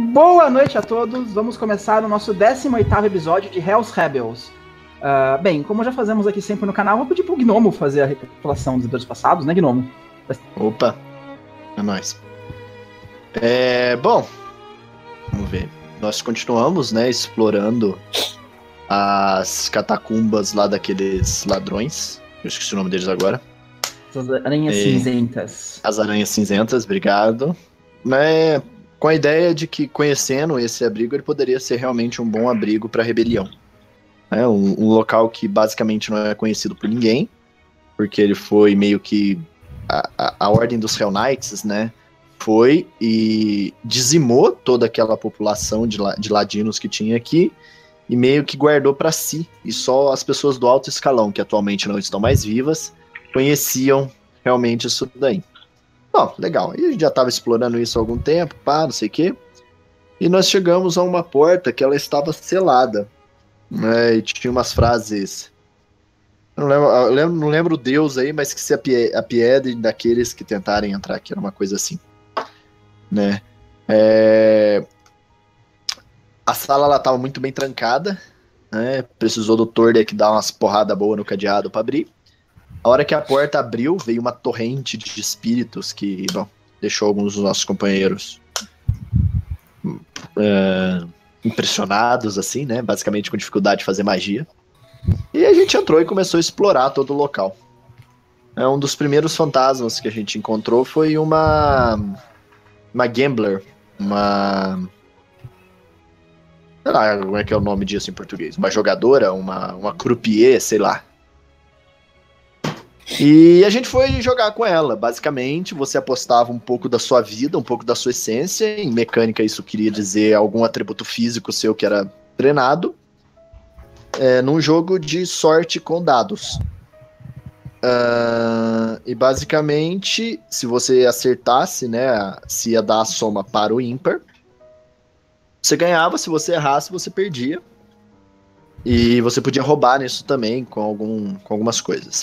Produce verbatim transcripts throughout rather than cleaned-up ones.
Boa noite a todos, vamos começar o nosso décimo oitavo episódio de Hell's Rebels. Uh, bem, como já fazemos aqui sempre no canal, vou pedir pro Gnomo fazer a recapitulação dos episódios passados, né, Gnomo? Opa, é nóis. É, bom, vamos ver. Nós continuamos, né, explorando as catacumbas lá daqueles ladrões. Eu esqueci o nome deles agora. As aranhas e... cinzentas. As aranhas cinzentas, obrigado. Mas com a ideia de que, conhecendo esse abrigo, ele poderia ser realmente um bom abrigo para a rebelião. É um, um local que basicamente não é conhecido por ninguém, porque ele foi meio que... A, a, a Ordem dos Hell Knights, né, foi e dizimou toda aquela população de, la, de ladinos que tinha aqui e meio que guardou para si. E só as pessoas do alto escalão, que atualmente não estão mais vivas, conheciam realmente isso daí. Bom, legal. E a gente já estava explorando isso há algum tempo, pá, não sei o quê. E nós chegamos a uma porta que ela estava selada, né, e tinha umas frases... Eu não lembro, eu lembro, não lembro o deus aí, mas que se apiedem daqueles que tentarem entrar aqui, era uma coisa assim. Né? É... A sala ela estava muito bem trancada, né? Precisou do Tordek dar umas porradas boas no cadeado para abrir. A hora que a porta abriu, veio uma torrente de espíritos que, bom, deixou alguns dos nossos companheiros é, impressionados, assim, né? Basicamente com dificuldade de fazer magia. E a gente entrou e começou a explorar todo o local. É, um dos primeiros fantasmas que a gente encontrou foi uma... Uma gambler. Uma... Sei lá, como é que é o nome disso em português? Uma jogadora, uma, uma croupier, sei lá. E a gente foi jogar com ela. Basicamente, você apostava um pouco da sua vida, um pouco da sua essência. Em mecânica, isso queria dizer algum atributo físico seu que era treinado. É, num jogo de sorte com dados. Uh, e basicamente, se você acertasse, né, se ia dar a soma para o ímpar, você ganhava, se você errasse, você perdia. E você podia roubar nisso também, com, algum, com algumas coisas.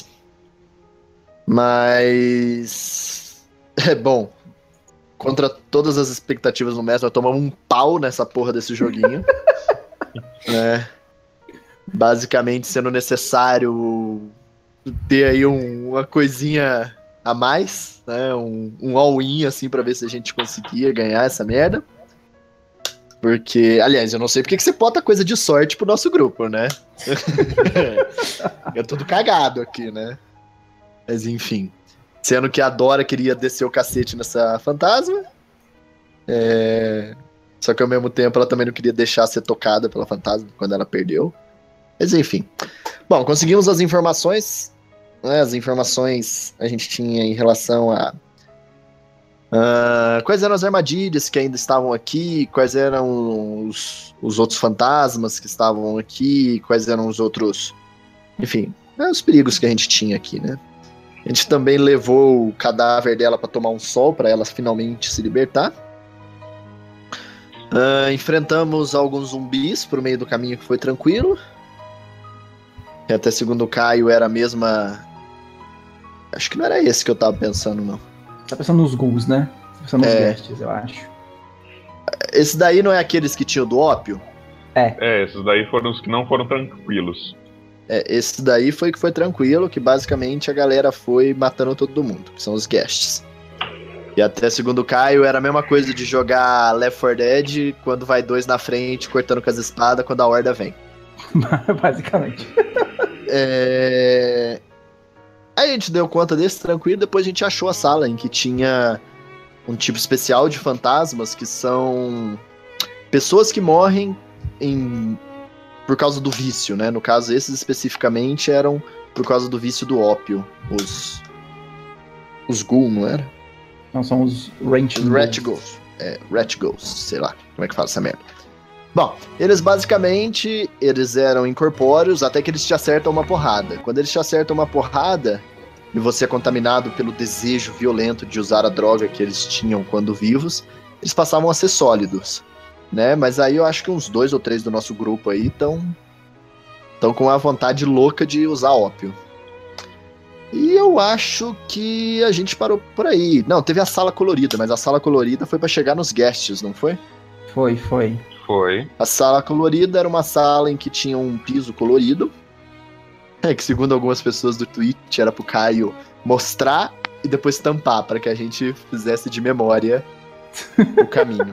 Mas... É bom. Contra todas as expectativas no mestre, nós tomamos um pau nessa porra desse joguinho. né? Basicamente sendo necessário ter aí um, uma coisinha a mais, né? Um, um all-in, assim, pra ver se a gente conseguia ganhar essa merda. Porque, aliás, eu não sei porque que você bota coisa de sorte pro nosso grupo, né? É tudo cagado aqui, né? Mas enfim. Sendo que a Dora queria descer o cacete nessa fantasma. É... Só que ao mesmo tempo ela também não queria deixar ser tocada pela fantasma quando ela perdeu. Mas enfim. Bom, conseguimos as informações. Né, as informações a gente tinha em relação a... Uh, quais eram as armadilhas que ainda estavam aqui, quais eram os, os outros fantasmas que estavam aqui, quais eram os outros... Enfim, né, os perigos que a gente tinha aqui, né? A gente também levou o cadáver dela para tomar um sol, para ela finalmente se libertar. Uh, enfrentamos alguns zumbis pro meio do caminho que foi tranquilo. E até segundo o Caio era a mesma... Acho que não era esse que eu tava pensando, não. Tá pensando nos ghouls, né? Tá pensando nos é... guests, eu acho. Esse daí não é aqueles que tinham do ópio? É. É, esses daí foram os que não foram tranquilos. É, esse daí foi que foi tranquilo, que basicamente a galera foi matando todo mundo, que são os guests. E até segundo o Caio, era a mesma coisa de jogar Left four Dead quando vai dois na frente, cortando com as espadas, quando a horda vem. Basicamente. É... Aí a gente deu conta desse tranquilo, depois a gente achou a sala em que tinha um tipo especial de fantasmas, que são pessoas que morrem em... por causa do vício, né? No caso, esses especificamente eram por causa do vício do ópio. Os... Os ghoul, não era? Não, são os Ranch Os Rat Ghosts. É, Rat Ghosts, sei lá como é que fala essa merda. Bom, eles basicamente, eles eram incorpóreos até que eles te acertam uma porrada. Quando eles te acertam uma porrada e você é contaminado pelo desejo violento de usar a droga que eles tinham quando vivos, eles passavam a ser sólidos, né? Mas aí eu acho que uns dois ou três do nosso grupo aí estão estão com a vontade louca de usar ópio. E eu acho que a gente parou por aí. Não, teve a sala colorida, mas a sala colorida foi pra chegar nos guests, não foi? Foi, foi. Foi. A sala colorida era uma sala em que tinha um piso colorido. É que, segundo algumas pessoas do Twitch, era pro Caio mostrar e depois tampar, para que a gente fizesse de memória o caminho.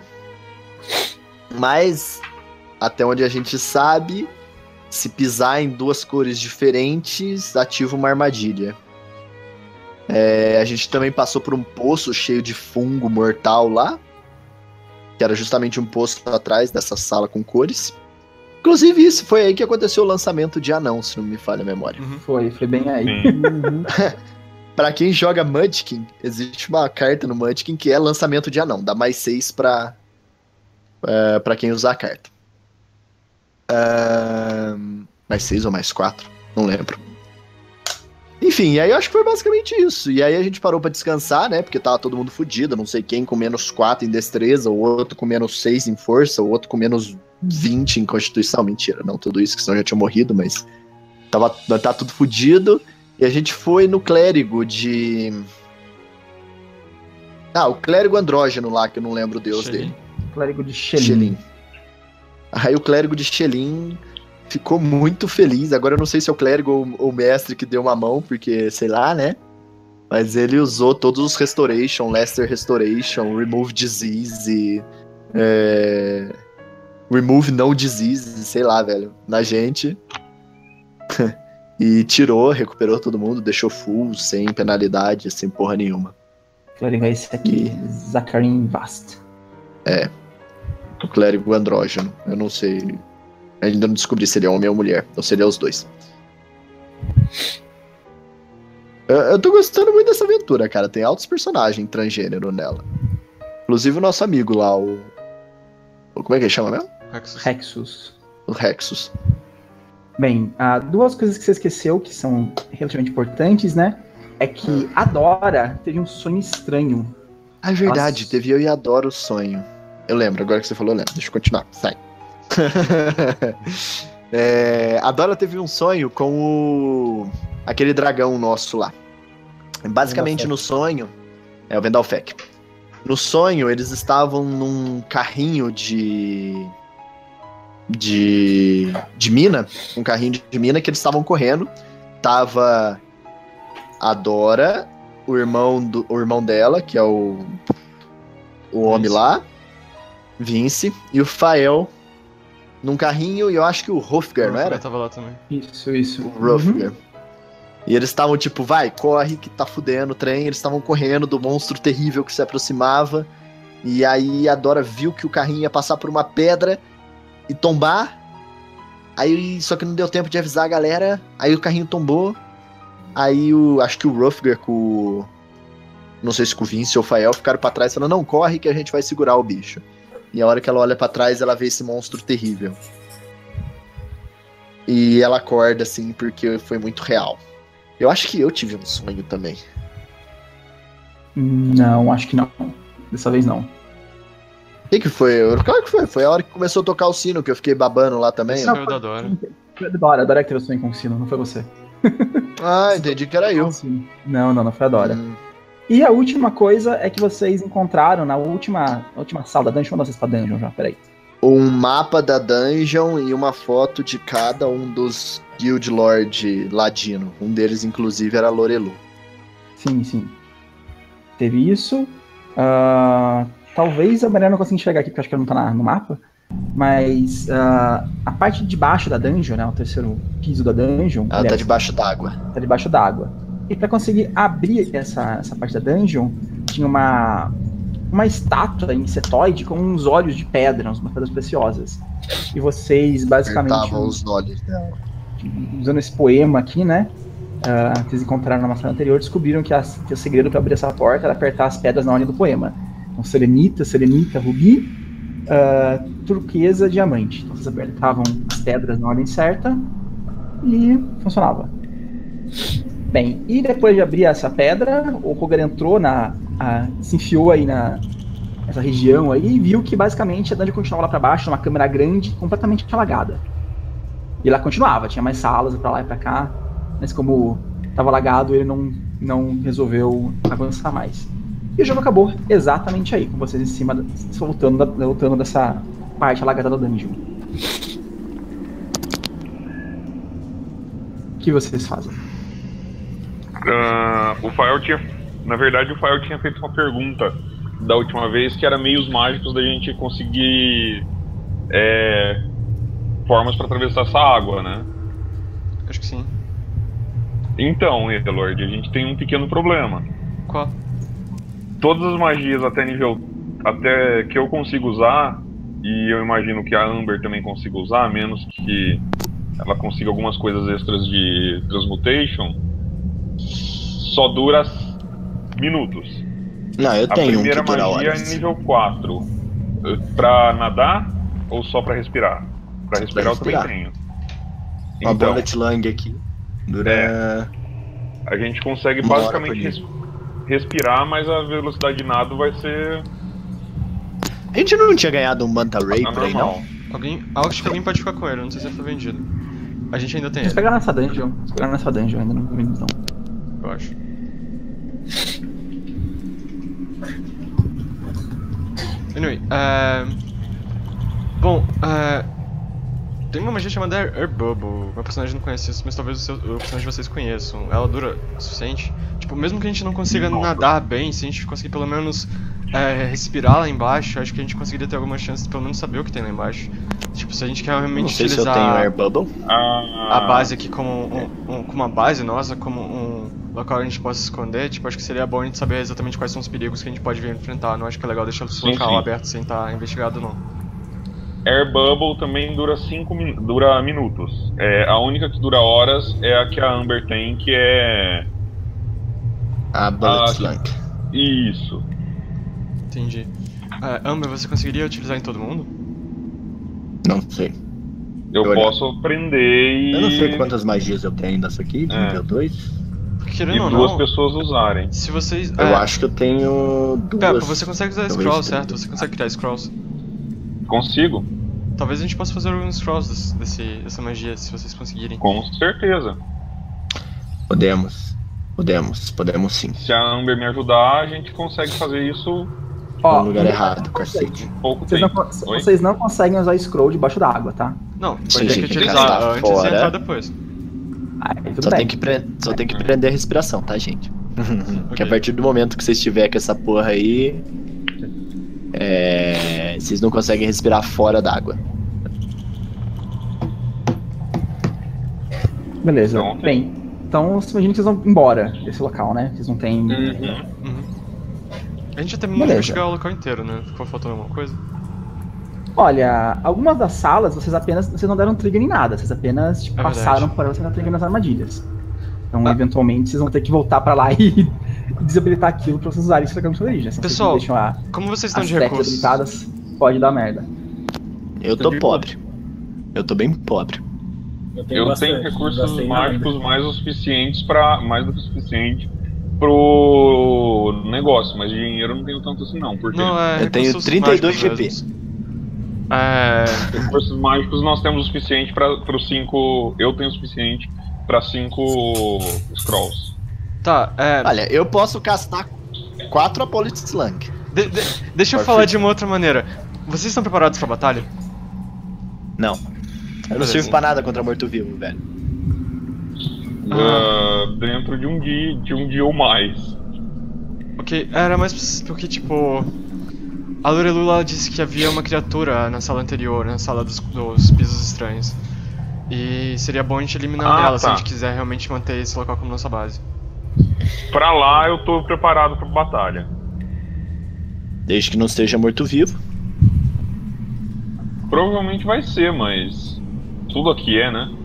Mas, até onde a gente sabe, se pisar em duas cores diferentes, ativa uma armadilha. É, a gente também passou por um poço cheio de fungo mortal lá, que era justamente um poço atrás dessa sala com cores. Inclusive, isso foi aí que aconteceu o lançamento de Anão, se não me falha a memória. Uhum. Foi, foi bem aí. Sim. Pra quem joga Munchkin, existe uma carta no Munchkin que é lançamento de Anão. Dá mais seis pra, é, pra quem usar a carta. Uh, mais seis ou mais quatro? Não lembro. Enfim, aí eu acho que foi basicamente isso. E aí a gente parou pra descansar, né? Porque tava todo mundo fudido. Não sei quem com menos quatro em destreza, o outro com menos seis em força, o outro com menos vinte em constituição. Mentira, não tudo isso, que senão eu já tinha morrido, mas tava, tá tudo fudido. E a gente foi no clérigo de... Ah, o clérigo andrógeno lá, que eu não lembro o deus Xelin. dele. Clérigo de Xelin. Xelin. Aí o clérigo de Xelin ficou muito feliz. Agora eu não sei se é o clérigo ou, ou o mestre que deu uma mão, porque, sei lá, né? Mas ele usou todos os Restoration, Lesser Restoration, Remove Disease, é... Remove No Disease, sei lá, velho, na gente. E tirou, recuperou todo mundo, deixou full, sem penalidade, sem porra nenhuma. Clérigo é esse aqui, Zacharin Vast. É, o clérigo andrógeno. Eu não sei, ainda não descobri se ele é homem ou mulher, ou se ele é os dois. Eu, eu tô gostando muito dessa aventura, cara. Tem altos personagens transgênero nela. Inclusive o nosso amigo lá, o... o como é que ele chama mesmo? Rexus. Rexus. O Rexus. Bem, ah, duas coisas que você esqueceu, que são relativamente importantes, né? É que a Dora teve um sonho estranho. Ah, é verdade, Nossa. teve eu e a Dora o sonho. Eu lembro, agora que você falou, eu lembro. Deixa eu continuar, sai. é, a Dora teve um sonho com o... aquele dragão nosso lá. Basicamente no sonho... É o Vendalfec. No sonho, eles estavam num carrinho de... De... De mina. Um carrinho de mina que eles estavam correndo. Tava a Dora, o irmão, do, o irmão dela, que é o... O homem Vince. lá. Vince. E o Fael num carrinho. E eu acho que o Hofgar, não era? Eu tava lá também. Isso, isso. O Hofgar. E eles estavam tipo, vai, corre que tá fudendo o trem. Eles estavam correndo do monstro terrível que se aproximava. E aí a Dora viu que o carrinho ia passar por uma pedra e tombar. Aí, só que não deu tempo de avisar a galera. Aí o carrinho tombou. Aí o, acho que o Hofgar com o... Não sei se com o Vince ou o Fael ficaram pra trás falando, não, corre que a gente vai segurar o bicho. E a hora que ela olha pra trás, ela vê esse monstro terrível. E ela acorda, assim, porque foi muito real. Eu acho que eu tive um sonho também. Não, acho que não. Dessa vez não. O que que foi? Claro que foi. Foi a hora que começou a tocar o sino, que eu fiquei babando lá também. Esse Né? foi o da Dora. Foi a Dora, a Dora que teve o sonho com o sino, não foi você. Ah, entendi que era eu. Não, não, não foi a Dora. Hum. E a última coisa é que vocês encontraram na última, na última sala da dungeon. Vamos acessar a dungeon já, peraí. Um mapa da dungeon e uma foto de cada um dos Guild Lord Ladino. Um deles, inclusive, era Lorelu. Sim, sim. Teve isso. Uh, talvez a Mariana não consiga enxergar aqui, porque eu acho que ela não tá na, no mapa. Mas uh, a parte de baixo da dungeon, né? O terceiro piso da dungeon. Ela tá debaixo d'água. Tá debaixo d'água. E pra conseguir abrir essa, essa parte da dungeon, tinha uma, uma estátua insetoide com uns olhos de pedra, umas pedras preciosas. E vocês, basicamente, Apertavam os olhos dela. usando esse poema aqui, né? Uh, que vocês encontraram na maçã anterior, descobriram que, a, que o segredo para abrir essa porta era apertar as pedras na ordem do poema. Então, selenita, selenita, rubi, uh, turquesa, diamante. Então, vocês apertavam as pedras na ordem certa e funcionava. Bem, e depois de abrir essa pedra, o Rogar entrou na... A, se enfiou aí na... essa região aí e viu que basicamente a dungeon continuava lá pra baixo, numa câmera grande, completamente alagada. E lá continuava, tinha mais salas pra lá e pra cá, mas como tava alagado, ele não, não resolveu avançar mais. E o jogo acabou exatamente aí, com vocês em cima, da, voltando, da, voltando dessa parte alagada do dungeon. O que vocês fazem? Uh, o Fael tinha... Na verdade, o Fael tinha feito uma pergunta da última vez, que era meios mágicos da gente conseguir é, formas para atravessar essa água, né? Acho que sim. Então, Edelord, a gente tem um pequeno problema. Qual? Todas as magias até nível até que eu consigo usar, e eu imagino que a Amber também consiga usar, a menos que ela consiga algumas coisas extras de transmutation, só dura minutos. Não, eu A tenho um que primeira dura magia horas. é nível quatro. Pra nadar ou só pra respirar? Pra respirar, respirar. eu também tenho. Uma Então, Bullet Lung aqui. Dura... É. a gente consegue Uma hora basicamente por res- respirar, mas a velocidade de nado vai ser A gente não tinha ganhado um Manta Ray a por aí, normal. não? Alguém. Acho que alguém pode ficar com ele, não sei se ele foi vendido. A gente ainda tem Vocês ele, pegaram nessa dungeon. Vocês pegaram nessa dungeon, ainda não vimos não. eu acho. Anyway, é... Bom, é... tem uma magia chamada Air, Air Bubble. Meu personagem não conhece isso, mas talvez o, seu, o personagem de vocês conheçam. Ela dura o suficiente. Tipo, mesmo que a gente não consiga Nossa. nadar bem, se a gente conseguir pelo menos é, respirar lá embaixo, acho que a gente conseguiria ter algumas chances de pelo menos saber o que tem lá embaixo. Tipo, se a gente quer Não realmente sei se eu utilizar tenho Air Bubble. A, a base aqui como, um, um, como uma base nossa, como um local onde a gente possa se esconder, tipo, acho que seria bom a gente saber exatamente quais são os perigos que a gente pode vir enfrentar. Não acho que é legal deixar esse Sim, local sim. aberto sem estar investigado, não. Air Bubble também dura cinco min... dura minutos. É, a única que dura horas é a que a Amber tem, que é A Bullet Ah, Slug. isso. Entendi. É, Amber, você conseguiria utilizar em todo mundo? Não sei. Eu Olha. posso prender e Eu não sei quantas magias eu tenho nessa aqui, de É. nível dois. Porque e querendo ou duas não, pessoas usarem. se vocês... Eu é, acho que eu tenho duas. Peppa, você consegue usar talvez scrolls, três. certo? Você consegue criar scrolls. Consigo? Talvez a gente possa fazer alguns scrolls desse, desse- dessa magia, se vocês conseguirem. Com certeza. Podemos. Podemos. Podemos sim. Se a Amber me ajudar, a gente consegue fazer isso Ó, no lugar não errado, consegue. cacete. em pouco Vocês não, tempo. con- Oi? vocês não conseguem usar scroll debaixo da água, tá? Não, Sim, pode ter que gente, utilizar tá antes fora. e entrar depois. Aí tudo Só bem. tem, que pre... Só tem que prender a respiração, tá, gente? Que a Ok. partir do momento que vocês estiver com essa porra aí. É... Vocês não conseguem respirar fora d'água. Beleza. Então, ok. Bem, então você imagina que vocês vão embora desse local, né? Vocês não têm... Uhum. Uhum. A gente já terminou de Beleza. investigar o local inteiro, né? Ficou faltando alguma coisa? Olha, algumas das salas vocês apenas... Vocês não deram trigger em nada. Vocês apenas tipo, É verdade. passaram por elas sem dar trigger nas armadilhas. Então, Ah. eventualmente, vocês vão ter que voltar pra lá e desabilitar aquilo pra vocês usarem isso pra câmera de origem. Se vocês Pessoal, deixam a, Como vocês estão as de tracks recursos? habilitadas, pode dar merda. Eu tô pobre. Eu tô bem pobre. Eu tenho bastante, recursos gastei mágicos nada. mais o suficientes para mais do que o suficiente pro negócio, mas dinheiro eu não tenho tanto assim não, porque Não, é Eu tenho recursos trinta e dois mágicos G P. mesmos. É... recursos mágicos nós temos o suficiente para os cinco. Eu tenho o suficiente para cinco scrolls. Tá, é... Olha, eu posso castar quatro Apollo Slunk. de- de- deixa eu Perfeito. falar de uma outra maneira. Vocês estão preparados pra batalha? Não. Eu não Beleza. sirvo pra nada contra morto-vivo, velho. Ah, dentro de um dia, de um dia ou mais. Ok, era mais porque, tipo... A Lorelula disse que havia uma criatura na sala anterior, na sala dos, dos pisos estranhos. E seria bom a gente eliminar Ah, ela se a tá. gente quiser realmente manter esse local como nossa base. Pra lá eu tô preparado pra batalha. Desde que não esteja morto-vivo. Provavelmente vai ser, mas tudo aqui é, né?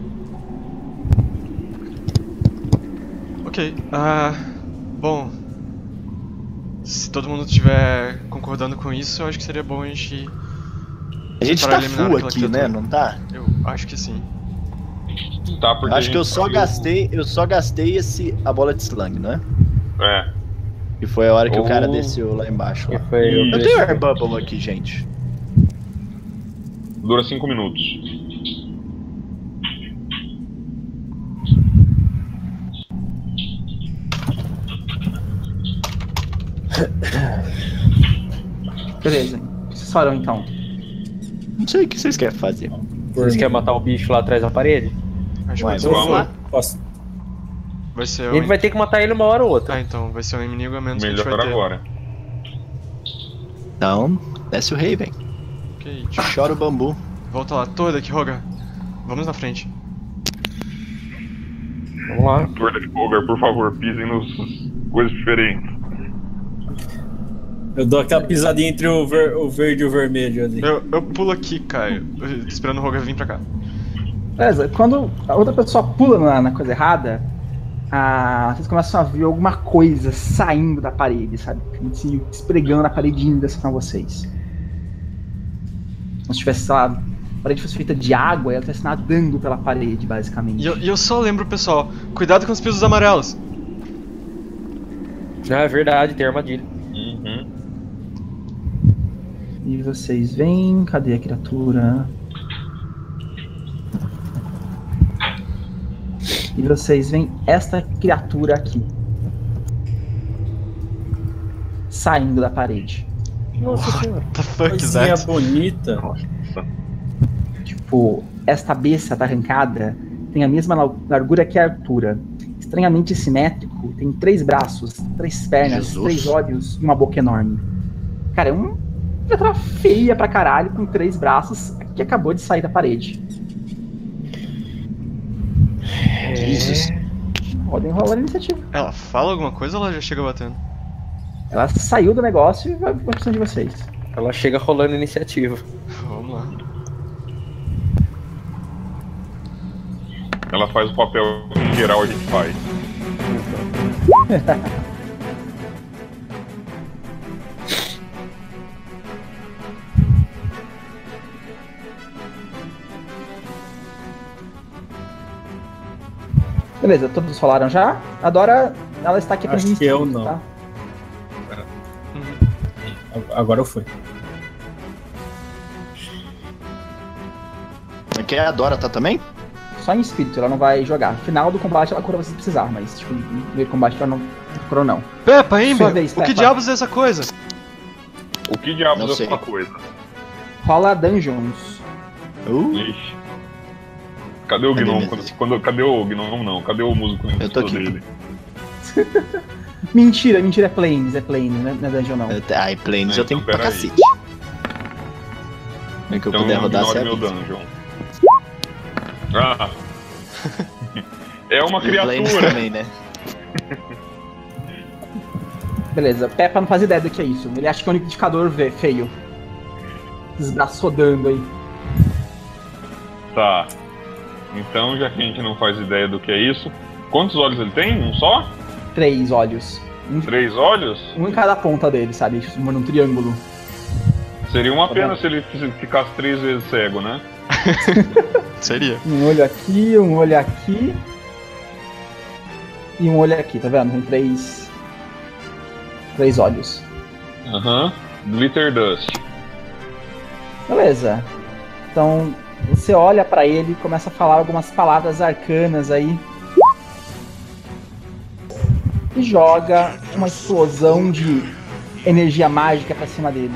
Ok, ah... Bom... Se todo mundo estiver concordando com isso, eu acho que seria bom a gente... A gente Para tá eliminar full aquela aqui, né? criatura. Não tá? Eu acho que sim. Tá, porque Eu a acho que eu gente só viu- gastei, eu só gastei esse a bola de slang, né? É. E foi a hora que o cara Oh. desceu lá embaixo. Lá. Foi o Eu tenho Air Bubble aqui, gente. Dura cinco minutos. Beleza. O que vocês farão então? Não sei o que vocês querem fazer. Vocês querem matar o bicho lá atrás da parede? Acho que Ué, vai ser, vamos lá. Posso. vai ser Ele um... vai ter que matar ele uma hora ou outra. Ah, então, vai ser um inimigo a menos que a gente Melhor vai ter. agora. Então, desce o Raven. Ok, tchau. Chora o bambu. Volta lá, toda aqui, Roga. Vamos na frente. Vamos lá. Torta de Pogar, por favor, pisem nos coisas diferentes. Eu dou aquela pisadinha entre o, ver- o verde e o vermelho ali. Eu, eu pulo aqui, Caio, eu- esperando o Roga vir pra cá. Beleza. Quando a outra pessoa pula na, na coisa errada, a, vocês começam a ver alguma coisa saindo da parede, sabe? Se esfregando na parede indo pra vocês. Como se tivesse, sei lá, a parede fosse feita de água e ela estivesse nadando pela parede, basicamente. E eu, e eu só lembro, pessoal, cuidado com os pisos amarelos. Ah, é verdade, tem armadilha. Uhum. E vocês veem. Cadê a criatura? E vocês veem esta criatura aqui. Saindo da parede. Nossa senhora. What the fuck is Coisinha that? bonita. Tipo, esta cabeça da arrancada tem a mesma lar- largura que a altura. Estranhamente simétrico, tem três braços, três pernas, Jesus. três olhos e uma boca enorme. Cara, é uma criatura feia pra caralho, com três braços, que acabou de sair da parede. Jesus. Podem rolar a iniciativa. Ela fala alguma coisa ou ela já chega batendo? Ela saiu do negócio e vai vai precisando de vocês. Ela chega rolando iniciativa. Vamos lá. Ela faz o papel que em geral a gente faz. Beleza, todos falaram já? A Dora, ela está aqui para Acho que eu não. Tá? Agora eu fui. Aqui é a Dora, tá também? Só em espírito, ela não vai jogar. Final do combate ela cura se precisar, mas tipo, no meio do combate ela não curou não. Peppa, Sua Ember, vez, o que Peppa. diabos é essa coisa? O que diabos Não é sei. essa coisa? Rola Dungeons. Uh, Ixi. Cadê o Cadê gnomo? mesmo? Quando, quando- cadê o gnomo não? Cadê o músico Eu tô aqui. dele? Mentira, mentira, é Planes, é Plane, não é não é Dungeon não. eu te- ai, Planes É, eu tenho então, pra peraí. cacete. Como é que eu Então puder rodar ignore essa meu vez. dungeon. Ah. É uma E o Planes criatura. também, né? Beleza, Peppa não faz ideia do que é isso. Ele acha que é um liquidificador ve- feio. Esses braços rodando aí. Tá. Então, já que a gente não faz ideia do que é isso, quantos olhos ele tem? Um só? Três olhos. Um, Três olhos? um em cada ponta dele, sabe? Formando um triângulo. Seria uma Tá pena bom. se ele fiz- ficasse três vezes cego, né? Seria. Um olho aqui, um olho aqui. E um olho aqui, tá vendo? Tem três. Três olhos. Aham. Glitter Dust. Beleza. Então, você olha pra ele e começa a falar algumas palavras arcanas aí. E joga uma explosão de energia mágica pra cima dele.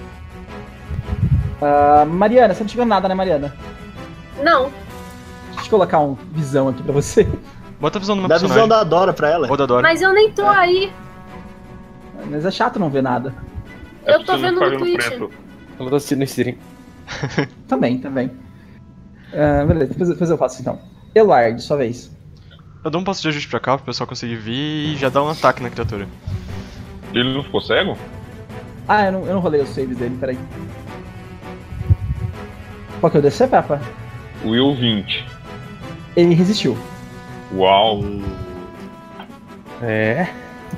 Ah, Mariana, você não tirou nada, né, Mariana? Não. Deixa eu colocar um visão aqui pra você. Bota a visão numa Dá a visão personagem. da Dora pra ela. Ou da Dora. Mas eu nem tô aí. Mas é chato não ver nada. Eu porque tô você não vendo tá no Twitch. preto. Ela tá assistindo stream. Também, também. Ah, beleza, depois, depois eu faço então. Eluard, sua vez. Eu dou um passo de ajuste pra cá pro pessoal conseguir vir e já dá um ataque na criatura. Ele não ficou cego? Ah, eu não, eu não rolei os saves dele, peraí. Qual que é o D C, Peppa? Will vinte. Ele resistiu. Uau. É.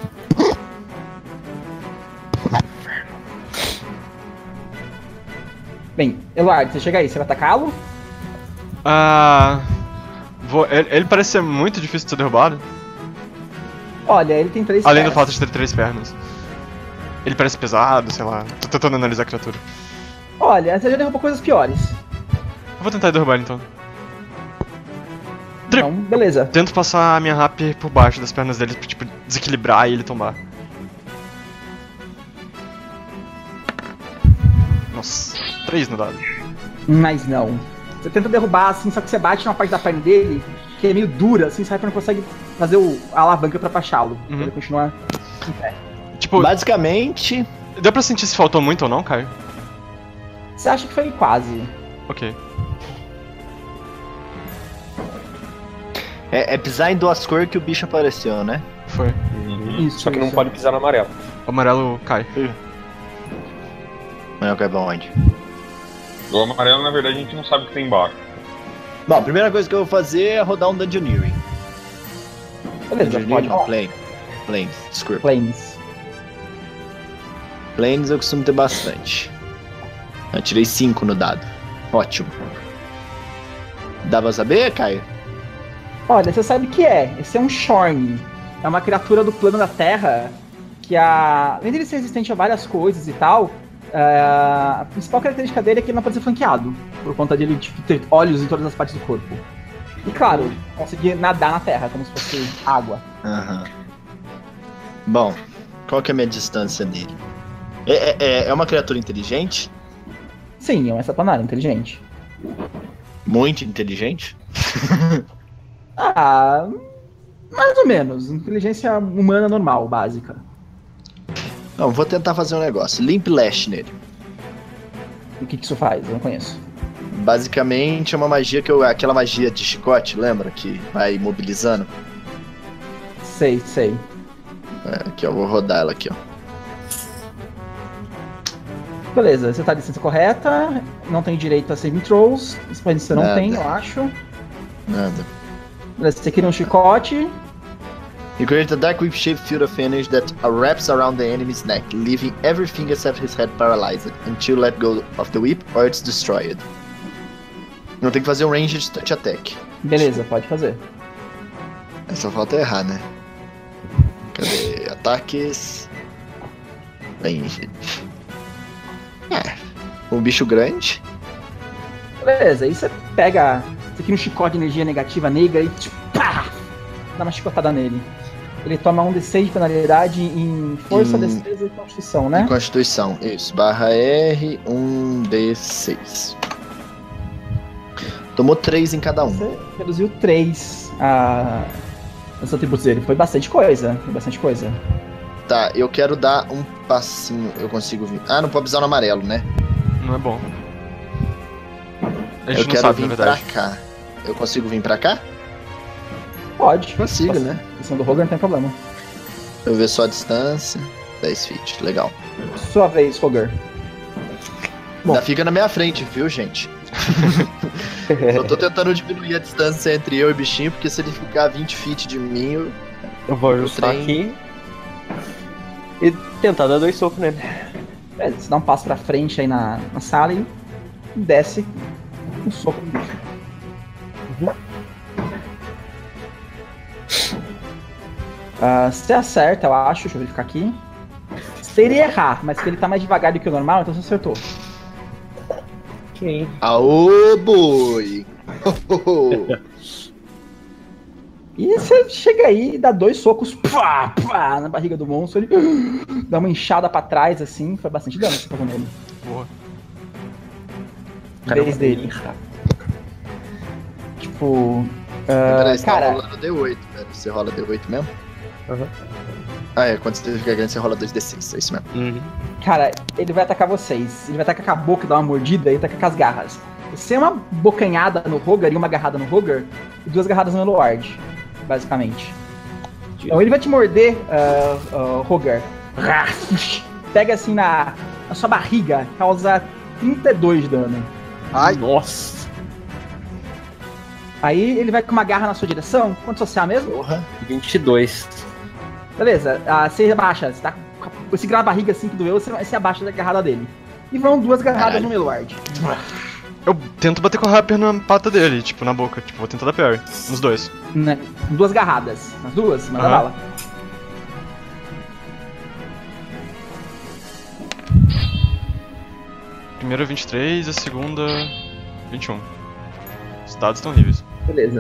Bem, Eluard, você chega aí, você vai atacá-lo? Ah. Vou... Ele, ele parece ser muito difícil de ser derrubado. Olha, ele tem três Além do pernas. fato de ter três pernas. Ele parece pesado, sei lá. Tô tentando analisar a criatura. Olha, você já derrubou coisas piores. Eu vou tentar derrubar ele então. Tri- Então, beleza. Tento passar a minha rapier por baixo das pernas dele, tipo, desequilibrar e ele tombar. três no dado. Mas não. Você tenta derrubar, assim, só que você bate numa parte da perna dele que é meio dura, assim, sabe? Não consegue fazer o, a alavanca pra puxá-lo. Uhum. Ele continua em pé. Tipo, Basicamente, deu pra sentir se faltou muito ou não, Caio? Você acha que foi quase. Ok. é, é pisar em duas cores que o bicho apareceu, né? Foi. Isso, Só que não isso. pode pisar no amarelo. O amarelo cai. Mas eu quero onde? O amarelo, na verdade, a gente não sabe o que tem embaixo. Bom, a primeira coisa que eu vou fazer é rodar um Dungeoneering. Beleza, Dungeoneering pode não, rolar. Plane. Planes, desculpa. Planes. Planes eu costumo ter bastante. Eu tirei cinco no dado. Ótimo. Dá pra saber, Caio? Olha, você sabe o que é. Esse é um Shorn. É uma criatura do plano da Terra que, a... além de ele ser resistente a várias coisas e tal, é, a principal característica dele é que ele não pode ser flanqueado, por conta de ele tipo, ter olhos em todas as partes do corpo. E claro, conseguir nadar na Terra, como se fosse água. Aham. Bom, qual que é a minha distância dele? É, é, é uma criatura inteligente? Sim, é um extraplanário inteligente. Muito inteligente? Ah, mais ou menos. Inteligência humana normal, básica. Não, vou tentar fazer um negócio. Limp Lash nele. E o que, que isso faz? Eu não conheço. Basicamente é uma magia que eu. Aquela magia de chicote, lembra? Que vai imobilizando. Sei, sei. É, aqui, ó, vou rodar ela aqui, ó. Beleza, você tá na distância correta, não tem direito a saving throws, isso você não Nada. tem, eu acho. Nada. Beleza, você cria um chicote, You create a dark whip shaped field of energy that wraps around the enemy's neck, leaving everything except his head paralyzed until let go of the whip or it's destroyed. Não tem que fazer um ranged touch attack. beleza, pode fazer. É só falta errar, né? Cadê? Ataques. Ranged. É. Um bicho grande. Beleza, aí você pega, você cria um chicote de energia negativa negra e tipo, pá, dá uma chicotada nele. Ele toma um D seis de penalidade em força, Hum. destreza e constituição, né? Constituição. Isso. Barra R, um D seis. Tomou três em cada um. Você reduziu três a... os atributos dele. Foi bastante coisa. Foi bastante coisa. Tá, eu quero dar um passinho. Eu consigo vir. Ah, não pode pisar no amarelo, né? Não é bom. A gente Eu não quero sabe, na vir pra verdade. cá. Eu consigo vir pra cá? Pode. Consigo, Posso- né? A questão do Roger não tem problema. Eu ver só a distância. dez feet, legal. Sua vez, Roger. Bom. Ainda fica na minha frente, viu, gente? Eu tô tentando diminuir a distância entre eu e o bichinho, porque se ele ficar a vinte feet de mim, eu... Eu vou ajustar trem. aqui e tentar dar dois socos nele. Beleza, você dá um passo pra frente aí na, na sala e desce um soco no bicho. Ah, você acerta, eu acho, deixa eu verificar aqui. Você iria errar, mas que ele tá mais devagar do que o normal, então você acertou. Ok. Aô, boi! E você chega aí e dá dois socos pá, pá, na barriga do monstro, ele dá uma inchada pra trás assim, foi bastante dano que você pegou nele. Boa. Caramba, Vez dele. Tipo. ah, Peraí, você tá cara, rolando D oito, velho. Você rola D oito mesmo? Uhum. Ah, é. Quando você fica grande, você rola dois D seis. É isso mesmo. Uhum. cara, ele vai atacar vocês. Ele vai atacar com a boca, dar uma mordida e atacar com as garras. Você é uma bocanhada no Roger e uma agarrada no Roger e duas agarradas no Eloard, basicamente. Então ele vai te morder, uh, uh, Roger. Pega assim na, na sua barriga, causa trinta e dois de dano. Ai, Nossa. Aí ele vai com uma garra na sua direção. Quanto você é mesmo? porra. vinte e dois. Beleza, ah, você abaixa. Você tá com esse grau na barriga assim que doeu, você, você abaixa da agarrada dele. E vão duas agarradas Caralho. no Eloard. Eu tento bater com a Rapper na pata dele, tipo, na boca. Tipo, vou tentar dar pior. Nos dois. Né? Duas garradas. As duas, manda Aham. bala. Primeira vinte e três, a segunda vinte e um. Os dados estão horríveis. Beleza.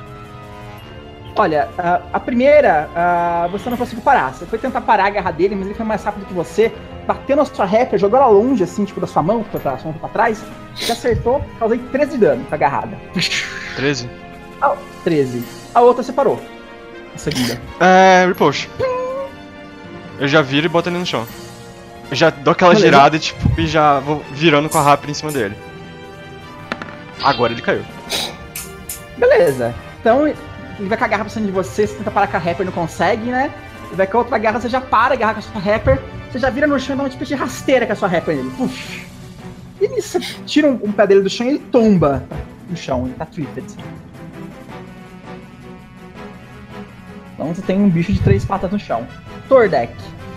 Olha, a, a primeira, a, você não conseguiu parar. Você foi tentar parar a garra dele, mas ele foi mais rápido que você. bateu na sua Rapper, jogou ela longe, assim, tipo, da sua mão, que foi pra, sua mão pra trás. Você acertou, causei treze de dano com a agarrada. treze? Ah, treze. A outra separou. A segunda. É. Riposte. Eu já viro e boto ele no chão. Eu já dou aquela Beleza. girada e tipo, e já vou virando com a Rapper em cima dele. Agora ele caiu. Beleza. Então, ele vai com a garra pra cima de você, você tenta parar com a Rapper, não consegue, né? Ele vai com a outra garra, você já para, agarra com a sua Rapper, você já vira no chão e dá uma espécie de rasteira com a sua Rapper nele. Puf. E nisso, você tira um, um pé dele do chão e ele tomba no chão, ele tá tripped. Então você tem um bicho de três patas no chão. Tordek.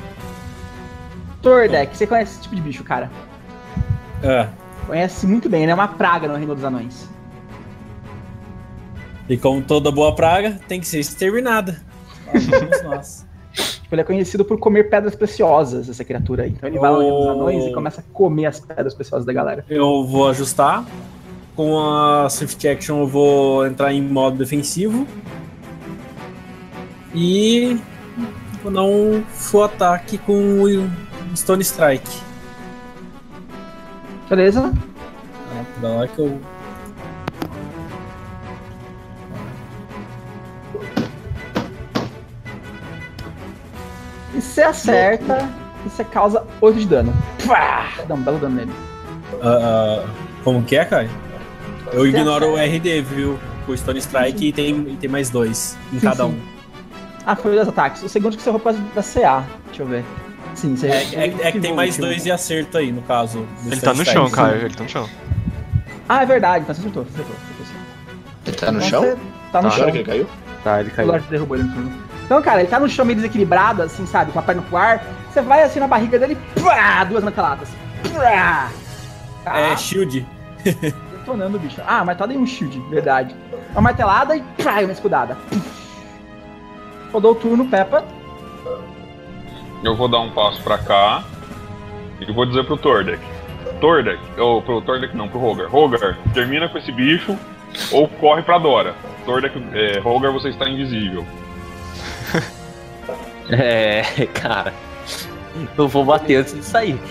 Tordek, você conhece esse tipo de bicho, cara? É. Conhece muito bem, ele é uma praga no Reino dos Anões. E como toda boa praga, tem que ser exterminada. Lá vamos nós. Tipo, ele é conhecido por comer pedras preciosas, essa criatura aí. Então ele vai no Reino dos Anões e começa a comer as pedras preciosas da galera. Eu vou ajustar. Com a Swift Action eu vou entrar em modo defensivo. E vou dar um full ataque com o Stone Strike. Beleza? É, da hora que eu... E você acerta e você causa oito de dano. Pá! Dá um belo dano nele. Uh, uh, como que é, cara? Eu Você ignoro acerta. o R D, viu? Com o Stone Strike e tem, e tem mais dois em Sim, cada sim. um. Ah, foi dois ataques. O segundo que você roubou da C A. Deixa eu ver. Sim, você É, é, é que tem esquivou mais o último. dois de acerto aí, no caso. do Ele tá no Stone chão, Strike. Caio. Ele tá no chão. Ah, é verdade. Então você acertou. Você acertou, você acertou. Ele tá no Então chão? você tá no Tá. chão. Agora que ele caiu? Tá, ele O caiu. Lorde derrubou ele no turno. Então, cara, ele tá no chão meio desequilibrado, assim, sabe? Com a perna pro ar. Você vai assim na barriga dele, pá, duas marteladas. Pá. Tá É, shield. detonando o bicho. Ah, martelada e um shield, verdade. Uma martelada e pá, uma escudada. Rodou o turno, Peppa. Eu vou dar um passo pra cá e vou dizer pro Tordek. Tordek, ou pro Tordek não, pro Rogar. Rogar, termina com esse bicho ou corre pra Dora. Tordek, é, Rogar, você está invisível. É, cara. Eu vou bater antes de sair.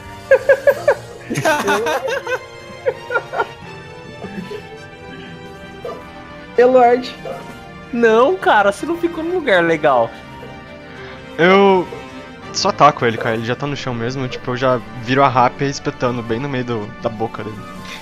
Elord. Não, cara, você não ficou num lugar legal. Eu só ataco ele, cara. Ele já tá no chão mesmo. Tipo, eu já viro a Rapper espetando bem no meio do, da boca dele.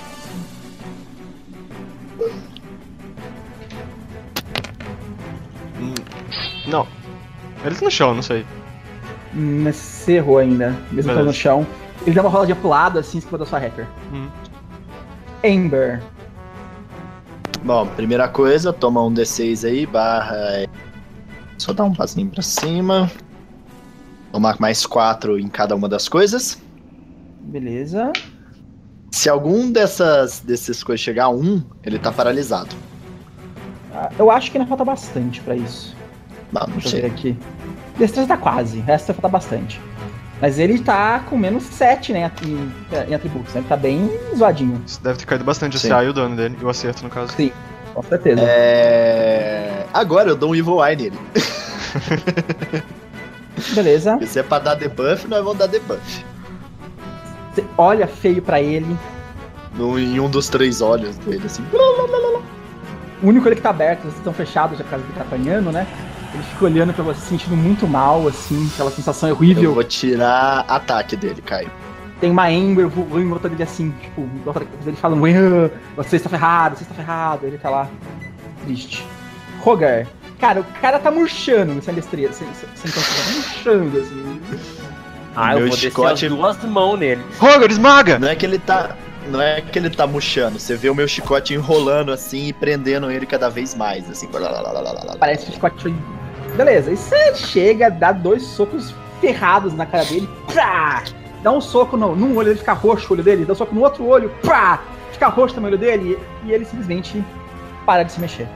Hum, Não. Ele tá no chão, não sei. Hum, Mas você errou ainda, mesmo estando no Beleza. chão. Ele dá uma roladinha pro lado, assim, em cima da sua Rapper. Hum. Ember. Bom, primeira coisa, toma um D seis aí, barra. Só dá um passinho pra cima. Tomar mais quatro em cada uma das coisas. Beleza. Se algum dessas, dessas coisas chegar a um, ele tá paralisado. Ah, eu acho que ainda falta bastante pra isso. Não, não Deixa eu ver sei. aqui. Destreza tá quase, o resto falta bastante. Mas ele tá com menos sete, né, em, em atributos, né? Ele tá bem zoadinho. Isso deve ter caído bastante Sim. esse A e o dano dele. E o acerto, no caso. Sim, com certeza. É... Agora eu dou um Evil Eye nele. Beleza. Porque se é pra dar debuff, nós vamos dar debuff. Você olha feio pra ele. No, em um dos três olhos dele, assim. O único olho que tá aberto, vocês estão fechados já por causa do que tá apanhando, né? Ele fica olhando pra você, sentindo muito mal, assim, aquela sensação horrível. Eu vou tirar ataque dele, Caio. Tem uma Ember voando em volta dele assim, tipo, em volta dele falando, "Ah, você está ferrado, você está ferrado." Ele tá lá, triste. Rogar. Cara, o cara tá murchando sem destreza, sem, sem, sem tá murchando, assim. Ah, eu Meu vou chicote- descer as duas mãos nele. Rogar, esmaga! Não é que ele tá. Não é que ele tá murchando. Você vê o meu chicote enrolando assim e prendendo ele cada vez mais, assim. Parece que o chicote foi... Beleza, e você chega, dá dois socos ferrados na cara dele, pá! Dá um soco no, num olho, ele fica roxo o olho dele, dá um soco no outro olho, pá! Fica roxo também o olho dele, e, e ele simplesmente para de se mexer.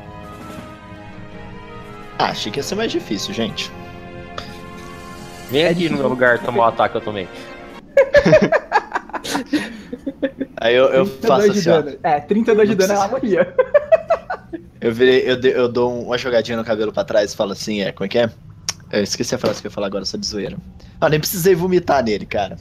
Ah, achei que ia ser mais difícil, gente. Vem aqui no meu lugar tomar o ataque que eu tomei. Aí eu, eu trinta e dois faço de assim, ó. dano. É, trinta e dois de Não dano ela morria. Eu, virei, eu, de- eu dou uma jogadinha no cabelo pra trás e falo assim, é, como é que é? Eu esqueci a frase que eu ia falar agora, só de zoeira. Ah, nem precisei vomitar nele, cara.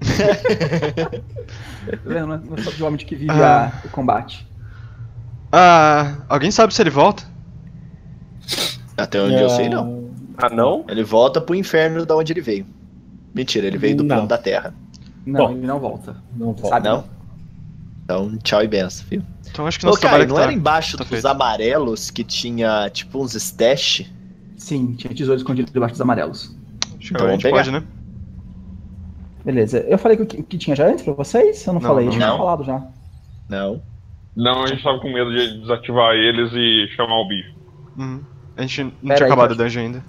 Tá vendo? Não é não é só de homem que vive Ah. a- o combate. Ah, alguém sabe se ele volta? Até onde eu sei, não. Ah, não? Ele volta pro inferno da onde ele veio. Mentira, ele veio do Não. plano da Terra. Não, Bom. ele não volta. Não volta. Sabe? Não? Então, tchau e benção, filho. Então acho que Ô, nosso Kai, trabalho não tá... era embaixo tá dos feito. amarelos que tinha, tipo, uns stash? Sim, tinha tesouro escondido debaixo dos amarelos. Acho que Então a vamos gente pode, pegar. né? Beleza. Eu falei que o que, o que tinha já antes pra vocês? Eu não, Não, falei, não. eu tinha Não. falado já. Não. Não, a gente tava com medo de desativar eles e chamar o bicho. Uhum. A gente não Pera tinha aí, acabado a pode- dungeon ainda.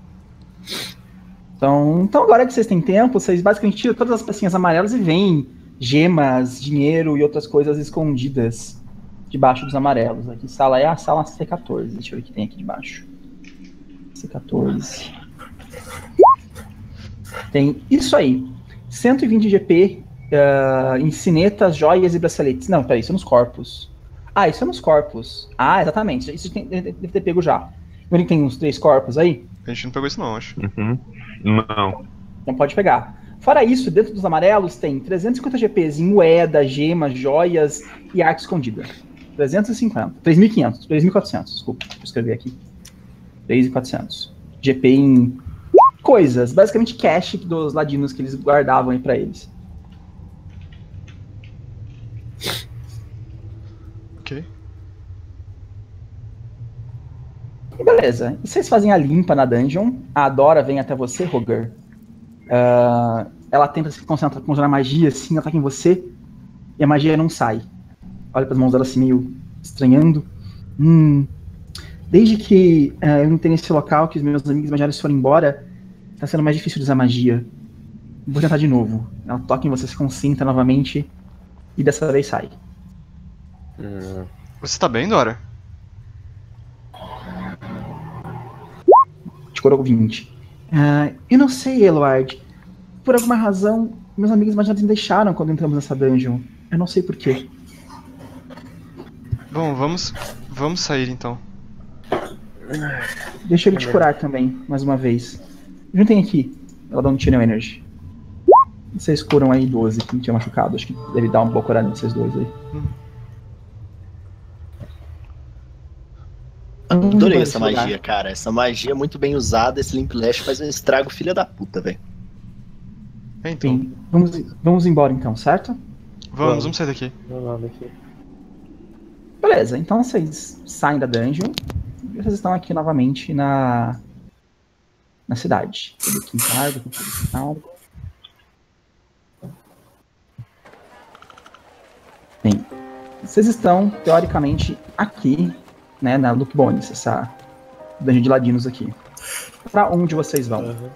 Então, então agora que vocês têm tempo, vocês basicamente tiram todas as pecinhas amarelas e veem gemas, dinheiro e outras coisas escondidas debaixo dos amarelos. Aqui sala é a sala C quatorze. Deixa eu ver o que tem aqui debaixo. C quatorze. Tem isso aí. cento e vinte G P uh, em cinetas, joias e braceletes. Não, peraí, isso é nos corpos. Ah, isso é nos corpos. Ah, exatamente. Isso tem, deve ter pego já. Ele tem uns três corpos aí. A gente não pegou isso não, acho. Uhum. Não. Não pode pegar. Fora isso, dentro dos amarelos tem trezentos e cinquenta G Ps em moeda, gemas, joias e arte escondida. trezentos e cinquenta. três mil e quinhentos. três mil e quatrocentos. Desculpa, vou escrever aqui. três mil e quatrocentos. G P em coisas. Basicamente cash dos ladinos que eles guardavam aí pra eles. Ok. E beleza. E vocês fazem a limpa na dungeon. A Dora vem até você, Roger. Ah, ela tenta se concentrar, conjurar magia, assim, ataca em você. E a magia não sai. Olha para as mãos dela assim, meio estranhando. Hum, desde que ah, eu entrei nesse local, que os meus amigos imaginários foram embora, tá sendo mais difícil de usar magia. Vou tentar de novo. Ela toca em você, se concentra novamente. E dessa vez sai. Hum. Você tá bem, Dora? Te curou vinte. Ah, eu não sei, Eluard. Por alguma razão, meus amigos imaginários me deixaram quando entramos nessa dungeon. Eu não sei porquê. Bom, vamos... Vamos sair então. Deixa ele te curar também, mais uma vez. Juntem aqui. Ela dá um Channel Energy. Vocês curam aí doze, que não tinha machucado. Acho que deve dar uma boa curada nesses dois aí. Adorei essa Vamos magia, cara. Essa magia muito bem usada, esse Limp Lash faz um estrago filha da puta, velho. É, então. Sim. Vamos, vamos embora então, certo? Vamos, vamos sair daqui. Não, nada aqui. Beleza, então vocês saem da dungeon e vocês estão aqui novamente na na cidade. Tudo aqui em cargo, tudo aqui em cargo. Bem, vocês estão, teoricamente, aqui, né, na Luke Bones, essa dungeon de ladinos aqui. Pra onde vocês vão? Uhum.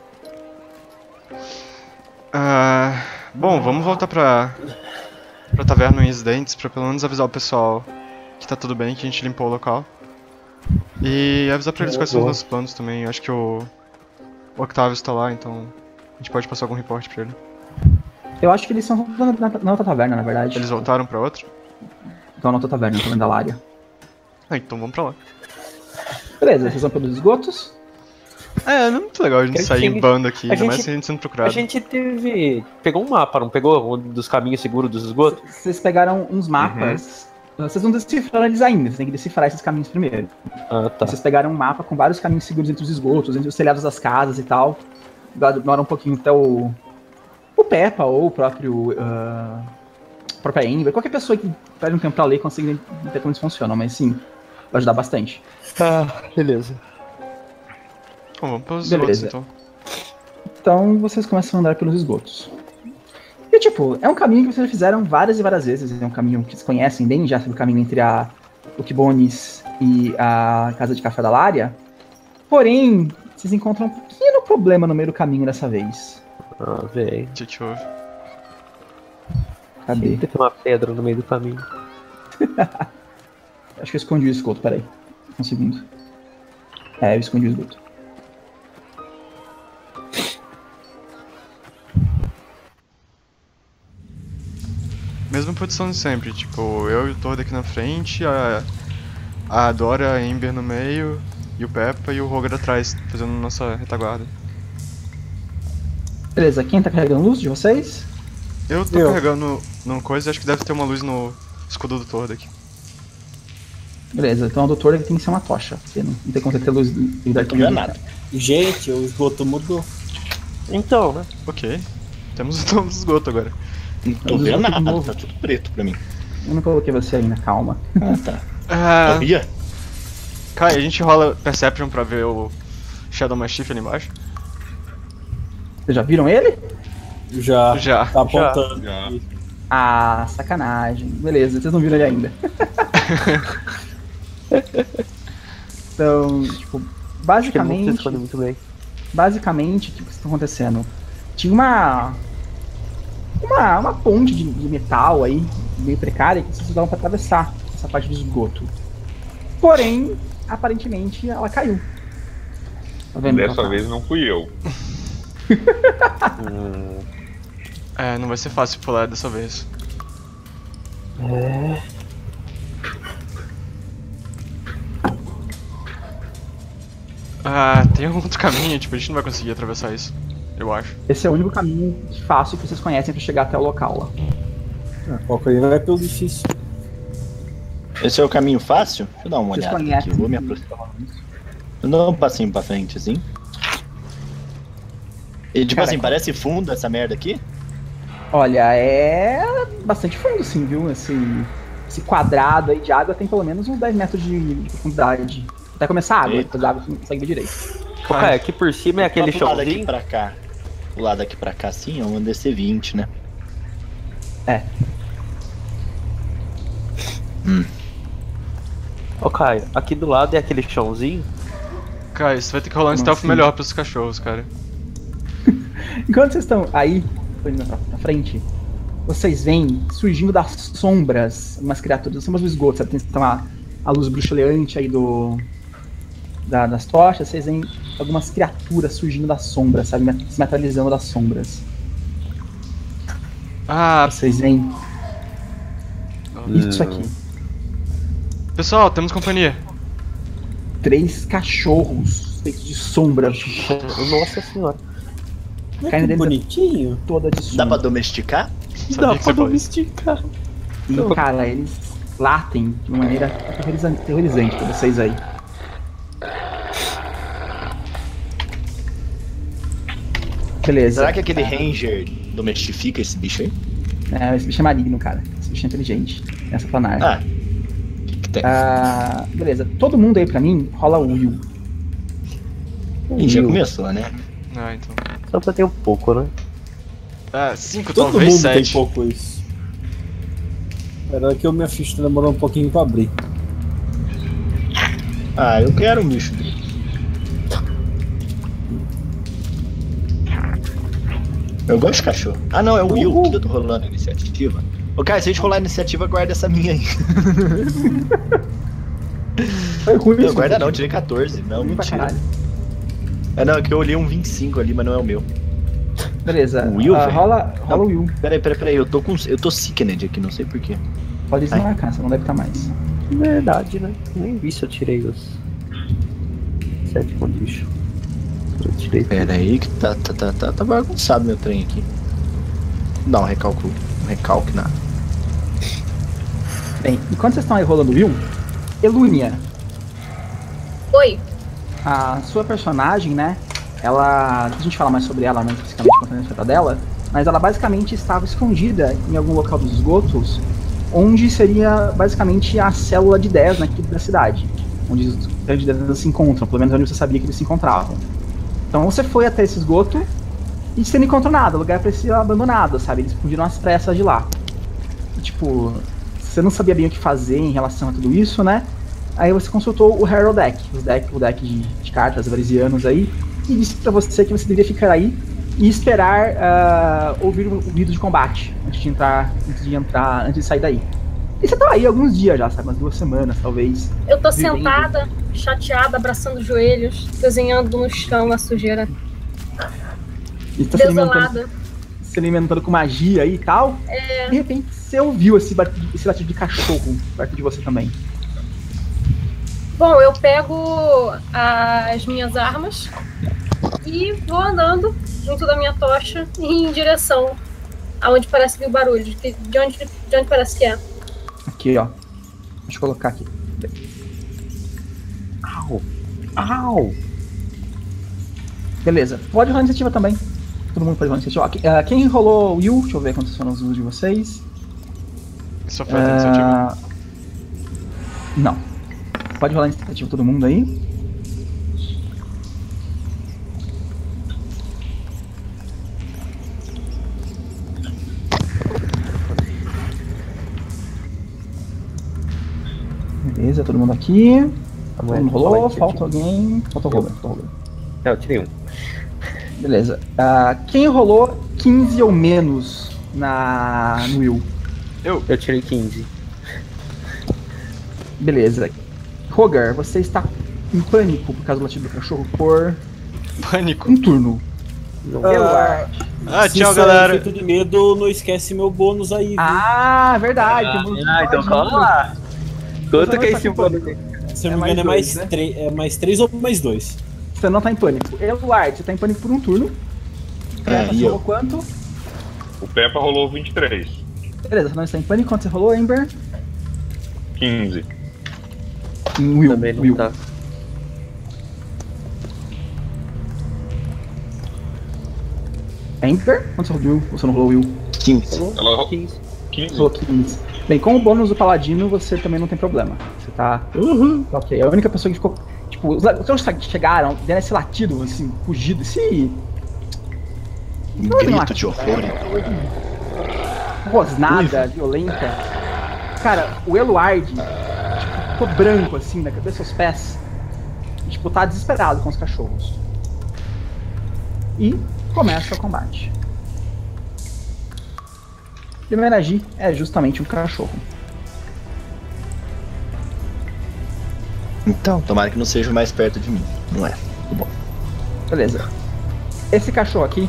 Ah, bom, vamos voltar pra... Pra taverna em Incidentes, pra pelo menos avisar o pessoal que tá tudo bem, que a gente limpou o local. E avisar pra eles Boa, quais são os boa. nossos planos também. Eu acho que o... o Octavio está lá, então a gente pode passar algum reporte pra ele. Eu acho que eles são na, na, na outra taverna, na verdade. Eles voltaram pra outra? Estão na outra taverna, estão da Lária. Ah, então vamos pra lá. Beleza, vocês vão pelos esgotos. É, não é muito legal a gente Eu sair tinha- em bando aqui, a ainda mais gente- se a gente sendo A procurado. gente teve. Pegou um mapa, não pegou? Um dos caminhos seguros dos esgotos? Vocês pegaram uns mapas. Vocês não decifraram eles ainda, vocês têm que decifrar esses caminhos primeiro. Ah, tá. Vocês pegaram um mapa com vários caminhos seguros entre os esgotos, entre os telhados das casas e tal. Demora um pouquinho até o. O Peppa ou o próprio. Uh, a própria Ember. Qualquer pessoa que perde um tempo pra ler consegue entender como eles funcionam, mas sim, vai ajudar bastante. Ah, beleza. Bom, vamos pelos Beleza. esgotos então. Então vocês começam a andar pelos esgotos. E tipo, é um caminho que vocês já fizeram várias e várias vezes. É um caminho que vocês conhecem bem, já sabe o caminho entre a Ukibones e a Casa de Café da Lária. Porém, vocês encontram um pequeno problema no meio do caminho dessa vez. Ah, véi. O que que houve? Cadê? Sempre tem uma pedra no meio do caminho. Acho que eu escondi o esgoto, peraí. Um segundo. É, eu escondi o esgoto. Mesma posição de sempre, tipo, eu e o Tordo aqui na frente, a, a Dora, a Ember no meio, e o Peppa e o Roger atrás, fazendo nossa retaguarda. Beleza, quem tá carregando luz de vocês? Eu tô Eu. carregando num coisa e acho que deve ter uma luz no escudo do Thor daqui. Beleza, então o doutor ele tem que ser uma tocha. Porque não, não tem como você ter luz do Dark Não é nada. Gente, o esgoto mudou. Então, né? Ok. Temos o tom do esgoto agora. Não tô Mas eu vendo vou ter de nada, novo. tá tudo preto pra mim. Eu não coloquei você ainda, calma. Ah, tá. Ah, Sabia? Kai, a gente rola Perception pra ver o Shadow Mastiff ali embaixo? Vocês já viram ele? Já. Já. Tá apontando. Já. Ah, sacanagem. Beleza, vocês não viram ele ainda. Então, tipo, Acho que ele não basicamente, se esconde muito bem. basicamente, o que está acontecendo? Tinha uma uma, uma ponte de, de metal aí, meio precária, que vocês usavam para atravessar essa parte do esgoto. Porém, aparentemente, ela caiu. Tá vendo? Dessa Ela tá- vez não fui eu. É, não vai ser fácil pular dessa vez. É. Ah, tem algum outro caminho, tipo, a gente não vai conseguir atravessar isso. Eu acho. Esse é o único caminho fácil que vocês conhecem para chegar até o local lá. Ah, qualquer vai pelo difícil. Esse é o caminho fácil? Deixa eu dar uma Vocês olhada aqui, conhecem. eu vou me aproximar. Eu dou um passinho pra frente, assim. E tipo Cara, assim, como- parece fundo essa merda aqui? Olha, é bastante fundo, sim, viu? Esse, esse quadrado aí de água tem pelo menos uns dez metros de, de profundidade. Até começar a água, Eita. depois a água você não consegue ver direito. Ô, Kai, aqui por cima é aquele Só pro lado aqui chãozinho. pra cá. O lado aqui pra cá, sim, é um D C vinte, né? É. Ô, Kai, aqui do lado é aquele chãozinho. Kai, você vai ter que rolar um Como stealth assim? melhor pros cachorros, cara. Enquanto vocês estão aí, indo pra, pra frente, vocês veem surgindo das sombras umas criaturas, das sombras do esgoto, sabe? Tem então, a, a luz bruxuleante aí do, da- das tochas, vocês veem algumas criaturas surgindo das sombras, sabe? Se materializando das sombras. Ah, Vocês veem isso aqui. pessoal, temos companhia. Três cachorros feitos de sombras, Nossa senhora. Não é Caindo que dentro da- bonitinho? toda de Dá sombra. pra domesticar? Sabia Dá que pra você falou isso. domesticar. E, cara, eles latem de uma maneira aterroriza- aterrorizante pra vocês aí. Beleza. Será que aquele Ranger domestifica esse bicho aí? É, esse bicho é maligno, cara. Esse bicho é inteligente. Essa planar. Ah, o que, que tem? Ah, beleza. Todo mundo aí pra mim rola o Will. Ih, já Will. começou, né? Ah, então. Só pra ter um pouco, né? Ah, cinco, Todo talvez mundo tem sete. pouco isso. Era que o minha ficha demorou um pouquinho pra abrir. Ah, eu quero um bicho dele. Eu gosto de cachorro. Ah, não, é o Will. Por que eu tô rolando a iniciativa? Ô, cara, se a gente rolar a iniciativa, guarda essa minha aí. Foi ruim Não, isso, guarda cara. não, tirei quatorze. Não, Ruim pra mentira. caralho. É, não, é que eu olhei um vinte e cinco ali, mas não é o meu. Beleza. O Will, ah, velho? rola, rola o Will. Peraí, peraí, peraí, eu tô com. Eu tô sickened aqui, não sei porquê. Pode desmarcar, você não deve estar mais. Verdade, né? Nem vi se eu tirei os sete condition. Eu tirei tudo. Pera aí que tá, tá, tá, tá, tá bagunçado meu trem aqui. Dá um recalque, um recalque na. Bem, enquanto vocês estão aí rolando o Will, Elúnia, Oi. a sua personagem, né? Ela. A gente fala mais sobre ela, mais especificamente contando a história dela, mas ela basicamente estava escondida em algum local dos esgotos, onde seria basicamente a célula de dez aqui da cidade, onde os grandes dez se encontram, pelo menos onde você sabia que eles se encontravam. Então você foi até esse esgoto e você não encontrou nada, o lugar parecia abandonado, sabe? Eles fugiram às pressas de lá. E, tipo, você não sabia bem o que fazer em relação a tudo isso, né? Aí você consultou o Herald Deck, o deck, o deck de, de cartas varisianos aí, e disse pra você que você deveria ficar aí e esperar uh, ouvir o ruído de combate antes de entrar, antes de entrar, antes de sair daí. E você tá aí alguns dias já, sabe? Umas duas semanas, talvez. Eu tô Vivendo. sentada, chateada, abraçando os joelhos, desenhando no chão a sujeira. E tá se alimentando, Desolada. se alimentando com magia aí e tal. É. De repente você ouviu esse batido, esse batido de cachorro perto de você também. Bom, eu pego as minhas armas e vou andando junto da minha tocha e em direção aonde parece vir o barulho. De, de, onde, de onde parece que é. Aqui, ó. Deixa eu colocar aqui. Au! Au! Beleza. Pode rolar iniciativa também. Todo mundo pode rolar iniciativa. Aqui, uh, quem rolou o Will? Deixa eu ver quantos foram os Wills de vocês. Só foi a iniciativa? Uh, não. Pode rolar iniciativa todo mundo aí. Beleza, todo mundo aqui. Todo mundo rolou, falta alguém. Falta o Robert. É, eu tirei um. Beleza. Uh, quem rolou quinze ou menos na no Will? Eu. Eu tirei quinze. Beleza. Rogar, você está em pânico por causa do latido do cachorro por... Pânico? Um turno. Ah, ah se tchau, isso é galera. efeito de medo, não esquece meu bônus aí. Viu? Ah, verdade. Ah, ah então calma lá. Quanto que é esse bônus? Se eu não me engano, é mais, né? três, é mais três ou mais dois. Você não tá em pânico. Eduardo, você tá em pânico por um turno. É, você rolou quanto? O Peppa rolou vinte e três. Beleza, você não está em pânico. Quanto você rolou, Ember? quinze. Em Will. Também não Will. tá. Ember? Quanto você rolou, Will? Você não rolou, Will? quinze. Ela rolou quinze. quinze. Rolou quinze. Bem, com o bônus do Paladino, você também não tem problema. Você tá... Uhum. Tá ok. A única pessoa que ficou... Tipo, os cachorros que chegaram, deram esse latido, assim, fugido, esse... Um Não, grito não, de horror. Rosnada, violenta. Cara, o Eluard, tipo, ficou branco, assim, da cabeça aos pés. E, tipo, tá desesperado com os cachorros. E começa o combate. Primeiro a agir é justamente um cachorro. Então, tomara que não seja mais perto de mim. Não é? Tá bom. Beleza. Esse cachorro aqui,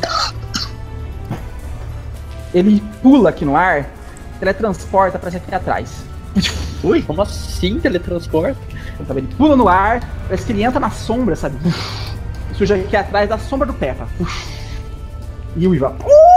ele pula aqui no ar, teletransporta pra aqui atrás. Ui, como assim teletransporta? Ele pula no ar, parece que ele entra na sombra, sabe? Surge aqui atrás da sombra do Peppa. E o Iva.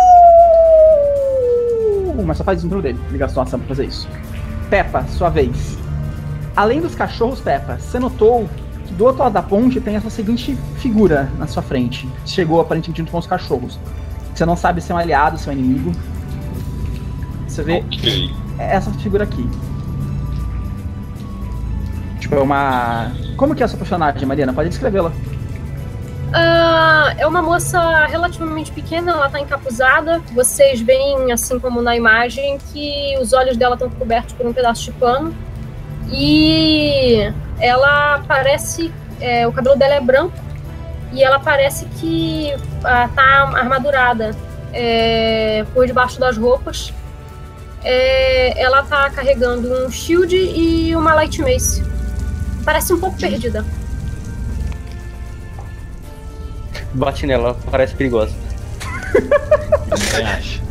Mas só faz um turno dele. Ele gastou uma ação pra fazer isso. Peppa, sua vez. Além dos cachorros, Peppa, você notou que do outro lado da ponte tem essa seguinte figura na sua frente. Chegou aparentemente junto com os cachorros. Você não sabe se é um aliado, se é um inimigo. Você vê Ok. essa figura aqui. Tipo, é uma... Como que é a sua personagem, Mariana? Pode descrevê-la. Ah, é uma moça relativamente pequena, ela tá encapuzada. Vocês veem, assim como na imagem, que os olhos dela estão cobertos por um pedaço de pano. E ela parece... É, o cabelo dela é branco. E ela parece que ah, tá armadurada é, por debaixo das roupas. É, ela tá carregando um shield e uma light mace. Parece um pouco perdida. Bate nela, parece perigosa. Eu acho.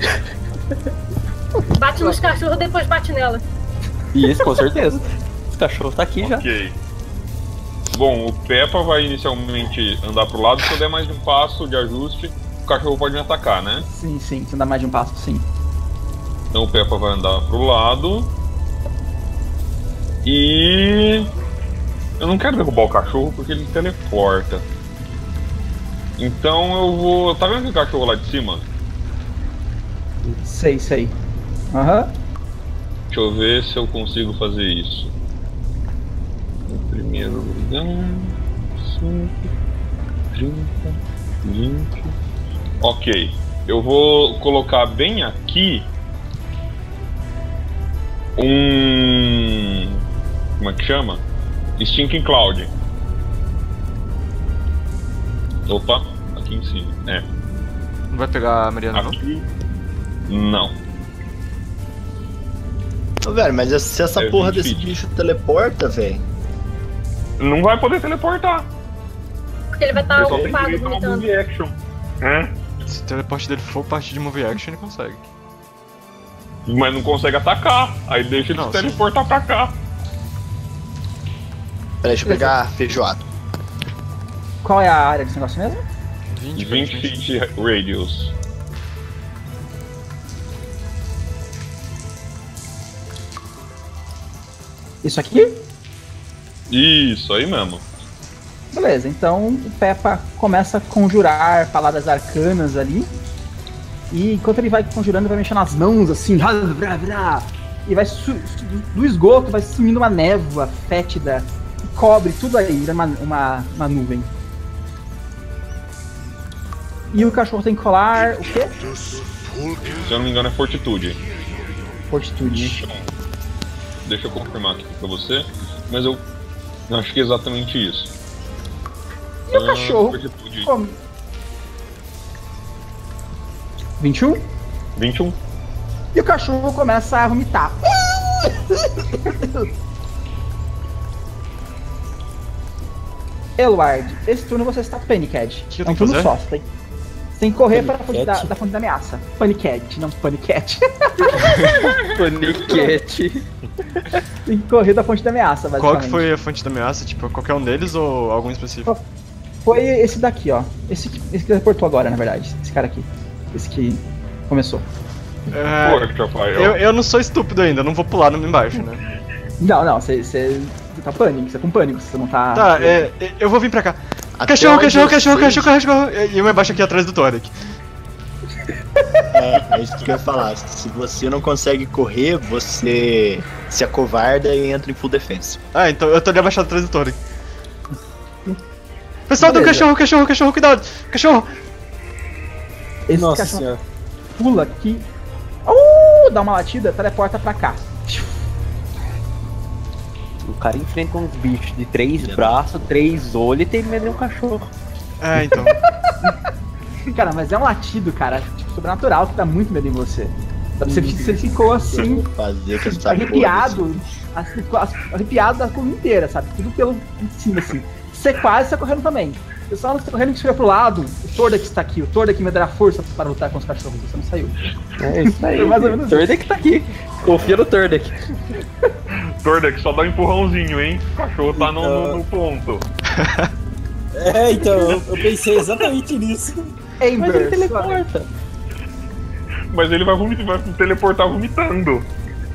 Bate nos cachorros, depois bate nela. Isso, com certeza. Esse cachorro tá aqui já. Ok. Bom, o Peppa vai inicialmente andar pro lado. Se eu der mais de um passo de ajuste, o cachorro pode me atacar, né? Sim, sim. Se andar mais de um passo, sim. Então o Peppa vai andar pro lado. E... eu não quero derrubar o cachorro porque ele teleporta. Então eu vou... Tá vendo aquele cachorro lá de cima? Sei, sei. Aham. Uhum. Deixa eu ver se eu consigo fazer isso. Em primeiro lugar... cinco, trinta, vinte... Ok. Eu vou colocar bem aqui... Um... Como é que chama? Stinking Cloud. Opa, aqui em cima. É. Não vai pegar a Mariana, aqui... não? Não. Ô, velho, mas se essa É porra vinte desse feet. bicho teleporta, velho. Não vai poder teleportar. Porque ele vai estar Ele só tem ocupado direito a uma vomitando. move action. É? Se o teleporte dele for parte de move action, ele consegue. Mas não consegue atacar. Aí deixa ele Não, se teleportar pra cá. Peraí, deixa eu pegar feijoado. Qual é a área desse negócio mesmo? vinte, vinte feet radius. Isso aqui? Isso, aí mesmo. Beleza, então o Peppa começa a conjurar palavras arcanas ali. E enquanto ele vai conjurando, vai mexendo as mãos assim. E vai do esgoto vai sumindo uma névoa fétida. E cobre tudo aí, vira uma, uma, uma nuvem. E o cachorro tem que colar o quê? Se eu não me engano é fortitude. Fortitude. Deixa eu, deixa eu confirmar aqui pra você. Mas eu acho que é exatamente isso. E o cachorro? Fortitude. Como? vinte e um? vinte e um. E o cachorro começa a vomitar. Eluard, esse turno você está paniqued. Que eu É um tenho que turno fazer? só, você tem, você tem que correr para a fonte da, Paniquete? da fonte da ameaça. Paniqued, não paniquete. Paniquete. Tem que correr da fonte da ameaça, Qual basicamente. que foi a fonte da ameaça? Tipo, qualquer um deles ou algum específico? Foi esse daqui, ó. Esse que, esse que reportou agora, na verdade. Esse cara aqui. Esse que começou. É, Forte, Rafael. eu, eu não sou estúpido ainda, não vou pular no embaixo, né? Não, não, você, você, você tá pânico, você tá com pânico, você não tá... Tá, é, é, eu vou vir pra cá. Até Cachorro, onde cachorro, eu cachorro, sei- cachorro, cachorro, cachorro. E eu embaixo aqui atrás do Torek. É, é isso que eu ia falar. Se você não consegue correr, você se acovarda e entra em full defense. Ah, então eu tô ali abaixado atrás do Torek. Pessoal, do Beleza. cachorro, cachorro, cachorro, cuidado! Cachorro! Esse Nossa cachorro senhora. pula aqui, uh, dá uma latida, teleporta pra cá. O cara enfrenta uns bichos de três braços, três olhos e tem medo de um cachorro. É, então. Cara, mas é um latido, cara, tipo, sobrenatural, que dá muito medo em você. Você, você ficou assim, Vou fazer com essa arrepiado, assim, arrepiado da coluna inteira, sabe? Tudo pelo em cima, assim. Você quase está correndo também. Eu só não correndo que você foi pro lado, o Tordek está aqui, o Tordek me dará força para lutar com os cachorros, você não saiu. É isso aí. Foi mais ou menos O Tordek tá aqui. Confia no Tordek. Tordek, só dá um empurrãozinho, hein? O cachorro tá no, no, no ponto. É, então, eu, eu pensei exatamente nisso. Mas ele Amber, teleporta. Mas ele vai, vomit- vai teleportar vomitando.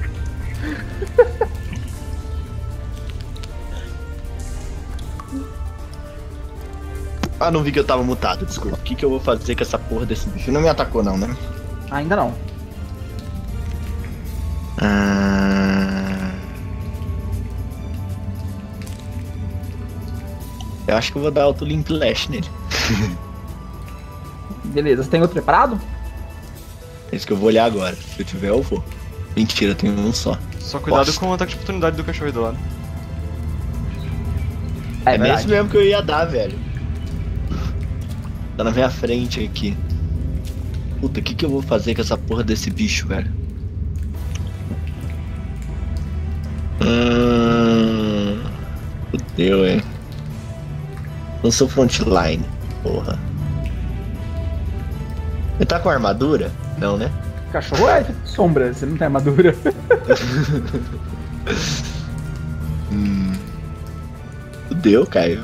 Ah, não vi que eu tava mutado, desculpa. O que, que eu vou fazer com essa porra desse bicho? Não me atacou não, né? ainda não. Ah... Eu acho que eu vou dar auto limp lash nele. Beleza, você tem outro preparado? É isso que eu vou olhar agora. Se eu tiver, eu vou. Mentira, eu tenho um só. Só cuidado Bosta. com o ataque de oportunidade do cachorro aí do lado. É, verdade. nesse mesmo que eu ia dar, velho. Tá na minha frente aqui. Puta, o que que eu vou fazer com essa porra desse bicho, velho? Hum... Fudeu, hein? Não sou frontline, porra. Ele tá com armadura? Não, né? O cachorro é sombra, você não tem armadura. Hum... Fudeu, Caio.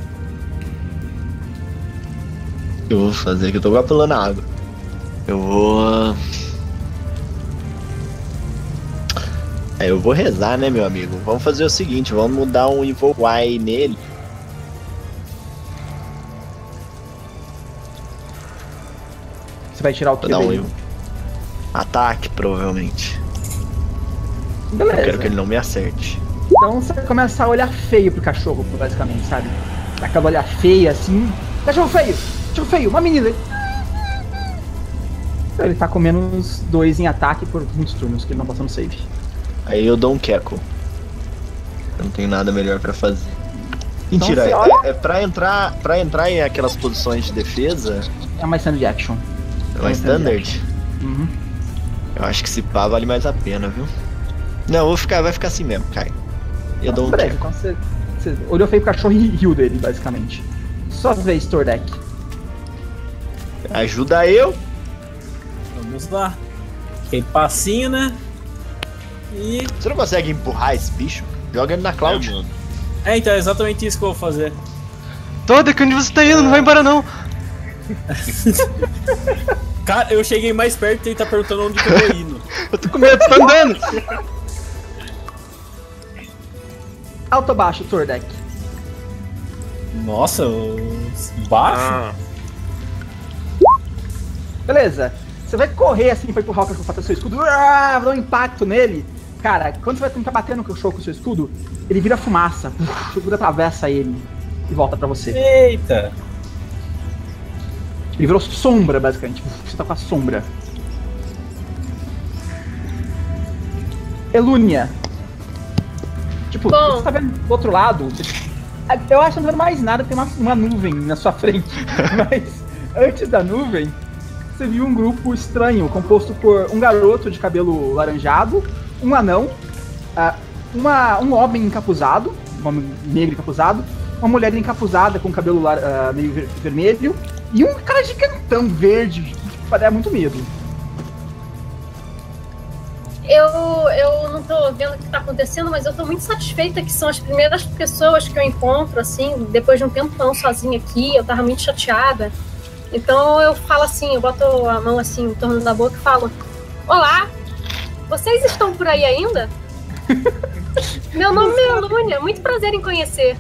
O que eu vou fazer? Que eu tô apelando a água. Eu vou... É, eu vou rezar, né, meu amigo? Vamos fazer o seguinte, vamos mudar um Invoke Y nele. Você vai tirar o Pra que dar um dele? ataque, provavelmente. Eu Beleza. quero que ele não me acerte. Então você começa a olhar feio pro cachorro, basicamente, sabe? Aquela olhar feia assim. Cachorro feio! Cachorro feio, uma menina! Ele tá com menos dois em ataque por muitos turnos, que ele não passou no save. Aí eu dou um Keko. Eu não tenho nada melhor pra fazer. Mentira, Então, você olha- é, é pra entrar, pra entrar em aquelas posições de defesa, É uma standard action. é uma standard. Uhum. Eu acho que esse pá vale mais a pena, viu? Não, eu vou ficar, vai ficar assim mesmo, Kai. Eu dou um Beleza, Keko. então você, você olhou feio pro cachorro e riu dele, basicamente. Só vez, Tordek. Ajuda eu. Vamos lá. Tem passinho, né? E. Você não consegue empurrar esse bicho? Joga ele na Cloud. É, mano. É, então é exatamente isso que eu vou fazer. Tordek, onde você tá indo? Não vai embora não! Cara, eu cheguei mais perto e ele tá perguntando onde que eu tô indo. Eu tô com medo, tô andando! Alto ou baixo, Tordek? Nossa, baixo? Ah, Beleza. Você vai correr assim pra empurrar o cachorro pra ter seu escudo. Ah, vai dar um impacto nele. Cara, quando você vai tentar bater no cachorro com o seu escudo, ele vira fumaça. Uf, o escudo atravessa ele e volta pra você. Eita! Ele virou sombra, basicamente. Uf, você tá com a sombra. Elúnia. Tipo, Bom. você tá vendo do outro lado. Você... Eu acho que não vendo mais nada, tem uma, uma nuvem na sua frente. Mas antes da nuvem, você viu um grupo estranho, composto por um garoto de cabelo laranjado, um anão, uh, uma, um homem encapuzado, um homem negro encapuzado, uma mulher encapuzada com cabelo uh, meio ver vermelho, e um cara gigantão verde, que dá muito medo. Eu, eu não tô vendo o que tá acontecendo, mas eu tô muito satisfeita que são as primeiras pessoas que eu encontro, assim, depois de um tempão sozinha aqui, eu tava muito chateada. Então eu falo assim, eu boto a mão assim em torno da boca e falo: olá, vocês estão por aí ainda? Meu nome é Elúnia, muito prazer em conhecer.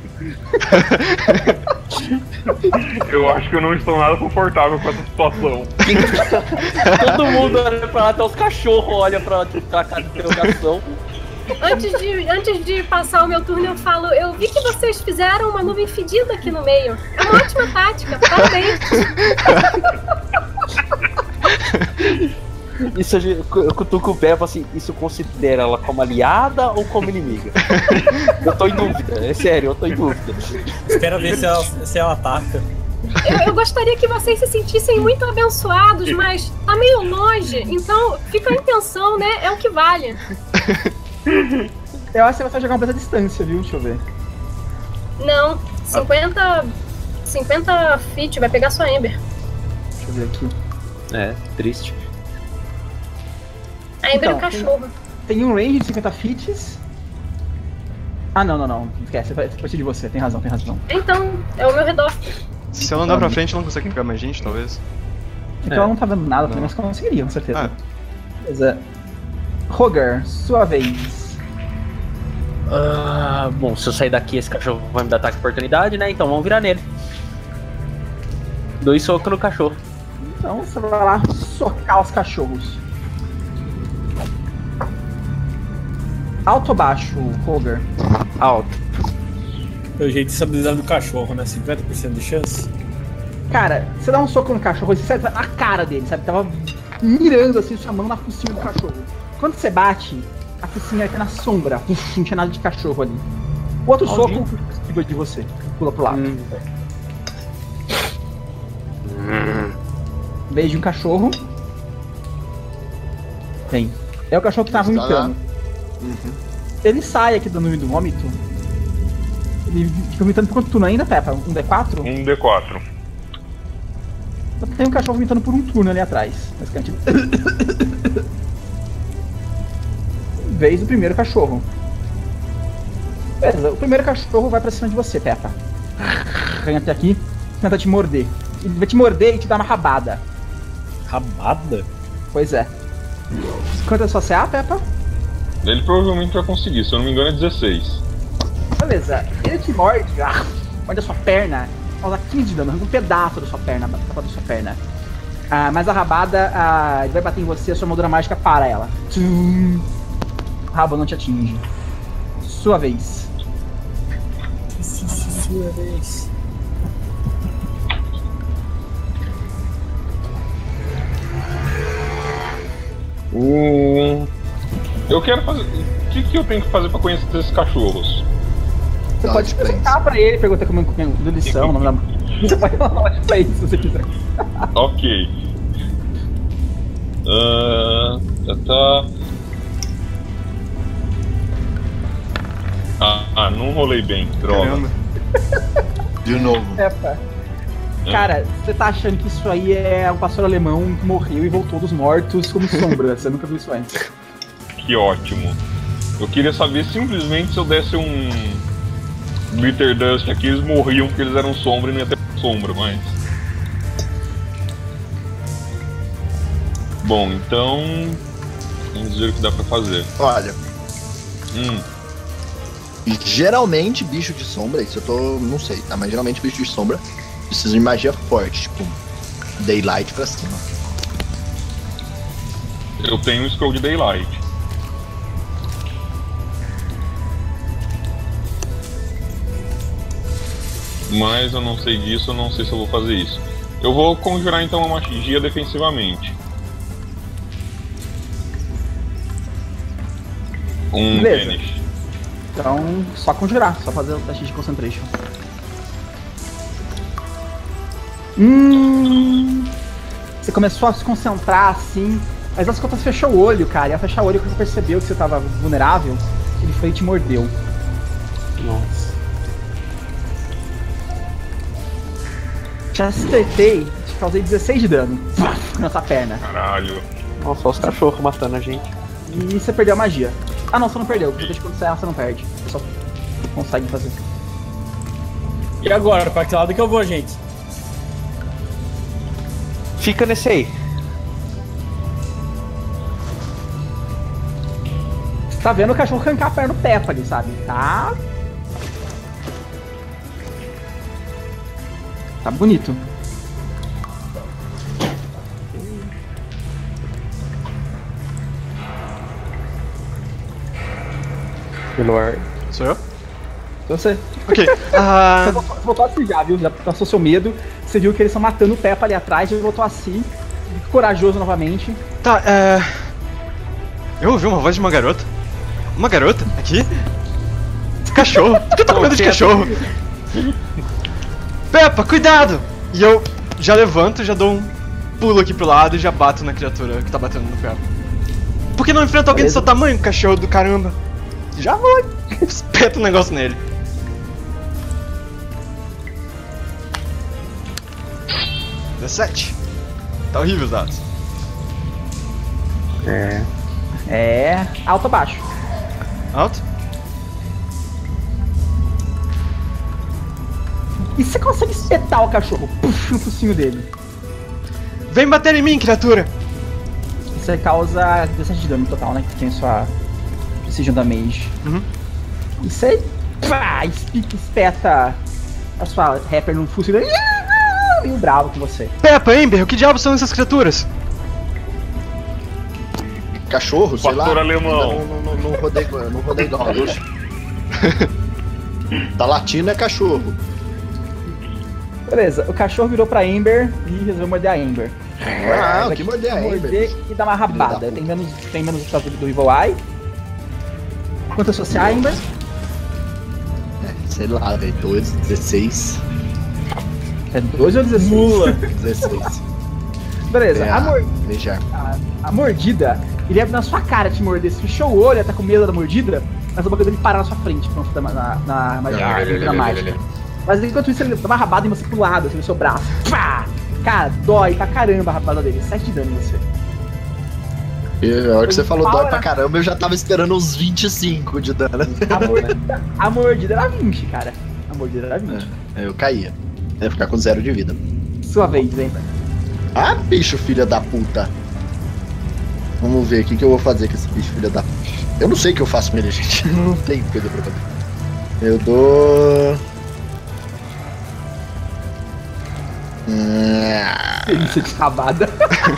eu acho que eu não estou nada confortável com essa situação. Todo mundo olha pra lá, até os cachorros olham pra, pra cara de interrogação. Antes de, antes de passar o meu turno, eu falo: eu vi que vocês fizeram uma nuvem fedida aqui no meio. É uma ótima tática, parabéns. Isso eu cutuco o pé e falo assim, isso considera ela como aliada ou como inimiga? Eu tô em dúvida, é sério, eu tô em dúvida. Espera ver se ela, se ela ataca. Eu, eu gostaria que vocês se sentissem muito abençoados, mas tá meio longe, então fica a intenção, né? É o que vale. Eu acho que você vai jogar uma coisa à distância, viu? Deixa eu ver. Não, cinquenta, cinquenta feet, vai pegar sua Ember. Deixa eu ver aqui. É, triste. A Ember Então, é o cachorro. Tem um range de cinquenta feet. Ah, não, não, não. Esquece, vai partir de você. Tem razão, tem razão. Então, é o meu redor. Se ela andar pra frente, ela não consegue pegar mais gente, talvez. Então É. ela não tá vendo nada, Não. mas conseguiria, com certeza. Ah. Beleza. Roger, sua vez. Ah, bom, se eu sair daqui, esse cachorro vai me dar ataque de oportunidade, né? Então vamos virar nele. Dois socos no cachorro. Então você vai lá socar os cachorros. Alto ou baixo, Roger? Alto. Pelo jeito, essa habilidade do cachorro, né? cinquenta por cento de chance. Cara, você dá um soco no cachorro e você sai na cara dele, sabe? Tava mirando assim, sua mão na focinha do cachorro. Quando você bate, a focinha fica na sombra. Uf, não tinha nada de cachorro ali. O outro Maldito. soco esquiva de você. Pula pro lado. Hum. Vejo um cachorro. Tem. É o cachorro que tá Está lá. vomitando. Uhum. Ele sai aqui da nuvem do vômito. Ele fica vomitando por quanto turno ainda, Peppa? Um D quatro? Um D quatro. Tem um cachorro vomitando por um turno ali atrás. Basicamente. Vez do primeiro cachorro. Beleza, o primeiro cachorro vai pra cima de você, Peppa. Vem até aqui, tenta te morder. Ele vai te morder e te dar uma rabada. Rabada? Pois é. Quanto é a sua C A, Peppa? Ele provavelmente vai conseguir, se eu não me engano é dezesseis. Beleza, ele te morde, ah, morde a sua perna, causa quinze de dano, arranca um pedaço da sua perna, da da sua perna. Ah, mas a rabada, ah, ele vai bater em você, a sua armadura mágica para ela. Tchum. O rabo não te atinge. Sua vez. Sua vez. Hum, eu quero fazer. O que, que eu tenho que fazer pra conhecer esses cachorros? Você Dá pode de perguntar pra ele, perguntar como é lição, o nome da... Você pode falar de play se você quiser. Ok. Ah, tá. Ah, ah, não rolei bem, droga. Caramba. De novo. Peppa. Cara, você tá achando que isso aí é um pastor alemão que morreu e voltou dos mortos como sombra. Você nunca viu isso antes. Que ótimo. Eu queria saber simplesmente se eu desse um Bitter Dust aqui, eles morriam porque eles eram sombra e não ia ter sombra, mas. Bom, então... Vamos ver o que dá pra fazer. Olha, Hum, geralmente bicho de sombra, isso eu tô... não sei, tá? Mas geralmente bicho de sombra precisa de magia forte, tipo... Daylight pra cima. eu tenho um Scroll de Daylight. Mas eu não sei disso, eu não sei se eu vou fazer isso. Eu vou conjurar então uma magia defensivamente. Um Beleza. Vanish. Então, só conjurar, só fazer o teste de concentration. Hum. Você começou a se concentrar assim, mas as contas fechou o olho, cara. E ao fechar o olho, quando você percebeu que você tava vulnerável, ele foi e te mordeu. Nossa. Já acertei, te causei dezesseis de dano nessa perna. Caralho. Nossa, só os cachorros matando a gente. E você perdeu a magia. Ah não, você não perdeu, porque quando você erra, você não perde. Você só consegue fazer. E agora, pra que lado que eu vou, gente? Fica nesse aí. Você tá vendo o cachorro arrancar a perna do Peppa ali, sabe? Tá. Tá bonito. Eduardo. Sou eu? Então você. Ok. Ah, Você voltou, você voltou assim já, viu? Já passou seu medo. Você viu que eles estão matando o Peppa ali atrás, já voltou assim. Corajoso novamente. tá, é... Eu ouvi uma voz de uma garota. Uma garota? Aqui? Cachorro. Por que eu tô com medo de cachorro? Peppa, cuidado! E eu já levanto, já dou um pulo aqui pro lado e já bato na criatura que tá batendo no Peppa. Por que não enfrenta alguém do seu tamanho, cachorro do caramba? Já vou. Espeto um negócio nele. dezessete. Tá horrível os dados. É. É. Alto ou baixo? Alto? E você consegue espetar o cachorro? Puf, no focinho dele. Vem bater em mim, criatura! Você causa dezessete de dano no total, né? Que tem sua Precision Damage. Uhum. E você pá, espica, espeta a sua rapper no focinho dele. Meio bravo com você. Peppa, Ember, o que diabos são essas criaturas? Cachorro, sei lá. Pastor alemão. Ainda Não, não, não, não rodei, não rodei dados. Tá latindo é cachorro. Beleza, o cachorro virou pra Ember e resolveu morder a Ember. Ah, Vai que morder a Ember. morder e dar uma rabada. Tem menos, tem menos status do Evil Eye. Quanto associar a Ember? Sei lá, velho. dois, dezesseis. É doze ou dezesseis? Mula. dezesseis. Beleza, É, a, mor veja. a, a mordida, ele ia na sua cara te morder. Você fechou o olho, tá com medo da mordida, mas o bagulho dele parar na sua frente, pronto, na, na, na, na, na mágica. Mas enquanto isso, ele dá uma rabada em você pro lado, assim, no seu braço. Pá! Cara, dói pra caramba a rabada dele. sete de dano em você. E a hora que você falou dói Fala. pra caramba, eu já tava esperando uns vinte e cinco de dano. A mordida, a mordida era vinte, cara. A mordida era vinte. Eu caía. Eu ia ficar com zero de vida. Sua vez, lembra? Ah, bicho, filha da puta. Vamos ver o que, que eu vou fazer com esse bicho, filha da puta. Eu não sei o que eu faço com ele, gente. Não tem coisa pra fazer. Eu dou... Ah, Delícia de rabada.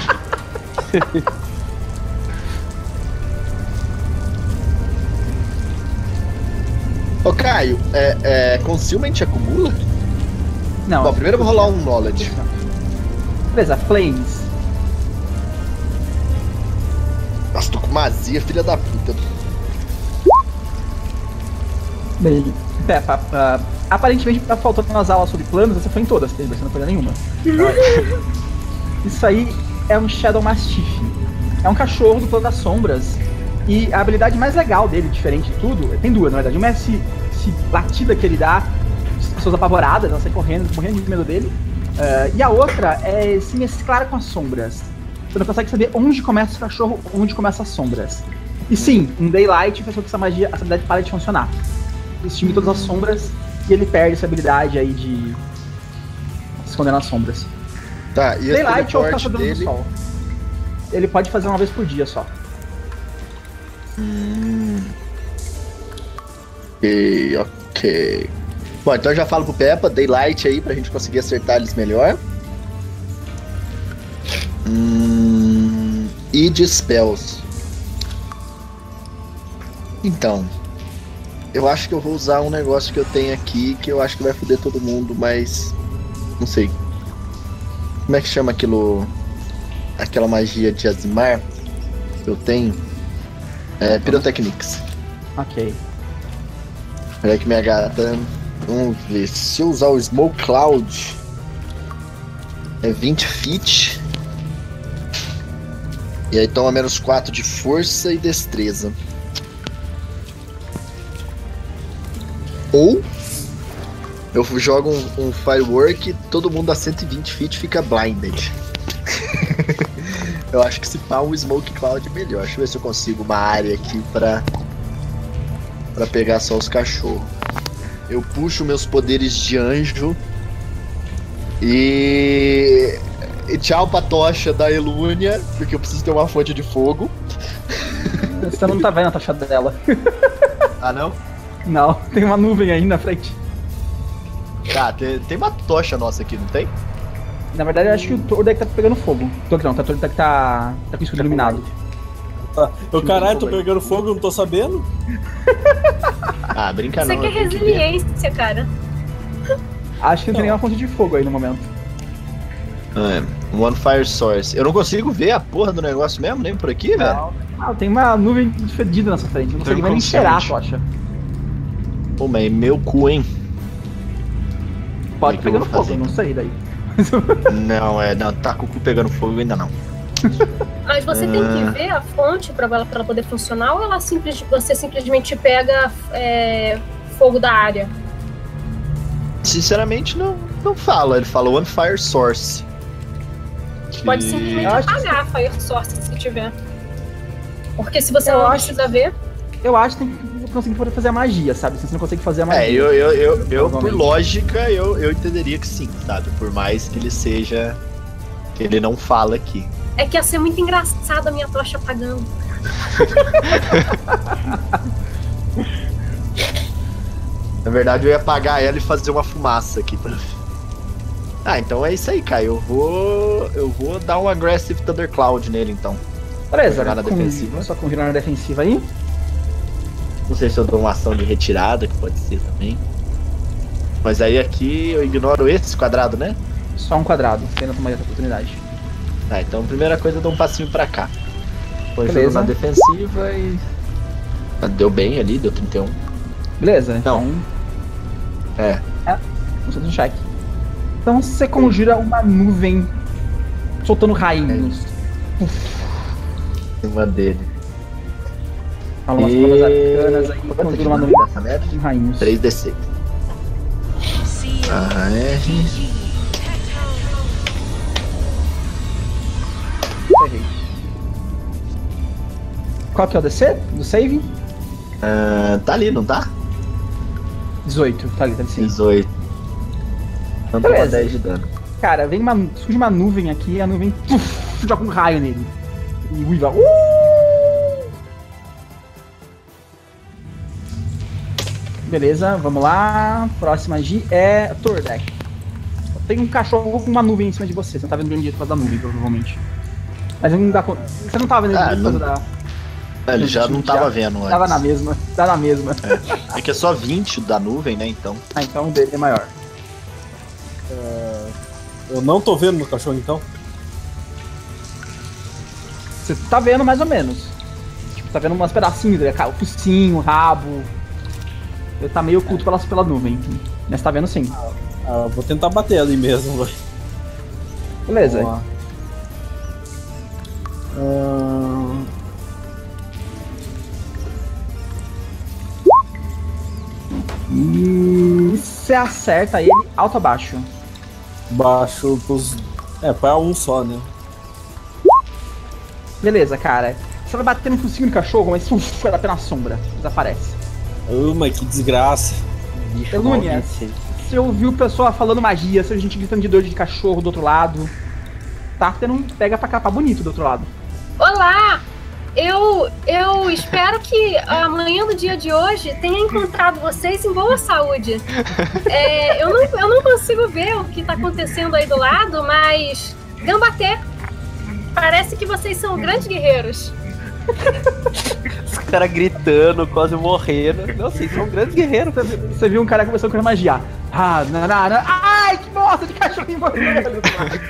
Ô, Caio, é, é, Concealment acumula? Não. Bom, primeiro eu vou rolar um Knowledge. Beleza, Flames. Nossa, tô com mazia, filha da puta. Bem, Peppa, uh, aparentemente tá faltando nas aulas sobre planos, você foi em todas, você não foi em nenhuma. Isso aí é um Shadow Mastiff. É um cachorro do plano das sombras. E a habilidade mais legal dele, diferente de tudo, tem duas, na verdade. Uma é esse, esse batida que ele dá, as pessoas apavoradas, elas saem correndo, morrendo de medo dele. Uh, e a outra é se mesclar com as sombras. Você não consegue saber onde começa o cachorro, onde começa as sombras. E sim, um Daylight faz com que essa magia, essa habilidade pare de funcionar. Extingue todas as sombras e ele perde essa habilidade aí de se esconder nas sombras. Tá, e esse Daylight ou teleporte caçador do dele... sol. ele pode fazer uma vez por dia só. Hum. Ok, ok. Bom, então eu já falo pro Peppa, Daylight aí pra gente conseguir acertar eles melhor. Hum, e de spells. Então, eu acho que eu vou usar um negócio que eu tenho aqui que eu acho que vai foder todo mundo, mas não sei. Como é que chama aquilo? Aquela magia de Azimar que eu tenho? É Pyrotechnics. Ok. Olha que minha gata. Vamos ver. Se eu usar o Smoke Cloud, é vinte feet. E aí toma menos quatro de força e destreza. Ou eu jogo um, um Firework e todo mundo a cento e vinte feet fica blinded. Eu acho que se pá o Smoke Cloud é melhor. Deixa eu ver se eu consigo uma área aqui pra, pra pegar só os cachorros. Eu puxo meus poderes de anjo e... e tchau pra tocha da Elúnia, porque eu preciso ter uma fonte de fogo. Você não tá vendo a tocha dela. Ah, não? Não, tem uma nuvem aí na frente. Tá, tem, tem uma tocha nossa aqui, não tem? Na verdade, eu acho que o Tordek tá pegando fogo. Tordek não, tá, Tordek tá, tá com o escudo iluminado. Tá. Eu, caralho, tô pegando fogo, eu não tô sabendo? Ah, brinca Isso não. aqui é resiliência, cara. Acho que não tem nenhuma fonte de fogo aí no momento. É, One Fire Source. Eu não consigo ver a porra do negócio mesmo, nem por aqui, velho. Não, não, tem uma nuvem fedida na sua frente. Não consegue nem cheirar a tocha. Pô, mas meu cu, hein? Pode que eu pegando vou fogo, fazer? não sei daí. Não, é, não, tá com o cu pegando fogo ainda não. Mas você tem que ver a fonte pra ela, pra ela poder funcionar ou ela simples, você simplesmente pega é, fogo da área? Sinceramente, não, não fala. Ele fala One Fire Source. Pode Que- simplesmente Eu acho que apagar a Fire Source se tiver. Porque se você Eu não acho precisa ver, Eu acho que tem que conseguir fazer a magia, sabe? Se você não consegue fazer a magia. É, eu, eu, eu, eu por Provavelmente. lógica, eu, eu entenderia que sim, sabe? Por mais que ele seja... que ele não fala aqui. é que ia ser muito engraçado a minha tocha apagando. Na verdade, eu ia apagar ela e fazer uma fumaça aqui. Pra... Ah, então é isso aí, Caio. Eu vou... eu vou dar um Aggressive Thundercloud nele, então. Beleza, jogar na com- defensiva. Só conjurar na defensiva aí. Não sei se eu dou uma ação de retirada, que pode ser também. Mas aí aqui eu ignoro esse quadrado, né? Só um quadrado, tendo tomar essa oportunidade. Tá, então a primeira coisa eu dou um passinho pra cá. Depois jogo Beleza. na defensiva e... Ah, deu bem ali, deu trinta e um. Beleza, Não. então. É. Você tem um cheque. Então você conjura uma nuvem soltando rainhos. Em cima dele. Fala umas E- palavras arcanas aí, Quanto conjura de uma dano nuvem dessa merda? de rainhos. três D seis. Ah, é. Errei. Qual que é o D C do save? Ah, tá ali, não tá? dezoito, tá ali, tá ali sim. dezoito. Então toma Beleza. dez de dano. Cara, vem uma, surge uma nuvem aqui e a nuvem puf, joga um raio nele. E o Iva. Uh! Beleza, vamos lá. Próxima G é Tordek. Tem um cachorro com uma nuvem em cima de você. Você não tá vendo bem direito por causa da nuvem, provavelmente. Mas não dá conta. Você não tava vendo Ah, direito por causa não- da. Ele já não tava Já vendo antes. Tava na mesma. Tá na mesma. É que é só vinte da nuvem, né? Então. Ah, então o dele é maior. Eu não tô vendo meu cachorro então. Você tá vendo mais ou menos. Tipo, tá vendo umas pedacinhos dele, o focinho, o rabo. Ele tá meio oculto pela, pela nuvem. Mas tá vendo sim. Ah, vou tentar bater ali mesmo, vai. Beleza. Vamos lá. Ahn, E você acerta ele alto ou baixo. baixo pros. É, pra um só, né? Beleza, cara. Você vai bater no focinho do cachorro, mas uf, vai bater na sombra. Desaparece. Oh, mas que desgraça. Elúnia, você ouviu o pessoal falando magia, você ouviu gente gritando de dor de cachorro do outro lado. Tá tendo um pega pra capar bonito do outro lado. Olá! Eu, eu espero que amanhã do dia de hoje tenha encontrado vocês em boa saúde. É, eu, não, eu não consigo ver o que está acontecendo aí do lado, mas Gambaté, parece que vocês são grandes guerreiros. Os caras gritando, quase morrendo. Não, vocês são grandes guerreiros. Você, você viu um cara começando com magia. Ah, não, não, não. Ai, que bosta de cachorrinho morrendo.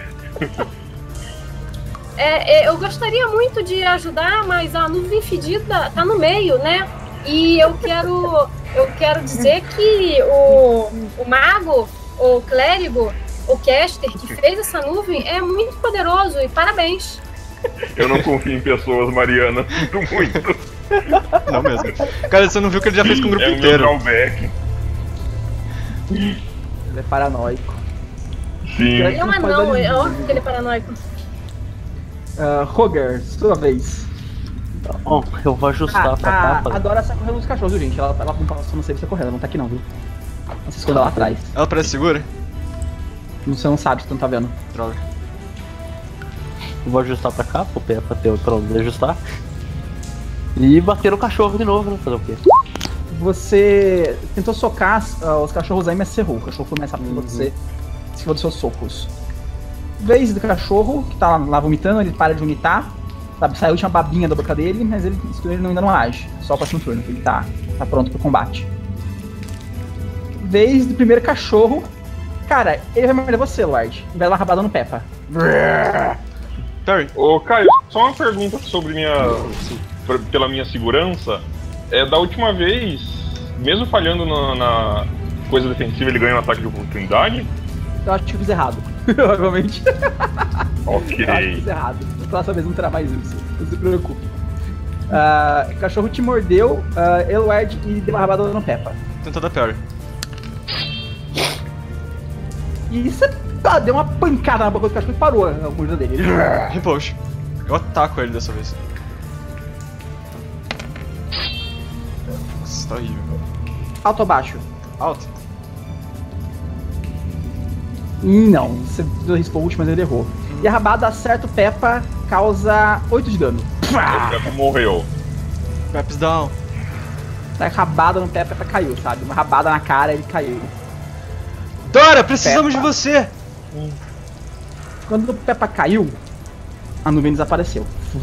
É, eu gostaria muito de ajudar, mas a nuvem fedida tá no meio, né? E eu quero, eu quero dizer que o, o mago, o clérigo, o caster que fez essa nuvem é muito poderoso e parabéns. Eu não confio em pessoas, Mariana, sinto muito. Não mesmo. Cara, você não viu o que ele já fez com o grupo é inteiro. Meu drawback. Ele é paranoico. Sim. Ele é um anão, é óbvio que ele é paranoico. Uh, Roger, sua vez. Bom, eu vou ajustar Ah, pra a, capa. a Dora sai correndo nos cachorros, viu, gente? Ela, ela não passou, não sei se você correndo, ela não tá aqui não, viu? Ela se escondeu lá atrás. Ela parece segura? Você não sabe, você não tá vendo. Droga. Eu vou ajustar pra cá, pro pé pra ter pra onde ajustar. E bater no cachorro de novo, né? Fazer o quê? Você tentou socar uh, os cachorros aí, mas você errou. O cachorro foi mais rápido que você. Esquivou dos seus socos. Vez do cachorro, que tá lá, lá vomitando, ele para de vomitar. Sabe, saiu uma babinha da boca dele, mas ele, ele ainda não age. Só o próximo turno, que ele tá, tá pronto pro combate. Vez do primeiro cachorro. Cara, ele vai morder você, Lorde. E vai lá rabada no Peppa. Perry. Ô, Caio, só uma pergunta sobre minha. pela minha segurança. É, da última vez, mesmo falhando na, na coisa defensiva, ele ganha um ataque de oportunidade? Eu acho que eu fiz errado. Provavelmente. Ok. Eu acho que eu fiz errado. Na próxima vez não terá mais isso. Não se preocupe. Uh, o cachorro te mordeu, uh, Eluard, e deu uma rabada no Peppa. Tenta dar Perry. E você tá, deu uma pancada na boca do cachorro e parou a mordida dele. Repulse. Eu ataco ele dessa vez. Nossa, tá horrível. Alto ou baixo? Alto. Não, você deu risco último, mas ele errou. E a rabada acerta o Peppa, causa oito de dano. O Peppa morreu. Peps down. A rabada no Peppa, Peppa caiu, sabe? Uma rabada na cara, ele caiu. Dora, precisamos Peppa. de você! Quando o Peppa caiu, a nuvem desapareceu.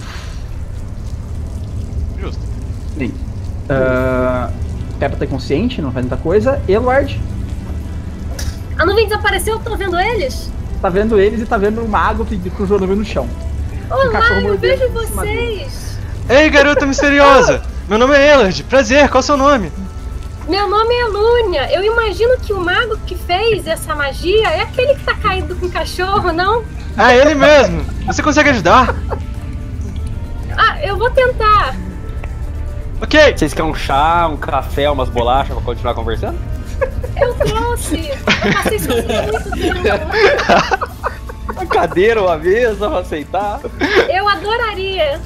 Justo. Sim. Uh, Peppa tá inconsciente, não faz muita coisa. Eluard A nuvem desapareceu, tô vendo eles? tá vendo eles e tá vendo o mago que cruzou a nuvem no chão. Olá, cachorro eu mordeu vejo em cima dele. vocês! Ei, garota misteriosa! Meu nome é Elard. Prazer, qual é o seu nome? Meu nome é Lúnia. Eu imagino que o mago que fez essa magia é aquele que tá caído com o cachorro, não? Ah, ele mesmo. Você consegue ajudar? Ah, eu vou tentar. Ok. Vocês querem um chá, um café, umas bolachas pra continuar conversando? Eu trouxe. Eu passei isso muito tempo. Uma cadeira, uma mesa pra aceitar. Eu adoraria.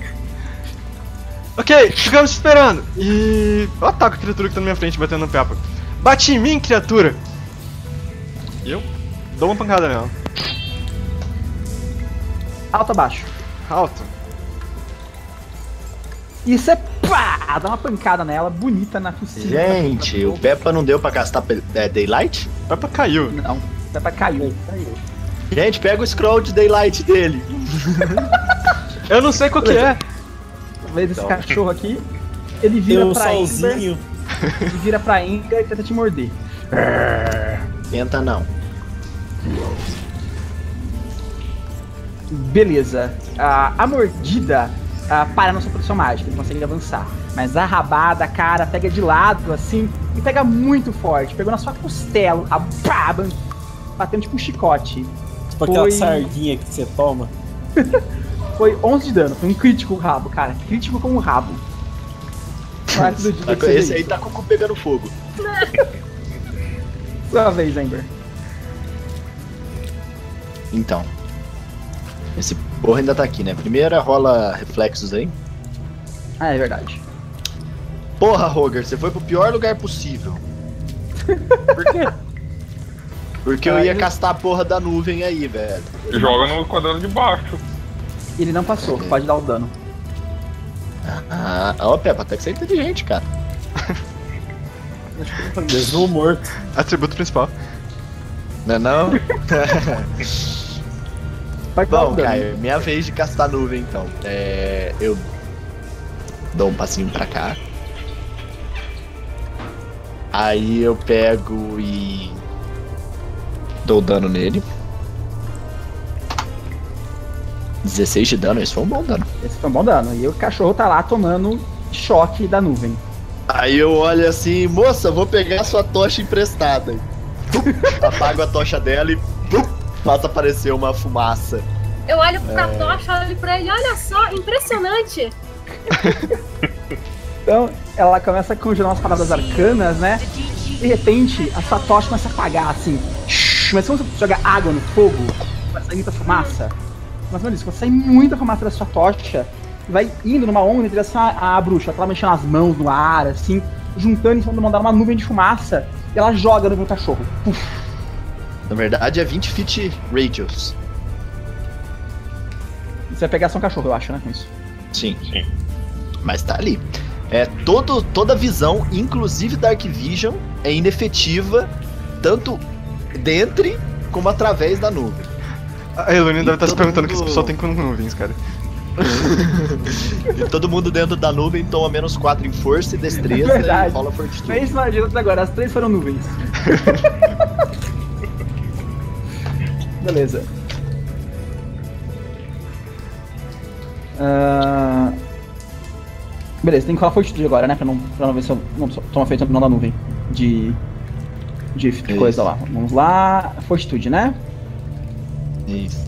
Ok, ficamos esperando. E eu ataco a criatura que tá na minha frente, batendo no Peppa. Bate em mim, criatura! E eu dou uma pancada nela. Alto ou baixo? Alto. E você pá, dá uma pancada nela, bonita na focinha. Gente, o Peppa não deu pra gastar pe- é, Daylight? Peppa caiu. Não, Peppa caiu. caiu. Gente, pega o scroll de Daylight dele. Eu não sei qual que é. Vê esse cachorro aqui, ele vira Deu um pra Ember, solzinho. ele vira pra Ember e tenta te morder. Tenta não. Beleza. A, a mordida a, para na sua proteção mágica, ele consegue avançar. Mas a rabada, cara, pega de lado, assim, e pega muito forte. Pegou na sua costela, a, pá, ban- batendo tipo um chicote. Tipo aquela Foi- sardinha que você toma. Foi onze de dano, foi um crítico o rabo, cara. Crítico com o rabo. Não é todo dia que você vê Esse aí isso. tá com o cu pegando fogo. Sua vez, Ember. Então. Esse porra ainda tá aqui, né? Primeira rola reflexos aí. Ah, é verdade. Porra, Roger, você foi pro pior lugar possível. Por quê? Porque eu Ah, ia eu- castar a porra da nuvem aí, velho. Joga no quadrado de baixo. Ele não passou, pode dar o dano. Ah, ó, Peppa, até que você é inteligente, cara. Mesmo morto. Atributo principal. Não é não? Pode dar o Bom, dano. Caio, minha vez de castar nuvem, então. É, eu dou um passinho pra cá. Aí eu pego e dou dano nele. dezesseis de dano, esse foi um bom dano. Esse foi um bom dano. E o cachorro tá lá tomando choque da nuvem. Aí eu olho assim, moça, vou pegar sua tocha emprestada. Apago a tocha dela e pum, passa a aparecer uma fumaça. Eu olho pra É. tocha, olho pra ele, olha só, impressionante. Então, ela começa a conjurar umas palavras arcanas, né? De repente, a sua tocha começa a apagar, assim. Mas quando você joga água no fogo, vai sair muita fumaça. Mas não é isso, vai sair muita fumaça da sua tocha e vai indo numa onda em direção à, à bruxa. Ela tá mexendo as mãos no ar, assim, juntando em cima do mandar uma nuvem de fumaça e ela joga no meu cachorro. Puf. Na verdade é vinte feet radius. Você vai pegar só um cachorro, eu acho, né? Com isso. Sim, Sim. mas tá ali. É, todo, toda visão, inclusive Dark Vision, é inefetiva tanto dentro como através da nuvem. A Elune deve E estar se todo perguntando o que esse mundo- pessoal tem com nuvens, cara. E todo mundo dentro da nuvem toma menos quatro em força e destreza Verdade. e rola fortitude. Três magias até agora, as três foram nuvens. Beleza. Ah, Beleza, tem que rolar fortitude agora, né? Pra não, pra não ver se eu não tomo efeito não da nuvem. De. De Isso. coisa lá. Vamos lá. Fortitude, né? Isso.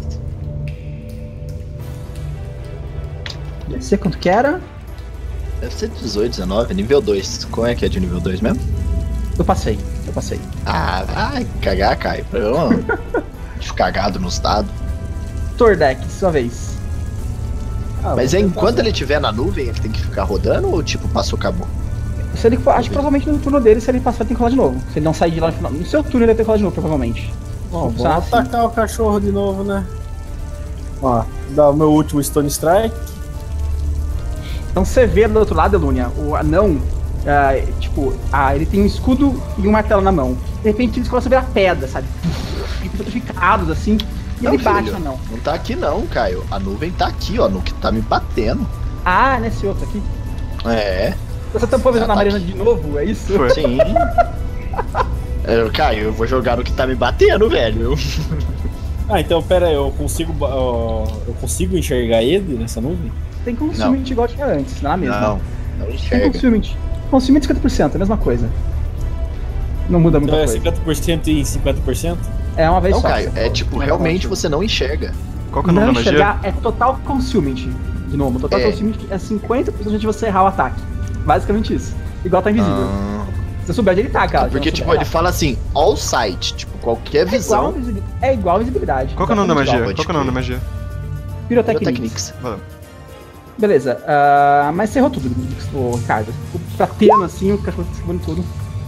D C quanto que era? Deve ser dezoito, dezenove, nível dois. Como é que é de nível dois mesmo? Eu passei, eu passei. Ah, vai cagar, Caio. Pra eu não ficar cagado nos dados. Tordek, sua vez. Ah, Mas vou é tentar enquanto fazer. ele estiver na nuvem, ele tem que ficar rodando ou tipo, passou, acabou? Se ele for, acho que provavelmente no turno dele, se ele passar, tem que rolar de novo. Se ele não sair de lá no final. No seu turno, ele vai ter que rolar de novo, provavelmente. Bom, vamos Tá, sim. atacar o cachorro de novo, né? Ó, dá o meu último Stone Strike. Então você vê do outro lado, Elúnia, o anão, ah, tipo, ah, ele tem um escudo e um martelo na mão. De repente eles começam a virar pedra, sabe? Ficam petrificados assim, e Não, ele bate filho. o anão. Não tá aqui não, Caio. A nuvem tá aqui, ó, no que tá me batendo. Ah, nesse outro aqui. É, Você tampou a visão Ah, da tá Marina aqui. de novo, é isso? Foi. sim. É, Caio, eu vou jogar no que tá me batendo, velho. Ah, então pera aí, eu consigo. ó, eu consigo enxergar ele nessa nuvem? Tem consument igual tinha antes, não é a mesma. Não, não Tem enxerga. consument. Consument cinquenta por cento, é a mesma coisa. Não muda muita Então é coisa. cinquenta por cento e cinquenta por cento? É uma vez Não, só. Caio, é tipo, Não é realmente uma você não enxerga. Qual que é o nome Não da magia? enxergar é total consument. De novo, total É. consument é cinquenta por cento de você errar o ataque. Basicamente isso. Igual tá invisível. Ah, Se você souber onde ele tá, cara. porque, se tipo, não ele souber fala assim, all sight, tipo, qualquer errar. é igual, visão. visibi- é igual visibilidade. Qual que é o nome da magia? pode Qual que é o nome da crer. magia? Pyrotechnics. Pyrotechnics. Valeu. Beleza, ah, mas você errou tudo, o Ricardo. O Plateno, assim, o cachorro segurando tudo.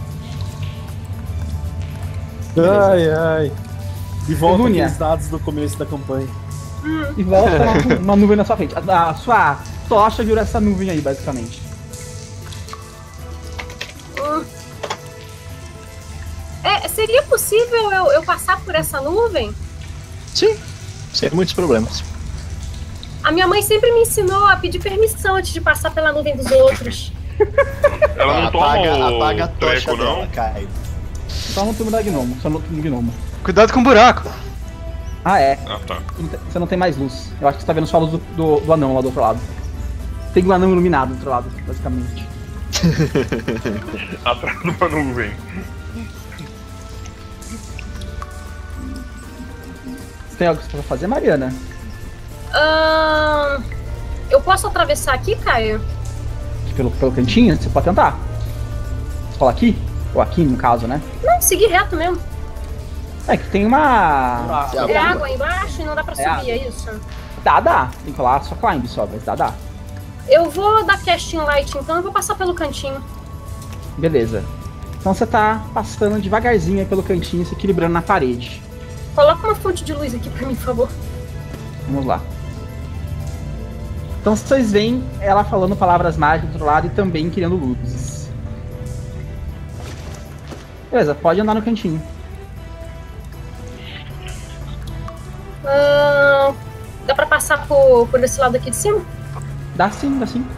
Ai, ai. De volta Elúnia. aqueles dados do começo da campanha. E volta uma, uma nuvem na sua frente. A, a sua tocha virou essa nuvem aí, basicamente. Hum. É, seria possível eu, eu passar por essa nuvem? Sim, sem muitos problemas. A minha mãe sempre me ensinou a pedir permissão antes de passar pela nuvem dos outros. Ela não toma apaga, o apaga a tocha treco, dela, não? Caio. Só no turno da gnomo, só no turno do gnomo. Cuidado com o buraco! Ah, é. Ah, tá. Não tem- Você não tem mais luz. Eu acho que você tá vendo só a luz do, do, do anão lá do outro lado. Tem um anão iluminado do outro lado, basicamente. Atrás de uma nuvem. Você tem algo que você pode fazer, Mariana? Ahn, eu posso atravessar aqui, Caio? Aqui pelo, pelo cantinho? Você pode tentar. Você fala aqui? Ou aqui, no caso, né? Não, seguir reto mesmo. É que tem uma... Se É abre. água aí embaixo e não dá pra É subir, é isso? Dá, dá. Tem que rolar só climb só, mas dá, dá. Eu vou dar casting light, então eu vou passar pelo cantinho. Beleza. Então você tá passando devagarzinho aí pelo cantinho, se equilibrando na parede. Coloca uma fonte de luz aqui pra mim, por favor. Vamos lá. Então vocês veem ela falando palavras mágicas do outro lado e também criando luzes. Beleza, pode andar no cantinho. Ah, dá pra passar por, por esse lado aqui de cima? Dá sim, dá sim.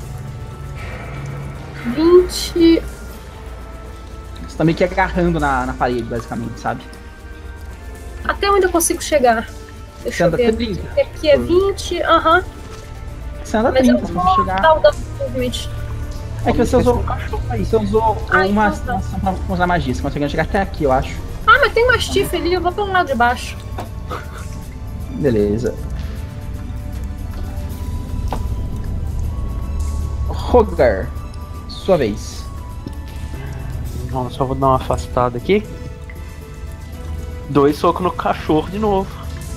vinte. Você tá meio que agarrando na, na parede, basicamente, sabe? Até onde eu consigo chegar? Você Deixa eu anda ver. trinta. Aqui é vinte, aham. Você anda Mas eu trinta, se você vou chegar. dar o dano de movimento. É que você usou. Aí, você usou Ai, uma então tá. ação pra usar magia. Você consegue chegar até aqui, eu acho. Ah, mas tem um mastife ali, eu vou pelo lado de baixo. Beleza. Rogar, sua vez. Não, só vou dar uma afastada aqui. Dois socos no cachorro de novo.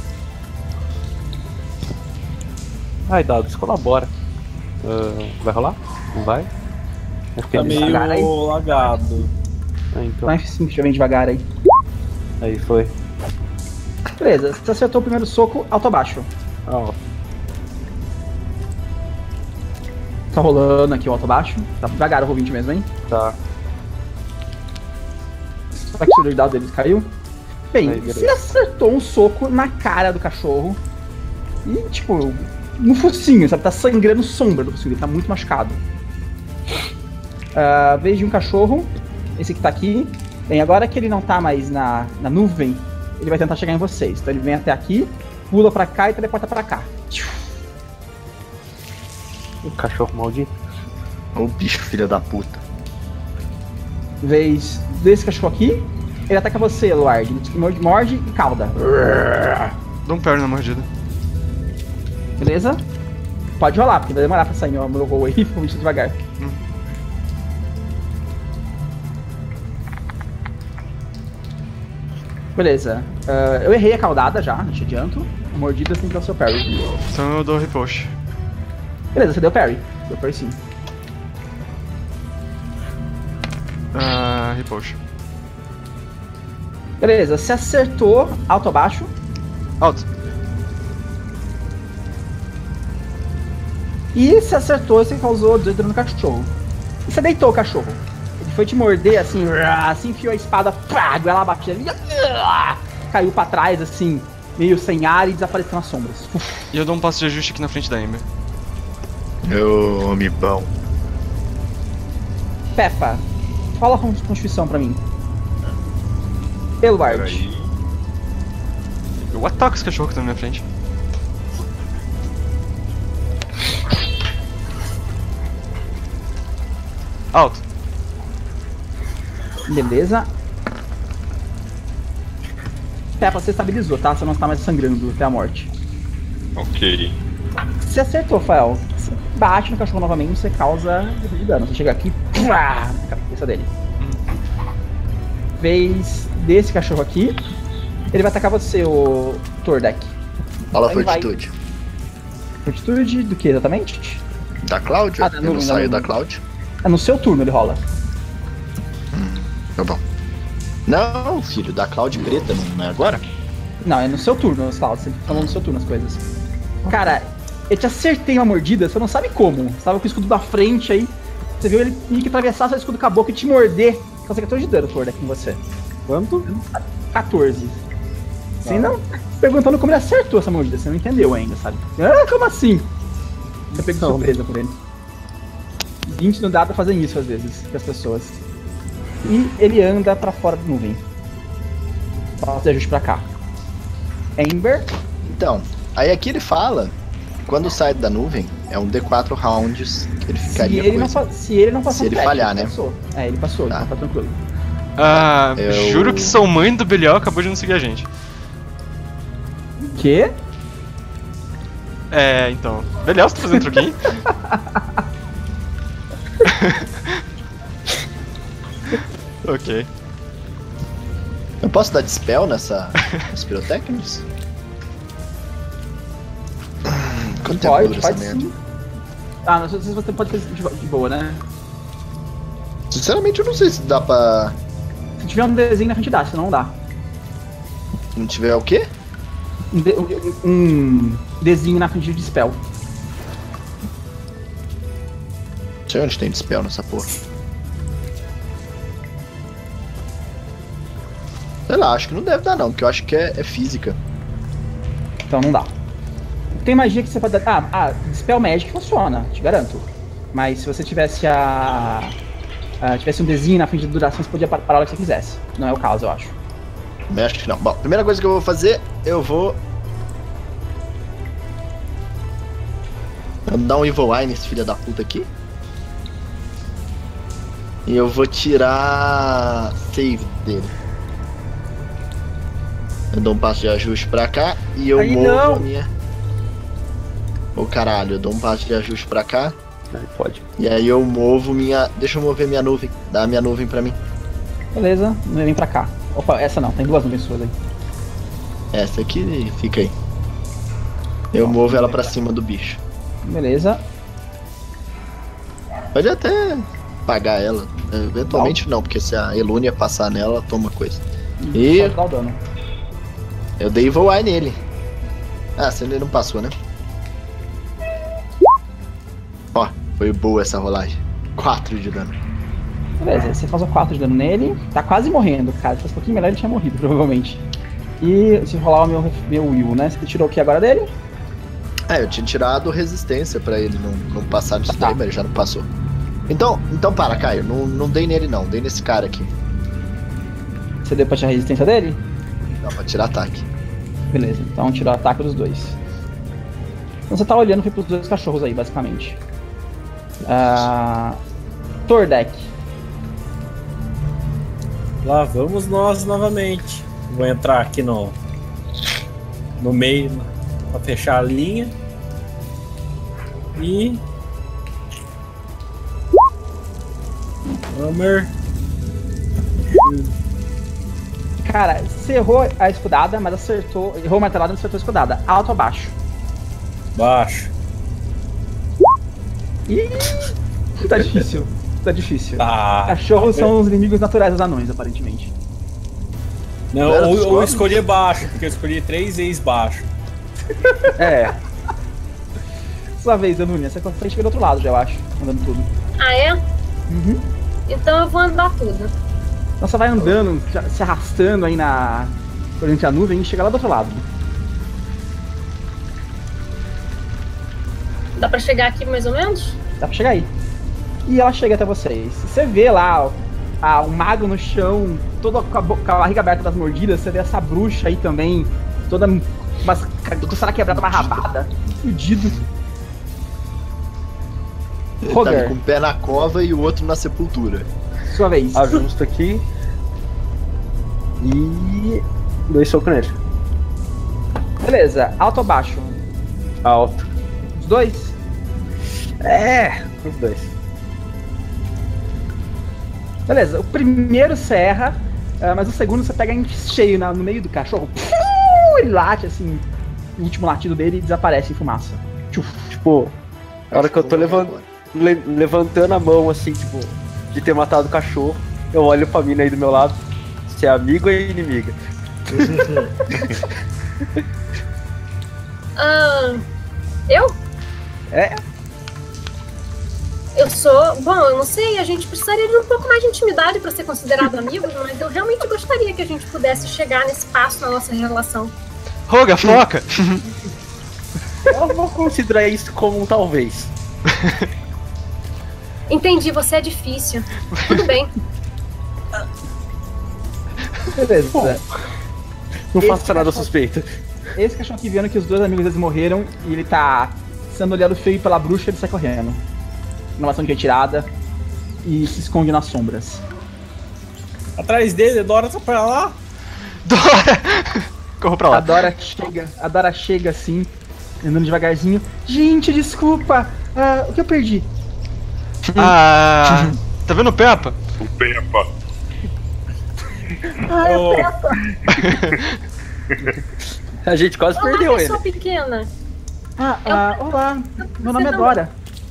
Ai, Dados, colabora. Uh, vai rolar? Não vai? É porque Tá ele- meio devagar aí. lagado. Ah, então. Então F cinco, já vem devagar aí. Aí foi. Beleza, você acertou o primeiro soco, alto ou baixo. Ó, Tá rolando aqui o alto ou baixo. Tá devagar o roll vinte mesmo, hein? tá. Só que o dado deles caiu. Bem, Aí, beleza. você acertou um soco na cara do cachorro. E, tipo, no focinho, sabe? Tá sangrando sombra do focinho, ele tá muito machucado. Ah, vez de um cachorro, esse que tá aqui. Bem, agora que ele não tá mais na, na nuvem, ele vai tentar chegar em vocês. Então ele vem até aqui, pula pra cá e teleporta pra cá. O cachorro maldito. Ô bicho, filha da puta. Vez desse cachorro aqui, ele ataca você, Luard. Ele te morde, morde e cauda. Dá um parry na mordida. Beleza? Pode rolar, porque vai demorar pra sair meu, meu roll aí, vou mexer devagar. Hum. Beleza. Ah, eu errei a caudada já, não te adianto. A mordida tem que dar o seu parry. Então eu dou repost. Beleza, você deu parry. Deu parry sim. Ah, repost. Beleza, você acertou alto ou baixo. Alto. E você acertou, você causou dezoito dano no cachorro. E você deitou o cachorro. Ele foi te morder assim, assim enfiou a espada, pá, goela abaixo ali, caiu pra trás assim, meio sem ar e desapareceu nas sombras. E eu dou um passo de ajuste aqui na frente da Ember. Ô, homem bom. Peppa, fala com constituição pra mim. Eluard. Peraí. Eu ataco esse cachorro que tá na minha frente. Alto. Beleza. Peppa, você estabilizou, tá? Você não está mais sangrando até a morte. Ok. Você acertou, Fael. Você bate no cachorro novamente, você causa de dano. Você chega aqui, pá, na cabeça dele. Vez desse cachorro aqui, ele vai atacar você, o Tordek. Fala Ele vai- fortitude. Fortitude do que exatamente? Da Cláudia? Ah, da Eu não nuvem, da saio nuvem. da Cláudia. É no seu turno ele rola. Tá bom. Não, filho, da Cláudia preta, não é agora? Não, é no seu turno, Cláudio. Você falou no seu turno as coisas. Cara, eu te acertei uma mordida, você não sabe como. Você tava com o escudo da frente aí. Você viu ele meio que atravessar seu escudo com a boca e te morder. Causa quatorze de dano, Tordek, em você. Quanto? quatorze. Você ainda tá perguntando como ele acertou essa mordida, você não entendeu ainda, sabe? Ah, como assim? Você pegou Não. surpresa por ele. vinte no dado fazem isso às vezes, com as pessoas. E ele anda pra fora da nuvem. Faça ajuste pra cá. Ember, Então, aí aqui ele fala, quando sai da nuvem, é um D quatro rounds que ele se ficaria ele, não, coisa. fa- se ele não passou Se ele no teste, falhar, ele né? passou. É, ele passou, Tá. então tá tranquilo. Ah, Eu- juro que sou mãe do Belial acabou de não seguir a gente. Que? É, então. Belial, você tá fazendo truquinho? Ok. Eu posso dar dispel nessa nos pirotécnicos? Hum, Quanto tempo Pode, dura essa pode merda? sim. Ah, não sei se você pode fazer de de boa, né? Sinceramente, eu não sei se dá pra. Se tiver um desenho na frente dá, senão não dá. Não tiver o quê? Um, de- um- um desenho na frente de spell. sei onde tem dispel nessa porra. Sei lá, acho que não deve dar não, porque eu acho que é, é física. Então não dá. Tem magia que você pode dar. Ah, ah, Dispel Magic funciona, te garanto. Mas se você tivesse a. a tivesse um desenho na frente de duração, você podia parar a hora que você quisesse. Não é o caso, eu acho. Também acho que não. Bom, primeira coisa que eu vou fazer, eu vou. Eu vou dar um Evil Eye nesse filho da puta aqui. E eu vou tirar. Save dele. Eu dou um passo de ajuste pra cá e eu Aí movo não. a minha. Ô caralho, eu dou um passo de ajuste pra cá. Aí pode. E aí eu movo minha. Deixa eu mover minha nuvem. Dá a minha nuvem pra mim. Beleza, não vem pra cá. Opa, essa não, tem duas nuvens suas aí. Essa aqui fica aí. Eu movo ela pra cima do bicho. Beleza. Pode até apagar ela. Eventualmente não, porque se a Elúnia passar nela, toma coisa. E Só dá o dano. eu dei Evil Eye nele. Ah, se ele não passou, né? Ó, foi boa essa rolagem. quatro de dano. Beleza, você faz o quatro de dano nele. Tá quase morrendo, cara. Se fosse um pouquinho melhor, ele tinha morrido, provavelmente. E se rolar o meu, meu Will, né? Você tirou o que agora dele? É, eu tinha tirado resistência pra ele não, não passar disso Tá. daí, mas ele já não passou. Então, então para, Caio. Não, não dei nele não, dei nesse cara aqui. Você deu pra tirar a resistência dele? Não, pra tirar ataque. Beleza, então tirou o ataque dos dois. Então você tá olhando foi pros dois cachorros aí, basicamente. Ah, Tordek. Lá vamos nós novamente. Vou entrar aqui no no meio pra fechar a linha. E Hammer. Cara, você errou a escudada, mas acertou. Errou a martelada, mas acertou a escudada. Alto ou baixo? Baixo. Ih, tá difícil. Tá difícil. Tá. Cachorros são os inimigos naturais dos anões, aparentemente. Não, Era ou, ou eu suave. escolhi baixo, porque eu escolhi três vezes baixo. É. Sua vez, Anunia. Você consegue chegar do outro lado, já, eu acho. Andando tudo. Ah, é? Uhum. Então eu vou andar tudo. Então você vai andando, já- se arrastando aí na. por entre a nuvem e chega lá do outro lado. Dá pra chegar aqui mais ou menos? Dá pra chegar aí. E ela chega até vocês. Você vê lá ó, a, um mago no chão, todo com a, bo- com a barriga aberta das mordidas. Você vê essa bruxa aí também, toda umas costela quebrada, uma rabada, fudido. Ele tá Roger, ali com o pé na cova e o outro na sepultura. sua vez. Ajusto aqui. E. Dois socos nele. Beleza, alto ou baixo? Alto. Os dois? É, os dois. Beleza, o primeiro você erra, ah, mas o segundo você pega em cheio na- no meio do cachorro. Ele late assim, o último latido dele desaparece em fumaça. Tchuf. Tipo, a hora que eu tô levan- le- levantando a mão, assim, tipo, de ter matado o cachorro, eu olho pra mina aí do meu lado. Se é amigo ou inimiga? Ah, eu? É. Eu sou. Bom, eu não sei, a gente precisaria de um pouco mais de intimidade pra ser considerado amigos, mas eu realmente gostaria que a gente pudesse chegar nesse passo na nossa relação. Roga, foca! Eu vou considerar isso como um talvez. Entendi, você é difícil. Tudo bem. Beleza. Não Esse faço nada cachorro- suspeito. Esse cachorro aqui vendo que os dois amigos deles morreram e ele tá sendo olhado feio pela bruxa, ele sai correndo. Inovação de retirada e se esconde nas sombras. Atrás dele, Dora tá pra lá. Dora! Corro pra A lá. Dora chega, a Dora chega assim, andando devagarzinho. Gente, desculpa! ah, o que eu perdi? Ah, tá vendo o Peppa? O Peppa. Ah, Ô, A gente quase Olá, perdeu ele. pessoa pequena. ah, ah, olá, meu nome é não- Dora.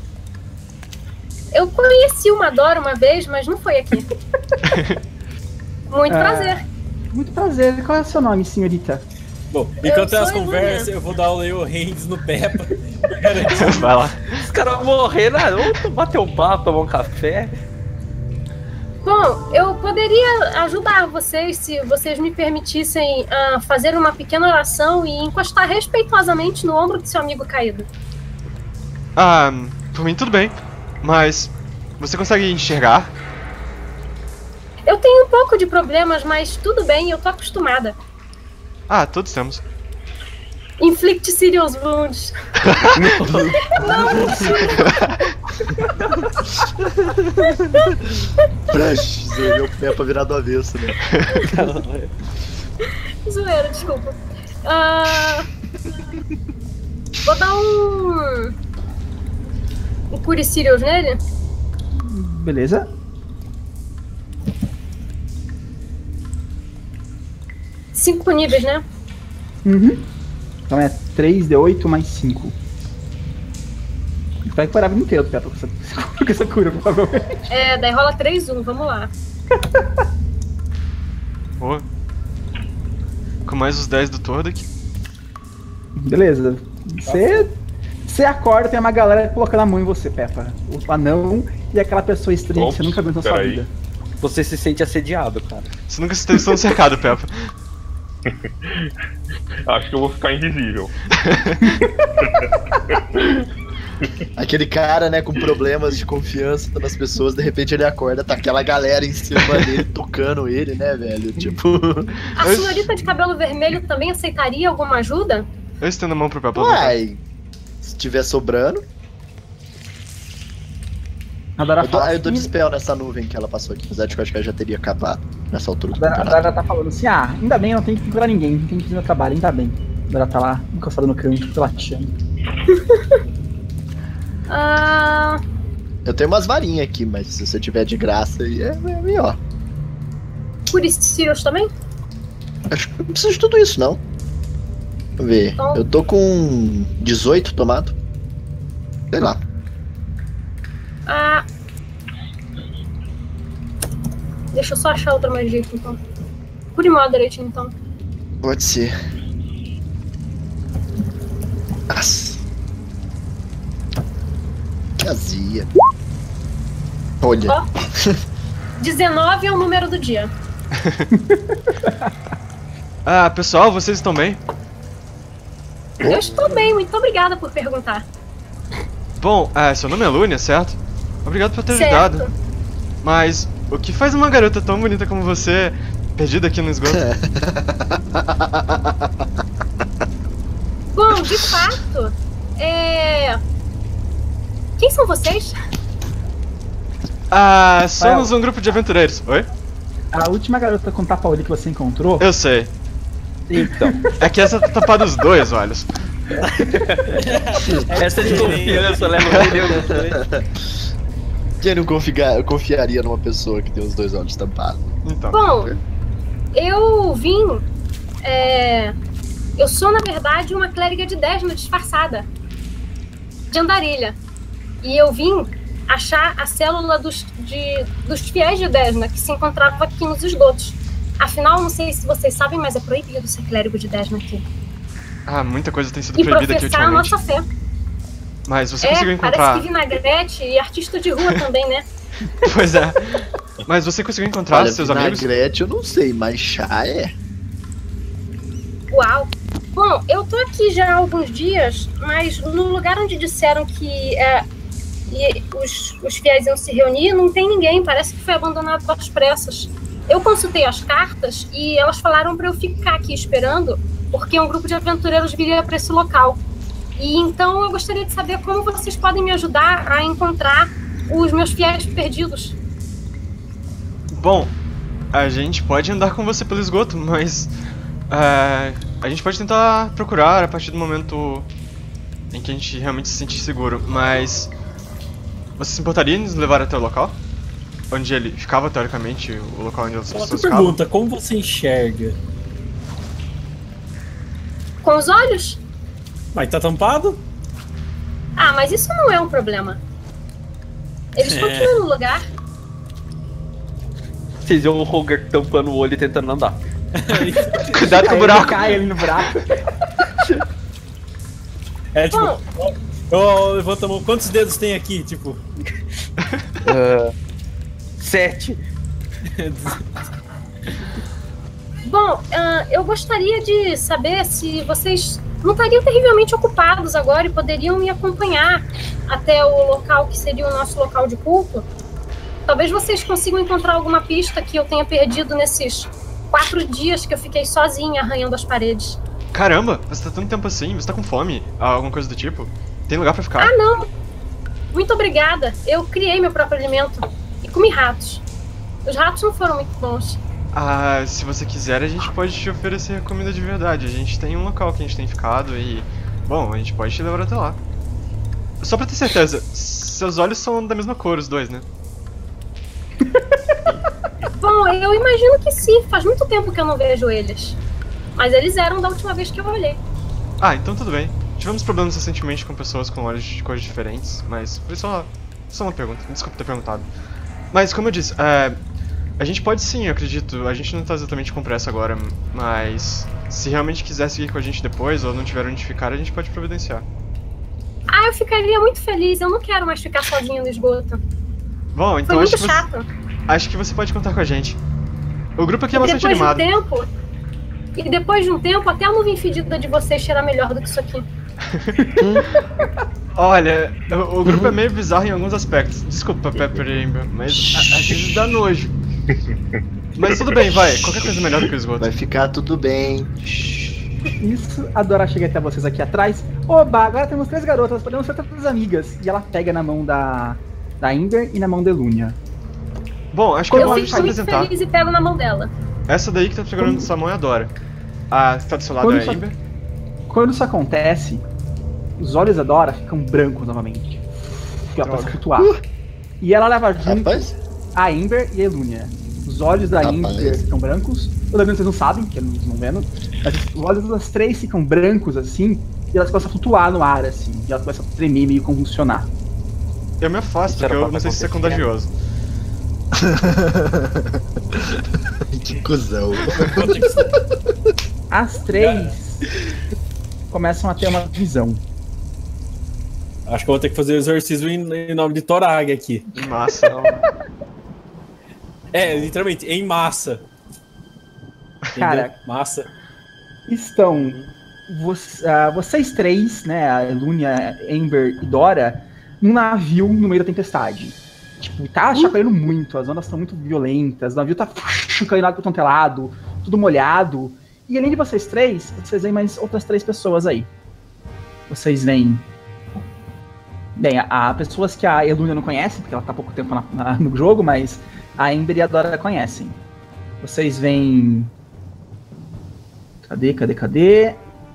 Eu conheci uma Dora uma vez, mas não foi aqui. Muito Ah. prazer. Muito prazer, qual é o seu nome, senhorita? bom, enquanto Eu tem as sou conversas, Elúnia. eu vou dar o Leo Hands no Peppa. pra garantir Vai lá. os caras vão morrer, né? Vamos bater um papo, tomar um café. Bom, eu poderia ajudar vocês se vocês me permitissem uh, fazer uma pequena oração e encostar respeitosamente no ombro do seu amigo caído. Ah, por mim tudo bem, mas você consegue enxergar? Eu tenho um pouco de problemas, mas tudo bem, eu tô acostumada. Ah, todos temos. Inflict serious wounds. Prash, você viu o Peppa virar do avesso, né? Zoeira, desculpa. Uh, vou dar um... Um Cure Serious nele. Beleza. Cinco níveis, né? Uhum. Então é três D oito mais cinco. Vai parar a vida inteira, Peppa, com essa, com essa cura, provavelmente. É, daí rola três um, vamos lá. Boa. Com mais os dez do Tordek. Beleza. Você, você acorda, tem uma galera colocando a mão em você, Peppa. O anão e aquela pessoa estranha que você nunca viu na sua vida. Você se sente assediado, cara. Você nunca se teve tão cercado, Peppa. Acho que eu vou ficar invisível. Aquele cara, né, com problemas de confiança nas pessoas, de repente ele acorda, tá aquela galera em cima dele tocando ele, né, velho? Tipo. A senhorita de cabelo vermelho também aceitaria alguma ajuda? Eu estendo a mão pro Peppa. Uai, se tiver sobrando. A Dara Eu dou, fala eu dou assim, dispel nessa nuvem que ela passou aqui, apesar de que eu acho que ela já teria acabado nessa altura do a Dara, a campeonato. Dara tá falando assim, ah, ainda bem, não tem que procurar ninguém, não tem que fazer meu trabalho, ainda bem. A Dara tá lá, encostada no canto, relaxando. Ah, Eu tenho umas varinhas aqui, mas se você tiver de graça aí é, é melhor. Cure Serious também? Acho que não preciso de tudo isso, não. Vamos ver. Então- Eu tô com dezoito tomado. Sei lá. Ah, deixa eu só achar outra magia aqui, então. Cure Moderate, então. Pode ser. Nossa. Que azia. Olha. Ó, dezenove é o número do dia. Ah, pessoal, vocês estão bem? Eu estou bem, muito obrigada por perguntar. Bom, ah, seu nome é Lúnia, certo? Obrigado por ter Certo. ajudado. Mas o que faz uma garota tão bonita como você perdida aqui no esgoto? Bom, de fato, é... Quem são vocês? Ah, somos um grupo de aventureiros. Oi? A última garota com tapa-olho que você encontrou... Eu sei. Então. É que essa tá tapada os dois olhos. Essa de confiança leva ele. Quem não confia- confiaria numa pessoa que tem os dois olhos tampados? Então. Bom, eu vim... É... Eu sou, na verdade, uma clériga de Desna disfarçada. De Andarilha. E eu vim achar a célula dos, de, dos fiéis de Desna, que se encontrava aqui nos esgotos. Afinal, não sei se vocês sabem, mas é proibido ser clérigo de Desna aqui. Ah, muita coisa tem sido E proibida aqui professar a ultimamente. nossa fé. Mas você É, conseguiu parece encontrar. que vinagrete e artista de rua também, né? Pois é. Mas você conseguiu encontrar Olha, seus amigos? vinagrete eu não sei, mas chá é. Uau! Bom, eu tô aqui já há alguns dias, mas no lugar onde disseram que é, e os, os fiéis iam se reunir, não tem ninguém, parece que foi abandonado às pressas. Eu consultei as cartas e elas falaram pra eu ficar aqui esperando, porque um grupo de aventureiros viria pra esse local. E então eu gostaria de saber como vocês podem me ajudar a encontrar os meus fiéis perdidos. Bom, a gente pode andar com você pelo esgoto, mas é, a gente pode tentar procurar a partir do momento em que a gente realmente se sentir seguro. Mas você se importaria em nos levar até o local? Onde ele ficava, teoricamente, o local onde as Só uma pessoas ficavam? pergunta, como você enxerga? Com os olhos? Mas tá tampado? Ah, mas isso não é um problema. Eles É. continuam no lugar. Vocês viram o Roger tampando o olho e tentando andar. Cuidado com o Aí ele buraco! cai ali no buraco. É tipo, Bom, Eu levanto a mão. Quantos dedos tem aqui, tipo? uh, sete. Bom, uh, eu gostaria de saber se vocês não estariam terrivelmente ocupados agora e poderiam me acompanhar até o local que seria o nosso local de culto. Talvez vocês consigam encontrar alguma pista que eu tenha perdido nesses quatro dias que eu fiquei sozinha arranhando as paredes. Caramba, você tá tanto tempo assim, você tá com fome? Alguma coisa do tipo? Tem lugar pra ficar? Ah, não! Muito obrigada. Eu criei meu próprio alimento e comi ratos. Os ratos não foram muito bons. Ah, se você quiser, a gente pode te oferecer comida de verdade. A gente tem um local que a gente tem ficado e... Bom, a gente pode te levar até lá. Só pra ter certeza, seus olhos são da mesma cor, os dois, né? Bom, eu imagino que sim. Faz muito tempo que eu não vejo eles. Mas eles eram da última vez que eu olhei. Ah, então tudo bem. Tivemos problemas recentemente com pessoas com olhos de cores diferentes, mas foi só, só uma pergunta. Desculpa ter perguntado. Mas, como eu disse, é, a gente pode sim, eu acredito. A gente não tá exatamente com pressa agora, mas se realmente quiser seguir com a gente depois ou não tiver onde ficar, a gente pode providenciar. Ah, eu ficaria muito feliz. Eu não quero mais ficar sozinha no esgoto. Bom, então foi acho muito que, chato. você, acho que você pode contar com a gente. O grupo aqui é bastante depois animado. De um tempo, e depois de um tempo, até a nuvem fedida de vocês cheira melhor do que isso aqui. Olha, o, o grupo é meio bizarro em alguns aspectos. Desculpa, Pepper e Amber, mas a- às vezes dá nojo. Mas tudo bem, vai. Qualquer coisa melhor do que o esgoto. Vai ficar tudo bem. Isso, a Dora chega até vocês aqui atrás. Oba, agora temos três garotas, podemos ser todas amigas. E ela pega na mão da, da Amber e na mão da Elúnia. Bom, acho que Eu eu vou fico te muito apresentar. feliz e pego na mão dela. Essa daí que tá segurando essa mão é a Dora. A que tá do seu lado Quando é a isso- Amber. Quando isso acontece, os olhos da Dora ficam brancos novamente. Que ela começa a flutuar. E ela leva junto Rapaz, a Amber e a Elúnia. Os olhos da Rapaz. Amber ficam brancos. O da Elúnia vocês não sabem, porque eles não vendo. Mas os olhos das três ficam brancos assim. E elas começam a flutuar no ar, assim. E elas começam a tremer, meio convulsionar. Eu me afasto, Isso porque era eu pra não sei se isso é acontecer. contagioso. que cuzão. As três começam a ter uma visão. Acho que eu vou ter que fazer o exorcismo em, em nome de Torag aqui. Massa. É, literalmente, em massa. Entendeu? Cara, Massa. estão vo- ah, vocês três, né, a Elúnia, Amber e Dora, num navio no meio da tempestade. Tipo, tá chacoalhando muito, as ondas estão muito violentas, o navio tá caindo água pro lado, tudo molhado. E além de vocês três, vocês veem mais outras três pessoas aí. Vocês veem... Bem, há pessoas que a Elúnia não conhece, porque ela tá há pouco tempo na- na- no jogo, mas a Amber e a Dora conhecem. Vocês veem... Cadê, cadê, cadê?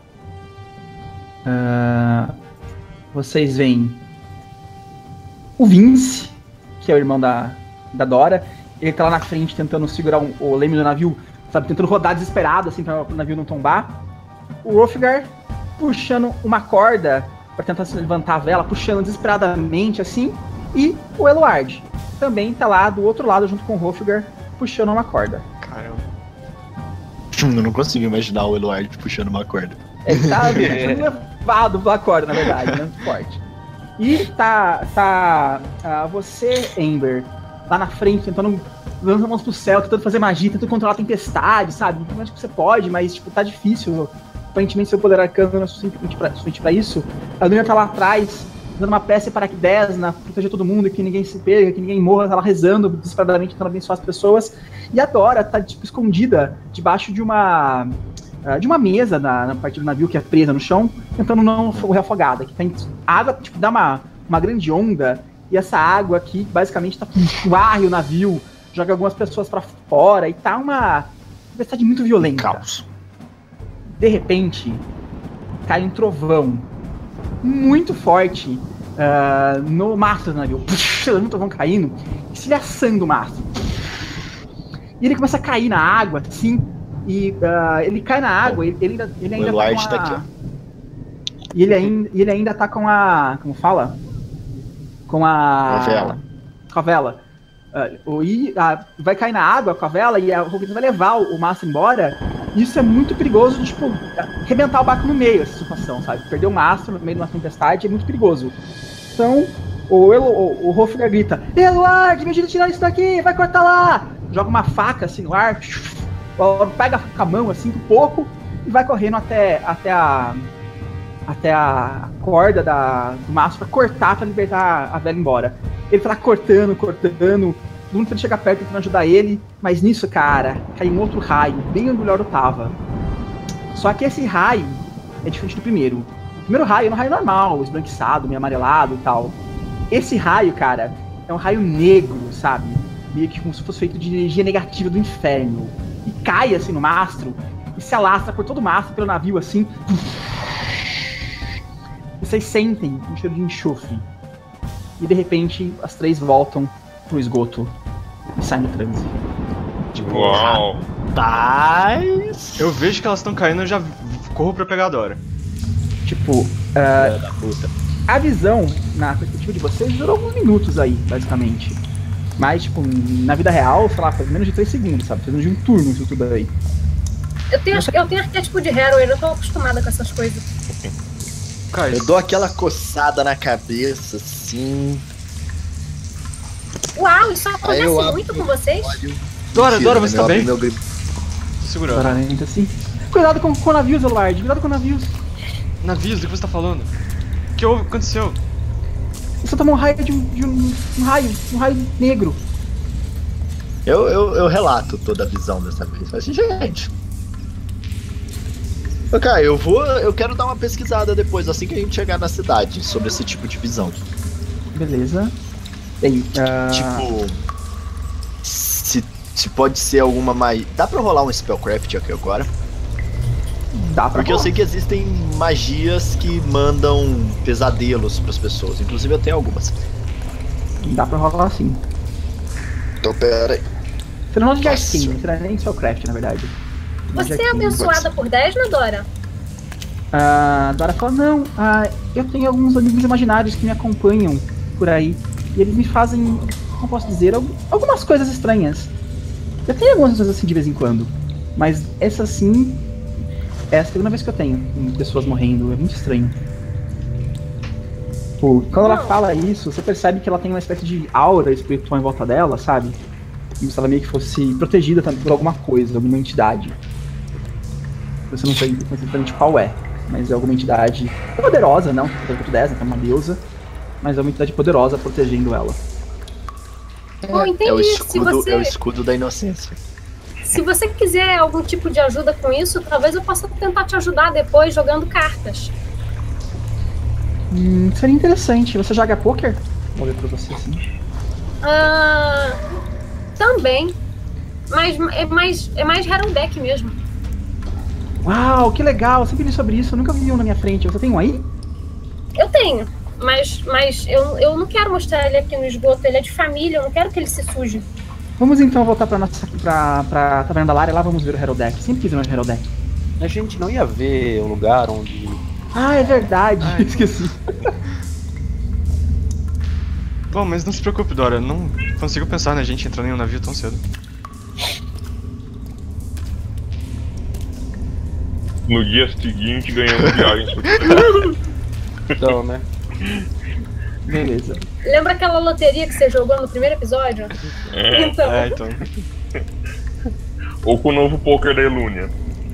Ah, vocês veem o Vince, que é o irmão da, da Dora. Ele tá lá na frente tentando segurar um- o leme do navio, sabe, tentando rodar desesperado, assim, para o navio não tombar. O Wolfgar puxando uma corda para tentar se levantar a vela, puxando desesperadamente, assim. E o Eluard também tá lá do outro lado, junto com o Wolfgar, puxando uma corda. Caramba. Eu não consigo imaginar o Eluard puxando uma corda. Ele tá sendo levado pela corda, na verdade, né? Muito forte. E tá, tá ah, você, Amber, lá na frente, tentando, lançando as mãos pro céu, tentando fazer magia, tentando controlar a tempestade, sabe? Eu acho que você pode, mas, tipo, tá difícil. Aparentemente, seu poder arcano não é suficiente pra, suficiente pra isso. A Luna tá lá atrás, dando uma prece para que Desna proteger todo mundo, que ninguém se perca, que ninguém morra, tá lá rezando desesperadamente, tentando abençoar as pessoas. E a Dora tá, tipo, escondida debaixo de uma... Uh, de uma mesa na, na parte do navio que é presa no chão, tentando não morrer afogada. Que tem água, tipo, dá uma, uma grande onda, e essa água aqui basicamente tá varre o navio, joga algumas pessoas pra fora, e tá uma tempestade muito violenta. Caos. De repente, cai um trovão muito forte uh, no mastro do navio. Um trovão caindo, estilhaçando o mastro. E ele começa a cair na água, assim. E uh, ele cai na água, ele, ele ainda, ele ainda O tá Eluard com tá a... aqui, ó. E ele ainda, ele ainda tá com a... Como fala? Com a... Com a vela. Com a vela. Uh, o, e, a, vai cair na água com a vela e a Rogueira vai levar o, o mastro embora. isso é muito perigoso, de, tipo, arrebentar o barco no meio, essa situação, sabe? Perder o mastro no meio de uma tempestade é muito perigoso. Então, o, Elo, o, o Hofgar grita, Eluard, me ajuda a tirar isso daqui, vai cortar lá! Joga uma faca assim no ar, pega com a mão assim, um pouco, e vai correndo até, até a até a corda da, do mastro pra cortar, pra libertar a velha embora. Ele tá lá cortando, cortando, todo mundo chega perto tentando ajudar ele, mas nisso, cara, cai um outro raio, bem onde o Loro tava. Só que esse raio é diferente do primeiro. O primeiro raio é um raio normal, esbranquiçado, meio amarelado e tal. Esse raio, cara, é um raio negro, sabe? Meio que como se fosse feito de energia negativa do inferno. E cai assim no mastro, e se alastra por todo o mastro, pelo navio assim. Vocês sentem um cheiro de enxofre. E de repente, as três voltam pro esgoto e saem do transe. Tipo, uau! Rapaz! Eu vejo que elas estão caindo, eu já corro pra pegar a Dora. Tipo, uh, a visão, na perspectiva de vocês, durou alguns minutos aí, basicamente. Mas, tipo, na vida real, sei lá, faz menos de três segundos, sabe? Faz menos de um turno isso tudo aí. Eu tenho, eu tenho arquétipo de Heroine, eu tô acostumada com essas coisas. Cara, Eu dou aquela coçada na cabeça, assim. Uau, isso acontece eu muito abro- com vocês? Dora, Dora, você Eu tá abro bem? meu grip- Tô segurando. Claramente assim. Cuidado com, com navios, Eluard. Cuidado com navios. Navios, do que você tá falando? O que houve? aconteceu? Você tomou um raio de um, de um, um raio, um raio negro. Eu, eu, eu relato toda a visão dessa vez. Assim, gente. Ok, eu vou. Eu quero dar uma pesquisada depois, assim que a gente chegar na cidade, sobre esse tipo de visão. Beleza. Bem, ah, Tipo. Se, se pode ser alguma mais. Dá pra rolar um Spellcraft aqui agora? dá pra Porque eu rolar. sei que existem magias que mandam pesadelos pras pessoas. Inclusive eu tenho algumas. Dá pra rolar sim. Então pera aí. Você não é de Nossa. Arcane, você não é nem Spellcraft, na verdade. Você é Arcane. abençoada por dez, né, Dora? A Dora fala, não, ah, eu tenho alguns amigos imaginários que me acompanham por aí. E eles me fazem, como posso dizer, al- algumas coisas estranhas. Eu tenho algumas coisas assim de vez em quando. Mas essa sim, é a segunda vez que eu tenho. Com pessoas morrendo, é muito estranho. Pô, quando ela Não. fala isso, você percebe que ela tem uma espécie de aura espiritual em volta dela, sabe? Como se ela meio que fosse protegida também por alguma coisa, alguma entidade. Você não sabe exatamente qual é, mas é alguma entidade poderosa, não, tipo dez, né, que é uma deusa, mas é uma entidade poderosa protegendo ela. Bom, entendi. É o, Se escudo, você, é o escudo da inocência. se você quiser algum tipo de ajuda com isso, talvez eu possa tentar te ajudar depois jogando cartas. Hum, seria interessante. Você joga poker? Vou ver pra você assim. Ah, também. Mas é mais, é mais Herald Deck mesmo. Uau, que legal! Eu sempre li sobre isso, eu nunca vi um na minha frente. Você tem um aí? Eu tenho. Mas, mas eu, eu não quero mostrar ele aqui no esgoto. Ele é de família, eu não quero que ele se suje. Vamos então voltar pra nossa pra, pra Taverna da Lara e lá vamos ver o Herald Deck. Sempre quis ver um Herald Deck. A gente não ia ver um lugar onde. Ah, é verdade, Ai. esqueci. Bom, mas não se preocupe, Dora. Eu não consigo pensar na gente entrando em um navio tão cedo. No dia seguinte ganhamos viagem. Então, né? Beleza. Lembra aquela loteria que você jogou no primeiro episódio? É. Então, É, então. Ou com o novo poker da Elúnia.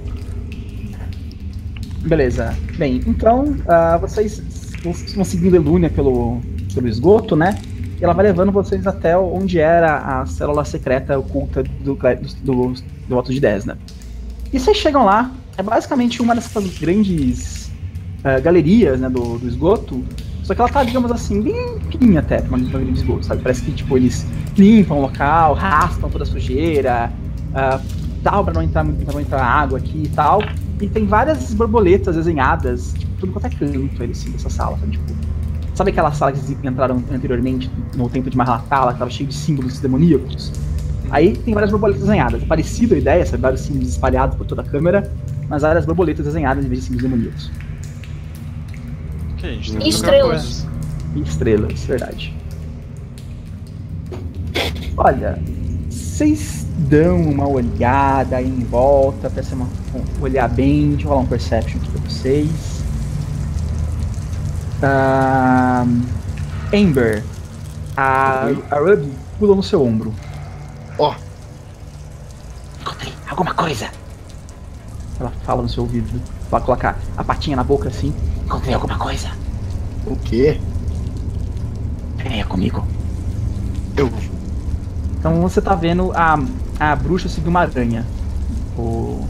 Beleza. Bem, então ah, vocês vão seguindo Elúnia pelo, pelo esgoto, né? E ela vai levando vocês até onde era a célula secreta oculta do, do, do Voto de Desna. E vocês chegam lá, é basicamente uma dessas grandes ah, galerias, né, do, do esgoto, só que ela tá, digamos assim, bem pequenininha até, uma galeria de esgoto, sabe? Parece que, tipo, eles limpam o local, raspam toda a sujeira, uh, tal, pra não entrar, pra não entrar água aqui e tal. E tem várias borboletas desenhadas, tipo, tudo quanto é canto, assim, dessa sala, sabe? Tipo, sabe aquela sala que vocês entraram anteriormente, no templo de Marlatala, que tava cheio de símbolos demoníacos? Aí tem várias borboletas desenhadas. É parecido a ideia, sabe? Vários símbolos espalhados por toda a câmera, mas várias borboletas desenhadas em vez de símbolos demoníacos. Ok, a gente tem E que procurar estrelas. coisas. E estrelas, verdade. Olha, Vocês dão uma olhada aí em volta, pra ser uma, olhar bem, deixa eu rolar um perception aqui pra vocês. Uh, Amber, a, a Ruby pula no seu ombro. Ó. Encontrei alguma coisa. Ela fala no seu ouvido. Ela coloca a patinha na boca assim. Encontrei alguma coisa. O quê? Venha comigo. Eu. Então você tá vendo a, a bruxa seguir uma aranha. O...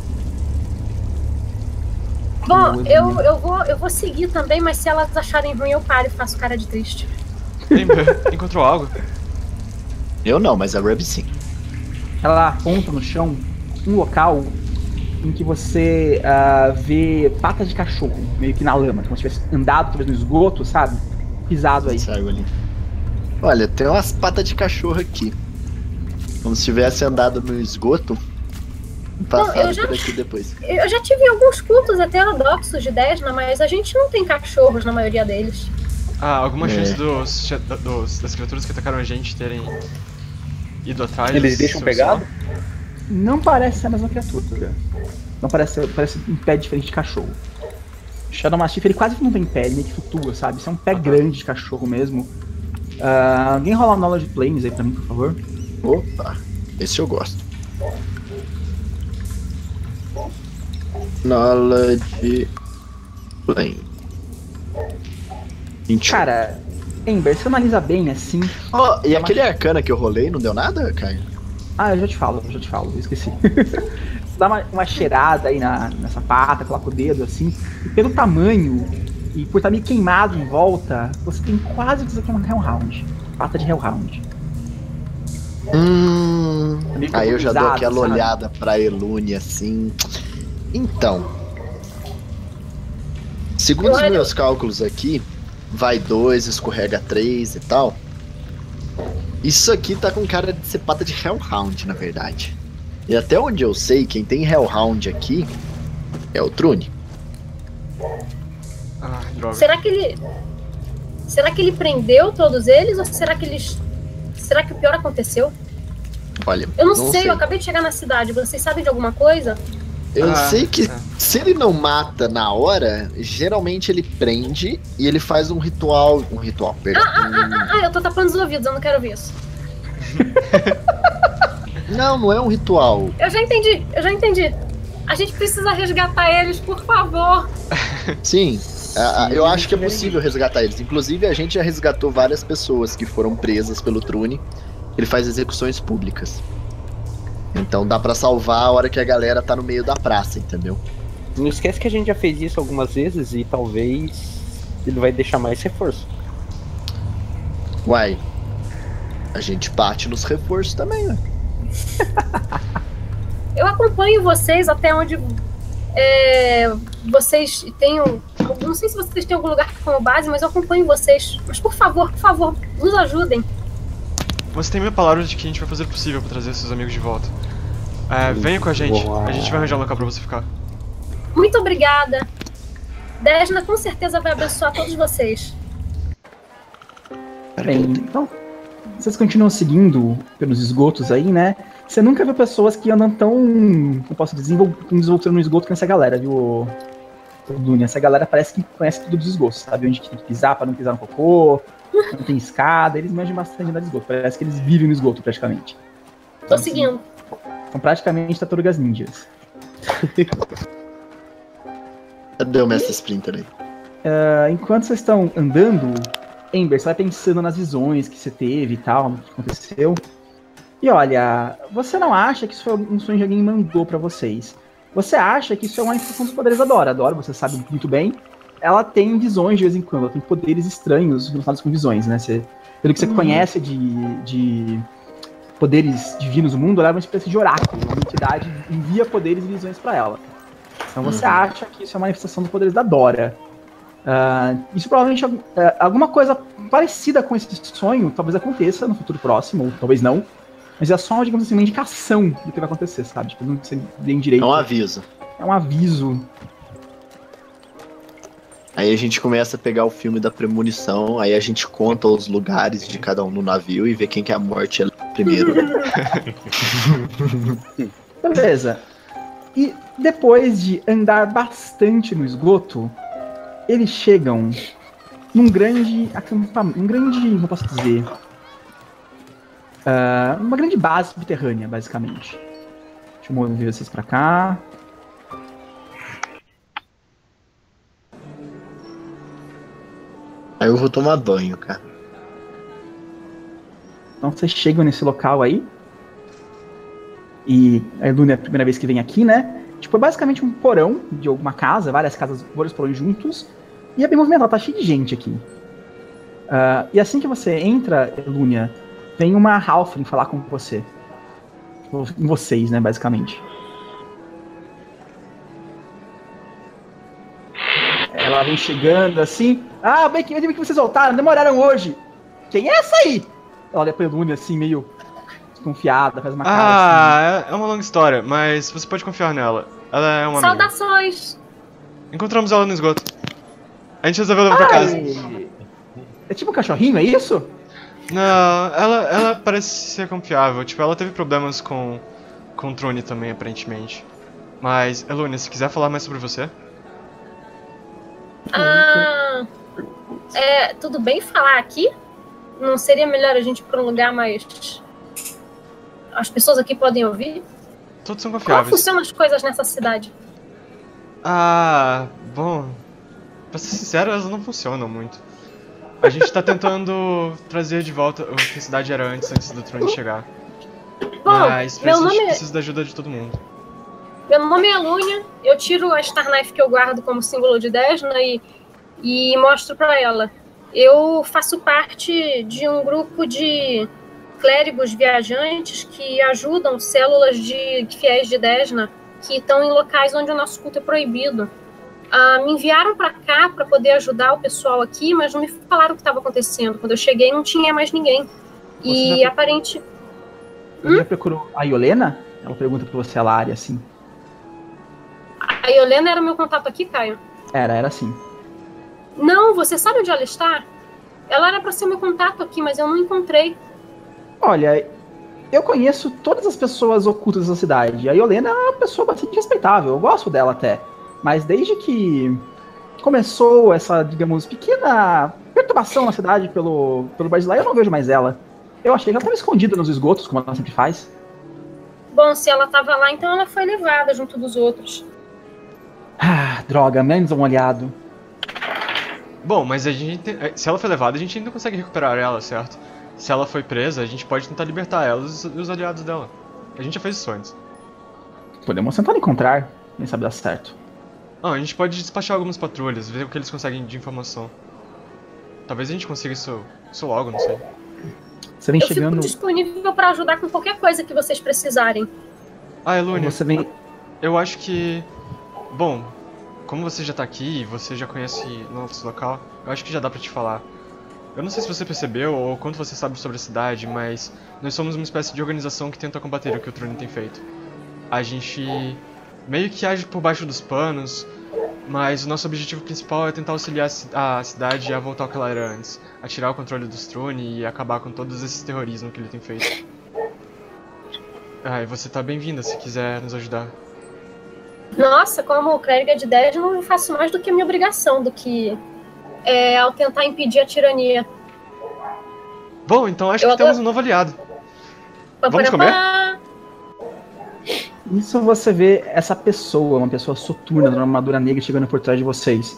Bom, eu, eu, vou, eu vou seguir também, mas se elas acharem ruim, eu paro e faço cara de triste. Amber, encontrou algo? Eu não, mas a Ruby sim. Ela aponta no chão um local em que você uh, vê patas de cachorro, meio que na lama, como se tivesse andado talvez no esgoto, sabe? Pisado aí. Saiu ali. Olha, tem umas patas de cachorro aqui. Como se tivesse andado no esgoto. Passado eu já- por aqui depois. Eu já tive alguns cultos heterodoxos de Desna, mas a gente não tem cachorros na maioria deles. Ah, alguma É. chance dos, dos, das criaturas que atacaram a gente terem ido atrás? Eles deixam do pegado? Não parece ser a mesma criatura. Não parece, parece um pé diferente de cachorro. O Shadow Mastiff, ele quase não tem pé, ele meio que flutua, sabe? Isso é um pé grande de cachorro mesmo. Ah, alguém rola um Knowledge Planes aí pra mim, por favor? Opa, esse eu gosto. Knowledge Plane. vinte. Cara, Ember, você analisa bem assim. Ó, e aquele arcana que eu rolei não deu nada, Caio? Ah, eu já te falo, eu já te falo, eu esqueci. Você dá uma, uma cheirada aí na, nessa pata, coloca o dedo assim, e pelo tamanho e por estar meio queimado em volta, você tem quase que isso aqui é uma Hellhound. Pata de Hellhound. Hum. É meio Aí eu já dou pesado, aquela sabe? olhada pra Elune assim. Então. Segundo os Olha- meus cálculos aqui, vai dois, escorrega três e tal. Isso aqui tá com cara de ser pata de Hellhound, na verdade. E até onde eu sei, quem tem Hellhound aqui é o Trune. Ah, droga. Será que ele. Será que ele prendeu todos eles? Ou será que eles. Será que o pior aconteceu? Olha, Eu não, sei, eu acabei de chegar na cidade. Vocês sabem de alguma coisa? Eu Ah, sei que tá. se ele não mata na hora, geralmente ele prende e ele faz um ritual. Um ritual, perdão. Ah, ah, eu tô tapando os ouvidos, eu não quero ouvir isso. Um- Não, não é um ritual. Eu já entendi, eu já entendi. A gente precisa resgatar eles, por favor. Sim, a- a- Sim, eu eles acho que é tiverem possível resgatar eles. Inclusive, a gente já resgatou várias pessoas que foram presas pelo Trune. Ele faz execuções públicas. Então dá pra salvar a hora que a galera tá no meio da praça, entendeu? Não esquece que a gente já fez isso algumas vezes e talvez ele vai deixar mais reforço. Uai, a gente bate nos reforços também, né? Eu acompanho vocês até onde é, vocês tenham. Não sei se vocês têm algum lugar como base, mas eu acompanho vocês. Mas por favor, por favor, nos ajudem. Você tem minha palavra de que a gente vai fazer o possível pra trazer seus amigos de volta. É, venha com a gente. A gente vai arranjar um local pra você ficar. Muito obrigada. Desna com certeza vai abençoar todos vocês. Bem, então, vocês continuam seguindo pelos esgotos aí, né? Você nunca viu pessoas que andam tão, como posso dizer, desenvolvendo no esgoto com essa galera, viu, Dunia? Essa galera parece que conhece tudo dos esgotos, sabe? Onde que tem que pisar pra não pisar no cocô, não tem escada, eles manjam bastante andar de esgoto. Parece que eles vivem no esgoto, praticamente. Tô seguindo. São praticamente tartarugas ninjas. Cadê o Mestre Splinter aí? Uh, enquanto vocês estão andando, Ember, você vai pensando nas visões que você teve e tal, no que aconteceu. E olha, você não acha que isso foi um sonho que alguém mandou pra vocês. Você acha que isso é uma instrução dos poderes da Dora. A Dora, você sabe muito bem, ela tem visões de vez em quando, ela tem poderes estranhos relacionados com visões, né? Você, pelo que você Uhum. conhece de, de poderes divinos no mundo, ela é uma espécie de oráculo, uma entidade envia poderes e visões pra ela. Então você Uhum. acha que isso é uma manifestação dos poderes da Dora. Uh, isso provavelmente uh, alguma coisa parecida com esse sonho talvez aconteça no futuro próximo, ou talvez não. Mas é só, digamos assim, uma indicação do que vai acontecer, sabe? Tipo, não sei bem direito. É um aviso. É um aviso. Aí a gente começa a pegar o filme da premonição, aí a gente conta os lugares de cada um no navio e vê quem que é a morte. primeiro. Beleza. E depois de andar bastante no esgoto, eles chegam num grande acampamento, um grande, como eu posso dizer, uh, uma grande base subterrânea, basicamente. Deixa eu mover vocês pra cá. Aí eu vou tomar banho, cara. Então vocês chegam nesse local aí. E a Elune é a primeira vez que vem aqui, né? Tipo, é basicamente um porão de alguma casa, várias casas, vários porões juntos. E é bem movimentado, tá cheio de gente aqui. Uh, e assim que você entra, Elúnia, vem uma Halfling falar com você. Com vocês, né, basicamente. Ela vem chegando assim. Ah, bem que, bem que vocês voltaram, demoraram hoje. Quem é essa aí? Ela olha pra Elúnia assim, meio desconfiada, faz uma cara ah, assim. é uma longa história, mas você pode confiar nela. Ela é uma amiga. Saudações! Encontramos ela no esgoto. A gente resolveu levar pra casa. É tipo um cachorrinho, é isso? Não, ela, ela parece ser confiável. Tipo, ela teve problemas com, com o Trune também, aparentemente. Mas, Elune, se quiser falar mais sobre você... Ah, é, tudo bem falar aqui? Não seria melhor a gente ir pra um lugar mais... As pessoas aqui podem ouvir? Todos são Como confiáveis. funcionam as coisas nessa cidade? Ah, bom... Pra ser sincero, elas não funcionam muito. A gente tá tentando trazer de volta o que a cidade era antes, antes do Trune chegar. Bom, Mas meu preciso, nome é... preciso da ajuda de todo mundo. Meu nome é Elúnia, eu tiro a Star Knife que eu guardo como símbolo de Desna e, e mostro pra ela. Eu faço parte de um grupo de clérigos viajantes que ajudam células de fiéis de Desna que estão em locais onde o nosso culto é proibido. Uh, me enviaram pra cá pra poder ajudar o pessoal aqui, mas não me falaram o que estava acontecendo. Quando eu cheguei não tinha mais ninguém. E já... aparente... Você hum? já procurou a Iolena? Ela pergunta pra você a Lari, assim. A Iolena era o meu contato aqui, Caio? Era, era sim. Não, você sabe onde ela está? Ela era pra ser meu contato aqui, mas eu não encontrei. Olha, eu conheço todas as pessoas ocultas da cidade. A Iolena é uma pessoa bastante respeitável, eu gosto dela até. Mas desde que começou essa, digamos, pequena perturbação na cidade pelo, pelo Barzilai, eu não vejo mais ela. Eu achei que ela estava escondida nos esgotos, como ela sempre faz. Bom, se ela estava lá, então ela foi levada junto dos outros. Ah, droga, menos um olhado. Bom, mas a gente, se ela foi levada, a gente ainda consegue recuperar ela, certo? Se ela foi presa, a gente pode tentar libertar ela e os, os aliados dela. A gente já fez isso antes. Podemos tentar encontrar, quem sabe dar certo. Ah, a gente pode despachar algumas patrulhas, ver o que eles conseguem de informação. Talvez a gente consiga isso, isso logo, não sei. Você vem eu chegando... fico disponível para ajudar com qualquer coisa que vocês precisarem. Ah, Elune, você vem... eu acho que... Bom, como você já tá aqui e você já conhece o nosso local, eu acho que já dá pra te falar. Eu não sei se você percebeu ou quanto você sabe sobre a cidade, mas nós somos uma espécie de organização que tenta combater o que o Trune tem feito. A gente meio que age por baixo dos panos, mas o nosso objetivo principal é tentar auxiliar a cidade a voltar ao que ela era antes, a tirar o controle dos Trune e acabar com todos esses terrorismos que ele tem feito. Ah, e você tá bem-vinda se quiser nos ajudar. Nossa, como clériga de dez, eu não faço mais do que a minha obrigação, do que é, ao tentar impedir a tirania. Bom, então acho eu que adoro... temos um novo aliado. Vamos comer? Isso você vê essa pessoa, uma pessoa soturna, numa armadura negra, chegando por trás de vocês.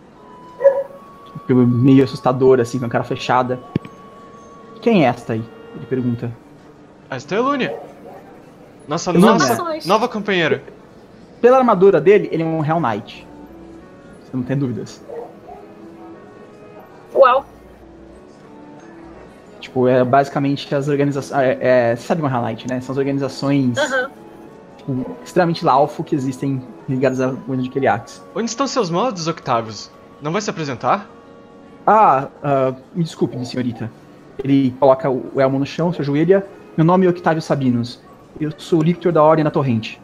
Meio assustadora, assim, com a cara fechada. Quem é esta aí? Ele pergunta. Esta é a Elune. Nossa, Elune. nossa nova companheira. Pela armadura dele, ele é um Hell Knight. Você não tem dúvidas. Uau. Tipo, é basicamente as organizações... É, é, você sabe uma Hell Knight, né? São as organizações... Aham. Tipo, extremamente laufo que existem ligadas à Guilda de Keliax. Onde estão seus modos, Octavius? Não vai se apresentar? Ah, uh, me desculpe, minha senhorita. Ele coloca o elmo no chão, se ajoelha. Meu nome é Octavio Sabinos. Eu sou o Lictor da Ordem da Torrente.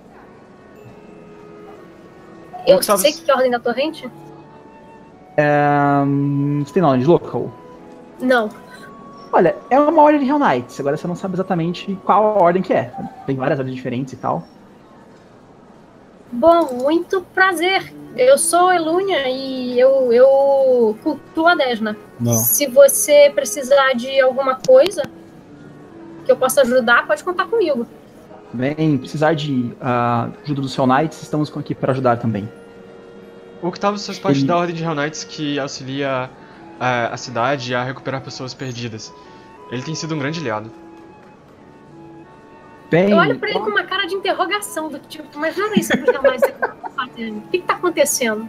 Eu Octavius... sei que é a Ordem da Torrente? É, você tem knowledge local? Não. Olha, é uma ordem de Hell Knights, agora você não sabe exatamente qual ordem que é. Tem várias ordens diferentes e tal. Bom, muito prazer. Eu sou Elúnia e eu, eu cultuo a Desna. Não. Se você precisar de alguma coisa que eu possa ajudar, pode contar comigo. Bem, precisar de uh, ajuda dos Hell Knights, estamos aqui para ajudar também. O Octavius faz parte Ele- da Ordem de Hell Knights que auxilia a, a cidade a recuperar pessoas perdidas. Ele tem sido um grande aliado. Bem, Eu olho pra ele com uma cara de interrogação, do tipo, mas não é isso que jamais está fazendo. O que, que tá acontecendo?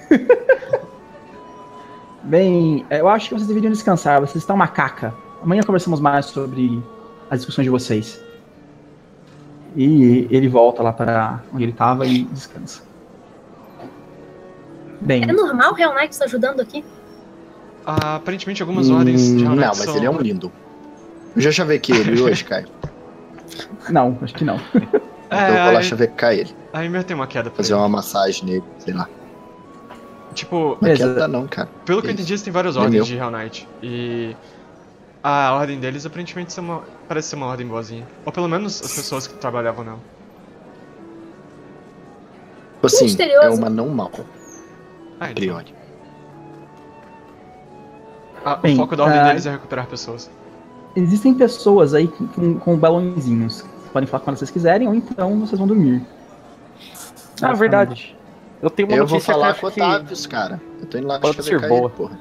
bem, eu acho que vocês deveriam descansar, vocês estão macaca. Amanhã conversamos mais sobre as discussões de vocês. E ele volta lá para onde ele estava e descansa. Bem, É normal o Hell Knight estar ajudando aqui? Ah, aparentemente algumas ordens de Hell Hum, não, Knights mas são... ele é um lindo. Eu já chavequei ele hoje, Caio. não, acho que não. É, Então eu vou lá a- chavecar ele. a Ember tem uma queda pra Fazer ele. uma massagem nele, sei lá. Tipo, Não Beleza. queda não, cara. pelo que eu Isso. entendi, eles têm várias É meu. ordens de Hell Knight. E a ordem deles aparentemente é uma- parece ser uma ordem boazinha. Ou pelo menos as pessoas que trabalhavam nela. Tipo assim, Misterioso. é uma não mal, Ah, a então. priori. Ah, o Bem, foco da ordem ah, deles é recuperar pessoas. Existem pessoas aí com, com balãozinhos. Vocês podem falar quando vocês quiserem, ou então vocês vão dormir. Ah, verdade. Eu tenho uma Eu vou notícia falar que com o eu acho que Otávios, cara. Eu tô indo lá pode ser chavecar boa. ele, porra.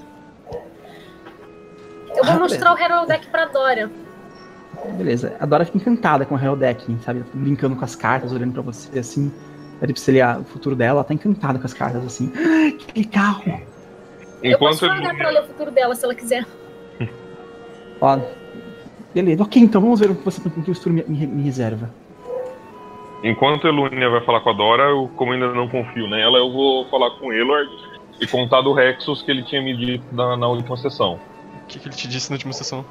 Eu vou Ah, mostrar o Herald Deck pra Dória. Beleza. A Dora fica encantada com o Hell Deck, sabe? Brincando com as cartas, olhando pra você assim. Pede pra você ler o futuro dela, ela tá encantada com as cartas, assim. Ah, que legal! Eu posso Enquanto olhar pra ele, ler o futuro dela, se ela quiser. Ó, beleza, ok, então vamos ver o que você o que o futuro me, me- me reserva. enquanto Elúnia vai falar com a Dora, eu, como ainda não confio nela, eu vou falar com o Elord e contar do Rexus que ele tinha me dito na, na última sessão. O que, que ele te disse na última sessão?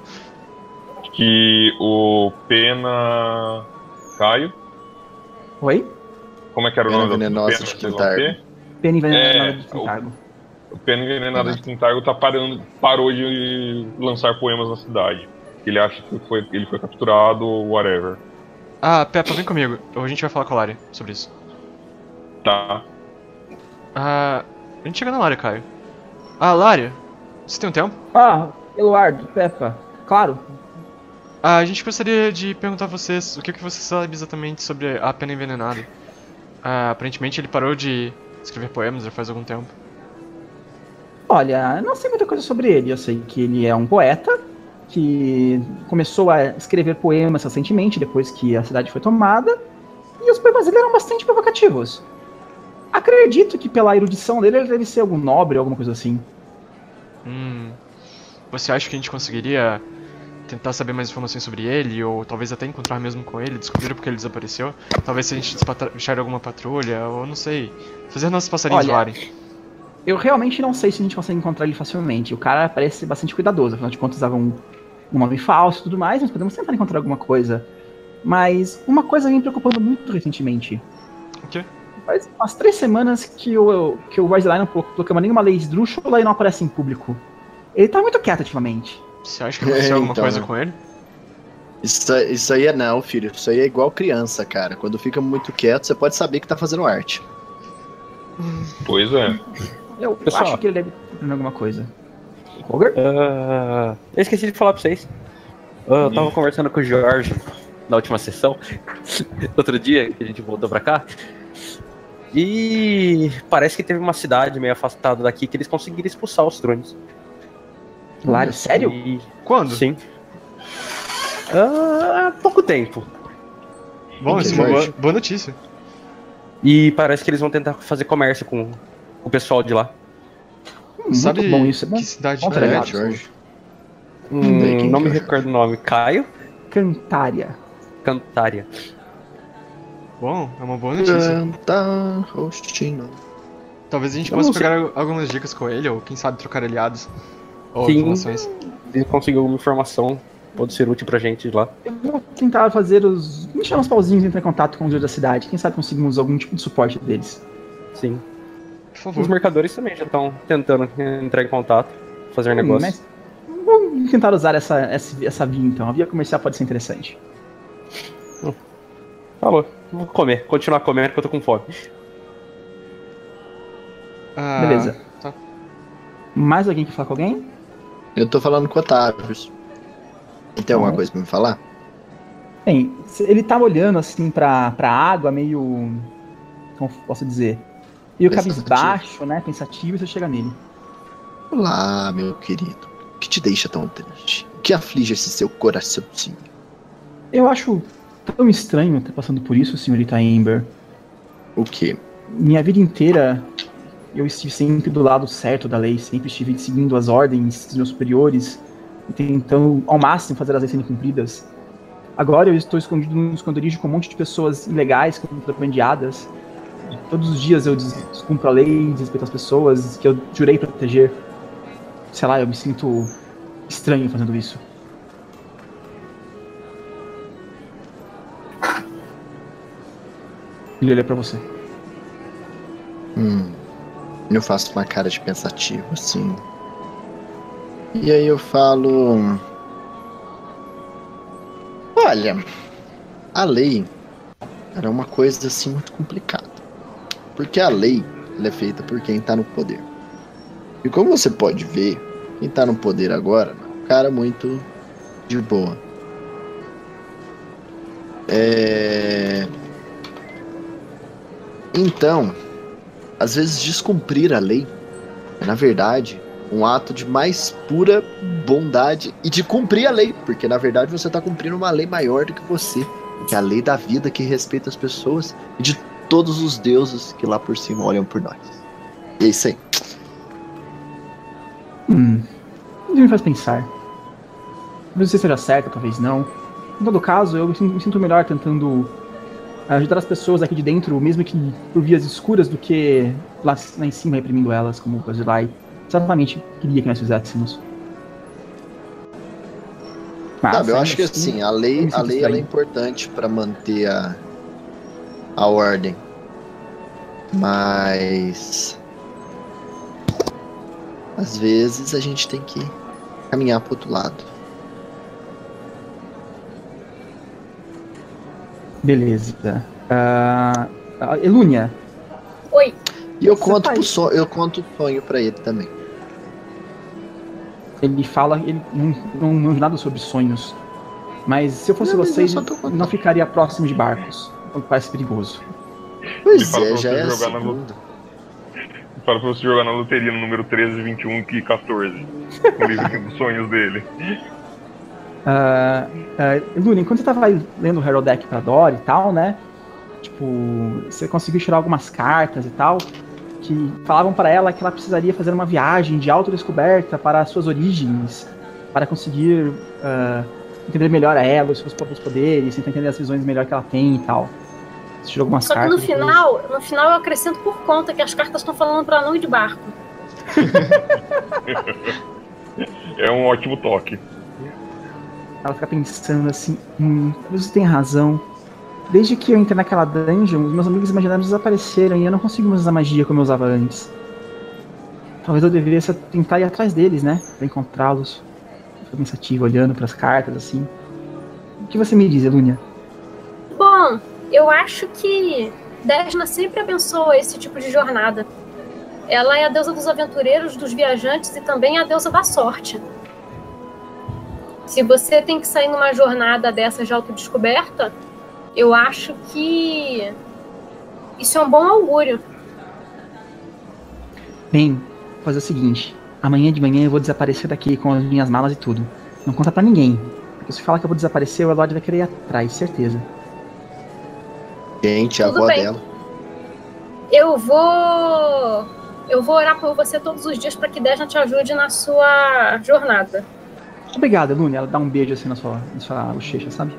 Que o Pena Caio. Oi? Como é que era o Pena nome da Venenosa Pena, de sei lá o Quintargo. quê? Pena envenenada É, de Quintargo. O Pena Envenenada de Quintargo tá parando, parou de lançar poemas na cidade. Ele acha que foi, ele foi capturado ou whatever. Ah, Peppa, vem comigo. A gente vai falar com a Lari sobre isso. Tá. Ah, a gente chega na Lari, Caio. Ah, Lari, você tem um tempo? Ah, Eluardo, Peppa, claro. Ah, a gente gostaria de perguntar a vocês o que, que você sabe exatamente sobre a Pena Envenenada. Ah, aparentemente ele parou de escrever poemas já faz algum tempo. Olha, eu não sei muita coisa sobre ele. Eu sei que ele é um poeta que começou a escrever poemas recentemente, depois que a cidade foi tomada. E os poemas dele eram bastante provocativos. Acredito que pela erudição dele ele deve ser algum nobre, alguma coisa assim. Hum. Você acha que a gente conseguiria tentar saber mais informações sobre ele, ou talvez até encontrar mesmo com ele, descobrir porque ele desapareceu? Talvez se a gente despachar alguma patrulha, ou não sei. Fazer nossos passarinhos Olha, voarem. Eu realmente não sei se a gente consegue encontrar ele facilmente. O cara parece ser bastante cuidadoso, afinal de contas usava um, um nome falso e tudo mais, mas podemos tentar encontrar alguma coisa. Mas uma coisa vem me preocupando muito recentemente. O quê? Faz umas três semanas que o, que o Rise não proclama nenhuma lei esdrúxula e não aparece em público. Ele tá muito quieto ultimamente. Você acha que aconteceu É, alguma então, coisa né? com ele? Isso, isso aí é não, filho. Isso aí é igual criança, cara. Quando fica muito quieto, você pode saber que tá fazendo arte. Pois é. Eu, eu Pessoal. acho que ele deve estar fazendo alguma coisa. Roger? Ah, eu esqueci de falar pra vocês. Ah, eu tava conversando com o Jorge na última sessão, outro dia que a gente voltou pra cá. E parece que teve uma cidade meio afastada daqui que eles conseguiram expulsar os drones. Claro, sério? E... Quando? Sim. Ah, há pouco tempo. Bom, Quem isso é que é uma boa, Jorge? boa notícia. E parece que eles vão tentar fazer comércio com o pessoal de lá. Hum, Sabe muito bom isso, é bom. que cidade Bom que trabalho. é? É, Jorge. Hum, Sei quem não que me é o recordo o nome. Caio Cantária. Cantária. Bom, é uma boa notícia. Canta, rostino. Talvez a gente Eu possa não sei. pegar algumas dicas com ele, ou quem sabe trocar aliados. Ou Sim. informações. Se conseguir alguma informação, pode ser útil pra gente lá. Eu vou tentar fazer os. encher uns pauzinhos e entrar em contato com os da cidade. Quem sabe conseguimos algum tipo de suporte deles. Sim. Por favor. Os mercadores também já estão tentando entrar em contato, fazer Hum, negócio. Mas Vamos tentar usar essa, essa, essa via então. A via comercial pode ser interessante. Falou. Vou comer. Continuar comendo porque eu tô com fome. Ah, Beleza. tá. Mais alguém quer falar com alguém? Eu tô falando com o Otávio. Tem alguma Bom. coisa pra me falar? Bem, ele tá olhando assim pra, pra água, meio. Como posso dizer? Meio Pensativo. cabisbaixo, né? Pensativo, e você chega nele. Olá, meu querido. O que te deixa tão triste? O que aflige esse seu coraçãozinho? Eu acho tão estranho estar passando por isso, senhorita Amber. O quê? Minha vida inteira eu estive sempre do lado certo da lei, sempre estive seguindo as ordens dos meus superiores, tentando ao máximo fazer as leis serem cumpridas. Agora eu estou escondido num esconderijo com um monte de pessoas ilegais, contrabandeadas. Todos os dias eu des- descumpro a lei, desrespeito as pessoas que eu jurei proteger. Sei lá, eu me sinto estranho fazendo isso. Ele olha pra você. Hum. Eu faço uma cara de pensativo, assim. E aí eu falo... Olha, a lei era uma coisa assim muito complicada. Porque a lei ela é feita por quem tá no poder. E como você pode ver, quem tá no poder agora é um cara muito de boa. É... Então, às vezes descumprir a lei é, na verdade, um ato de mais pura bondade e de cumprir a lei, porque na verdade você está cumprindo uma lei maior do que você, que é a lei da vida que respeita as pessoas e de todos os deuses que lá por cima olham por nós. E é isso aí. Hum. Isso me faz pensar. Talvez você seja certo, talvez não. Em todo caso, eu me sinto- me sinto melhor tentando ajudar as pessoas aqui de dentro, mesmo que por vias escuras, do que lá, lá em cima reprimindo elas, como o Basilai certamente queria que nós fizéssemos. Mas, Sabe, eu ainda acho que assim, a lei, eu me a sinto lei ela é estranho. importante para manter a, a ordem. Mas às vezes a gente tem que caminhar pro outro lado. Beleza. Ah, ah, Elúnia, Oi. E eu Você conto faz- pro sonho, eu conto o sonho para ele também. ele fala, ele não, não, não nada sobre sonhos. Mas se eu fosse Não, mas eu vocês, só tô contando. não ficaria próximo de barcos. Porque parece perigoso. Pois fala é, pra já você é a jogar na segunda. Fala pra você jogar na loteria no número treze, vinte e um e quatorze. O livro dos sonhos dele. Ah, ah, Elúnia, enquanto você tava lendo o Herald Deck pra Dory e tal, né? Tipo, você conseguiu tirar algumas cartas e tal, que falavam para ela que ela precisaria fazer uma viagem de autodescoberta para as suas origens, para conseguir ah, entender melhor a ela, os seus próprios poderes, tentar entender as visões melhor que ela tem e tal. Você tirou algumas Só que cartas. no depois- final, no final eu acrescento por conta que as cartas estão falando pra não ir de barco. É um ótimo toque. Ela fica pensando assim, hum, talvez você tenha razão. Desde que eu entrei naquela dungeon, os meus amigos imaginários desapareceram e eu não consigo mais usar magia como eu usava antes. Talvez eu deveria tentar ir atrás deles, né? Pra encontrá-los. Fico pensativo, olhando pras cartas, assim. O que você me diz, Elúnia? Bom, eu acho que Desna sempre abençoa esse tipo de jornada. Ela é a deusa dos aventureiros, dos viajantes e também a deusa da sorte. Se você tem que sair numa jornada dessa de autodescoberta, eu acho que isso é um bom augúrio. Bem, vou fazer o seguinte. Amanhã de manhã eu vou desaparecer daqui com as minhas malas e tudo. Não conta pra ninguém. Porque se falar que eu vou desaparecer, o Elod vai querer ir atrás, certeza. Gente, a Tudo avó bem. dela. Eu vou. Eu vou orar por você todos os dias para que Desna te ajude na sua jornada. Obrigado, Elúnia. Ela dá um beijo assim na sua, na sua bochecha, sabe?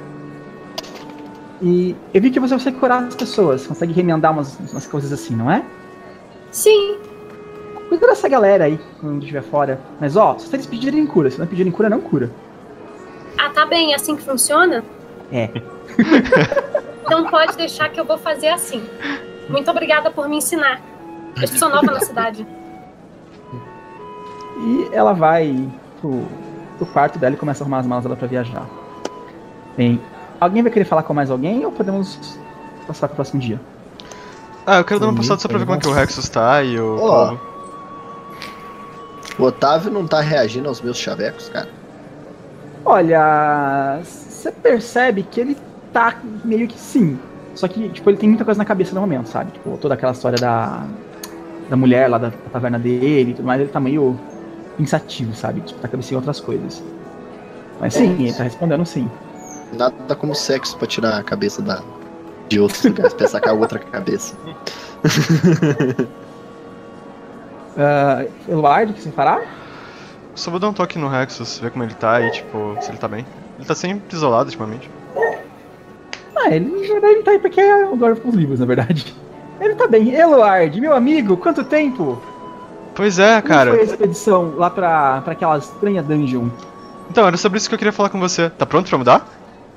E eu vi que você consegue curar as pessoas, consegue remendar umas, umas coisas assim, não é? Sim, Cuida dessa galera aí, quando estiver fora. Mas ó, se eles pedirem cura, se não pedirem cura, não cura. ah, tá bem, é assim que funciona? É. Então pode deixar que eu vou fazer assim. Muito obrigada por me ensinar. Eu sou nova na cidade. E ela vai pro, pro quarto dela e começa a arrumar as malas dela pra viajar. Bem, alguém vai querer falar com mais alguém ou podemos passar pro próximo dia? Ah, eu quero dar uma passada só pra ver como é que o Rexus tá e o... Ó, o Otávio não tá reagindo aos meus chavecos, cara? Olha, você percebe que ele tá meio que sim. Só que, tipo, ele tem muita coisa na cabeça no momento, sabe? Tipo, toda aquela história da, da mulher lá da, da taverna dele e tudo mais, ele tá meio pensativo, sabe? Tipo, tá cabeça em outras coisas. Mas sim, ele tá respondendo sim. Nada como sexo pra tirar a cabeça da, de outros lugares, pra sacar outra cabeça. Uh, Eluard, o que você fará? Só vou dar um toque no Rexus, ver como ele tá e, tipo, se ele tá bem. Ele tá sempre isolado ultimamente. Ah, ele, na verdade, ele tá aí porque agora com os livros, na verdade. Ele tá bem. Eluard, meu amigo, quanto tempo? Pois é, cara. Como foi a expedição lá pra, pra aquela estranha dungeon? Então, era sobre isso que eu queria falar com você. Tá pronto pra mudar?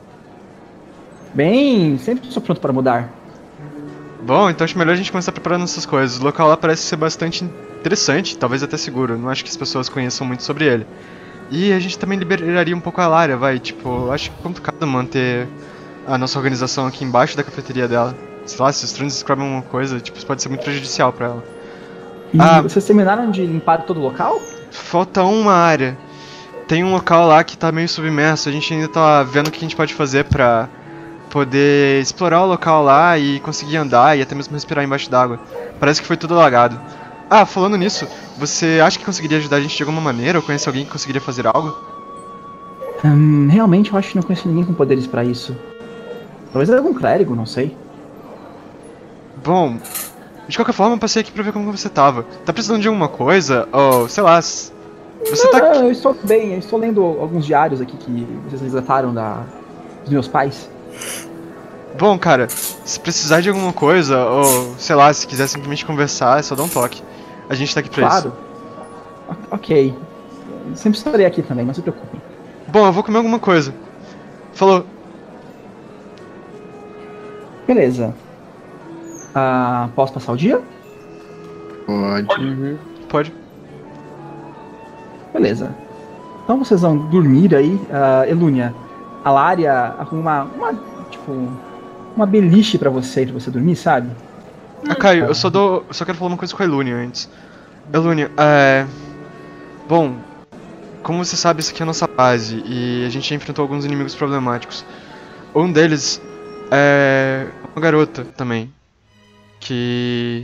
Bem, sempre sou pronto para mudar. Bom, então acho melhor a gente começar preparando essas coisas. O local lá parece ser bastante interessante, talvez até seguro. Não acho que as pessoas conheçam muito sobre ele. E a gente também liberaria um pouco a Lária, vai. Tipo, acho que é complicado manter a nossa organização aqui embaixo da cafeteria dela. Sei lá, se os Trunds descobrem uma coisa, tipo, isso pode ser muito prejudicial pra ela. E ah, vocês terminaram de limpar todo o local? Falta uma área. Tem um local lá que tá meio submerso. A gente ainda tá vendo o que a gente pode fazer pra poder explorar o local lá e conseguir andar e até mesmo respirar embaixo d'água. Parece que foi tudo alagado. Ah, falando nisso, você acha que conseguiria ajudar a gente de alguma maneira? Ou conhece alguém que conseguiria fazer algo? Hum, realmente eu acho que não conheço ninguém com poderes pra isso. Talvez algum clérigo, não sei. Bom, de qualquer forma eu passei aqui pra ver como você tava. Tá precisando de alguma coisa? Ou, sei lá, você não, tá... Não, eu estou bem, eu estou lendo alguns diários aqui que vocês resgataram da... dos meus pais. Bom, cara, se precisar de alguma coisa, ou sei lá, se quiser simplesmente conversar, é só dar um toque. A gente tá aqui pra claro. isso. Claro. Ok. Sempre estarei aqui também, não se preocupem. Bom, eu vou comer alguma coisa. Falou. Beleza. Ah, posso passar o dia? Pode. Uhum. Pode. Beleza. Então vocês vão dormir aí. Uh, Elúnia, a Lária arruma uma, tipo, uma beliche pra você, pra você dormir, sabe? Ah, Caio, eu só dou. Eu só quero falar uma coisa com a Elúnia antes. Elúnia, é. Bom, como você sabe, isso aqui é a nossa base e a gente já enfrentou alguns inimigos problemáticos. Um deles é uma garota também. Que.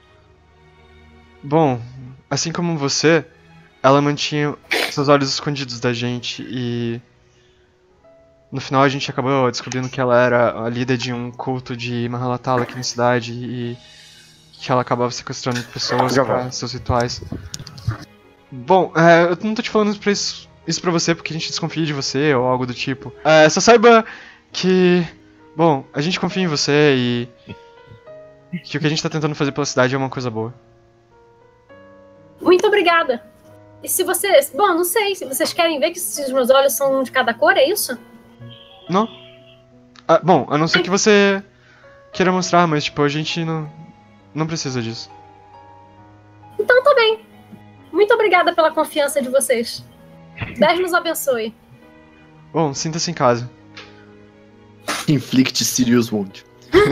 Bom, assim como você, ela mantinha seus olhos escondidos da gente e. No final a gente acabou descobrindo que ela era a líder de um culto de Mahalatala aqui na cidade e que ela acabava sequestrando pessoas para seus rituais. Bom, é, eu não tô te falando pra isso, isso pra você porque a gente desconfia de você ou algo do tipo. É, só saiba que... Bom, a gente confia em você e que o que a gente tá tentando fazer pela cidade é uma coisa boa. Muito obrigada. E se vocês... Bom, não sei, se vocês querem ver que se os meus olhos são de cada cor, é isso? Não. Ah, bom, a não ser que você queira mostrar, mas tipo, a gente não, não precisa disso. Então tá bem. Muito obrigada pela confiança de vocês. Deus nos abençoe. Bom, sinta-se em casa. Inflict serious wound.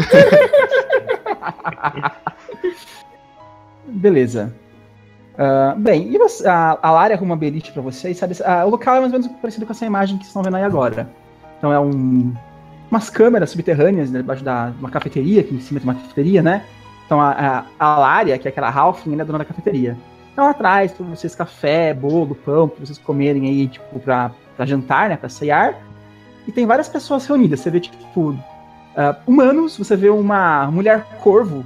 Beleza. Uh, bem, e você, a, a Lária arruma uma beliche pra vocês, sabe? Uh, o local é mais ou menos parecido com essa imagem que vocês estão vendo aí agora. Então é um, umas câmeras subterrâneas né, debaixo da uma cafeteria, aqui em cima tem uma cafeteria, né? Então a, a, a Lária, que é aquela Halfling, ela é dona da cafeteria. Então ela traz pra vocês café, bolo, pão, pra vocês comerem aí, tipo, pra, pra jantar, né? Pra ceiar. E tem várias pessoas reunidas. Você vê, tipo, uh, humanos, você vê uma mulher corvo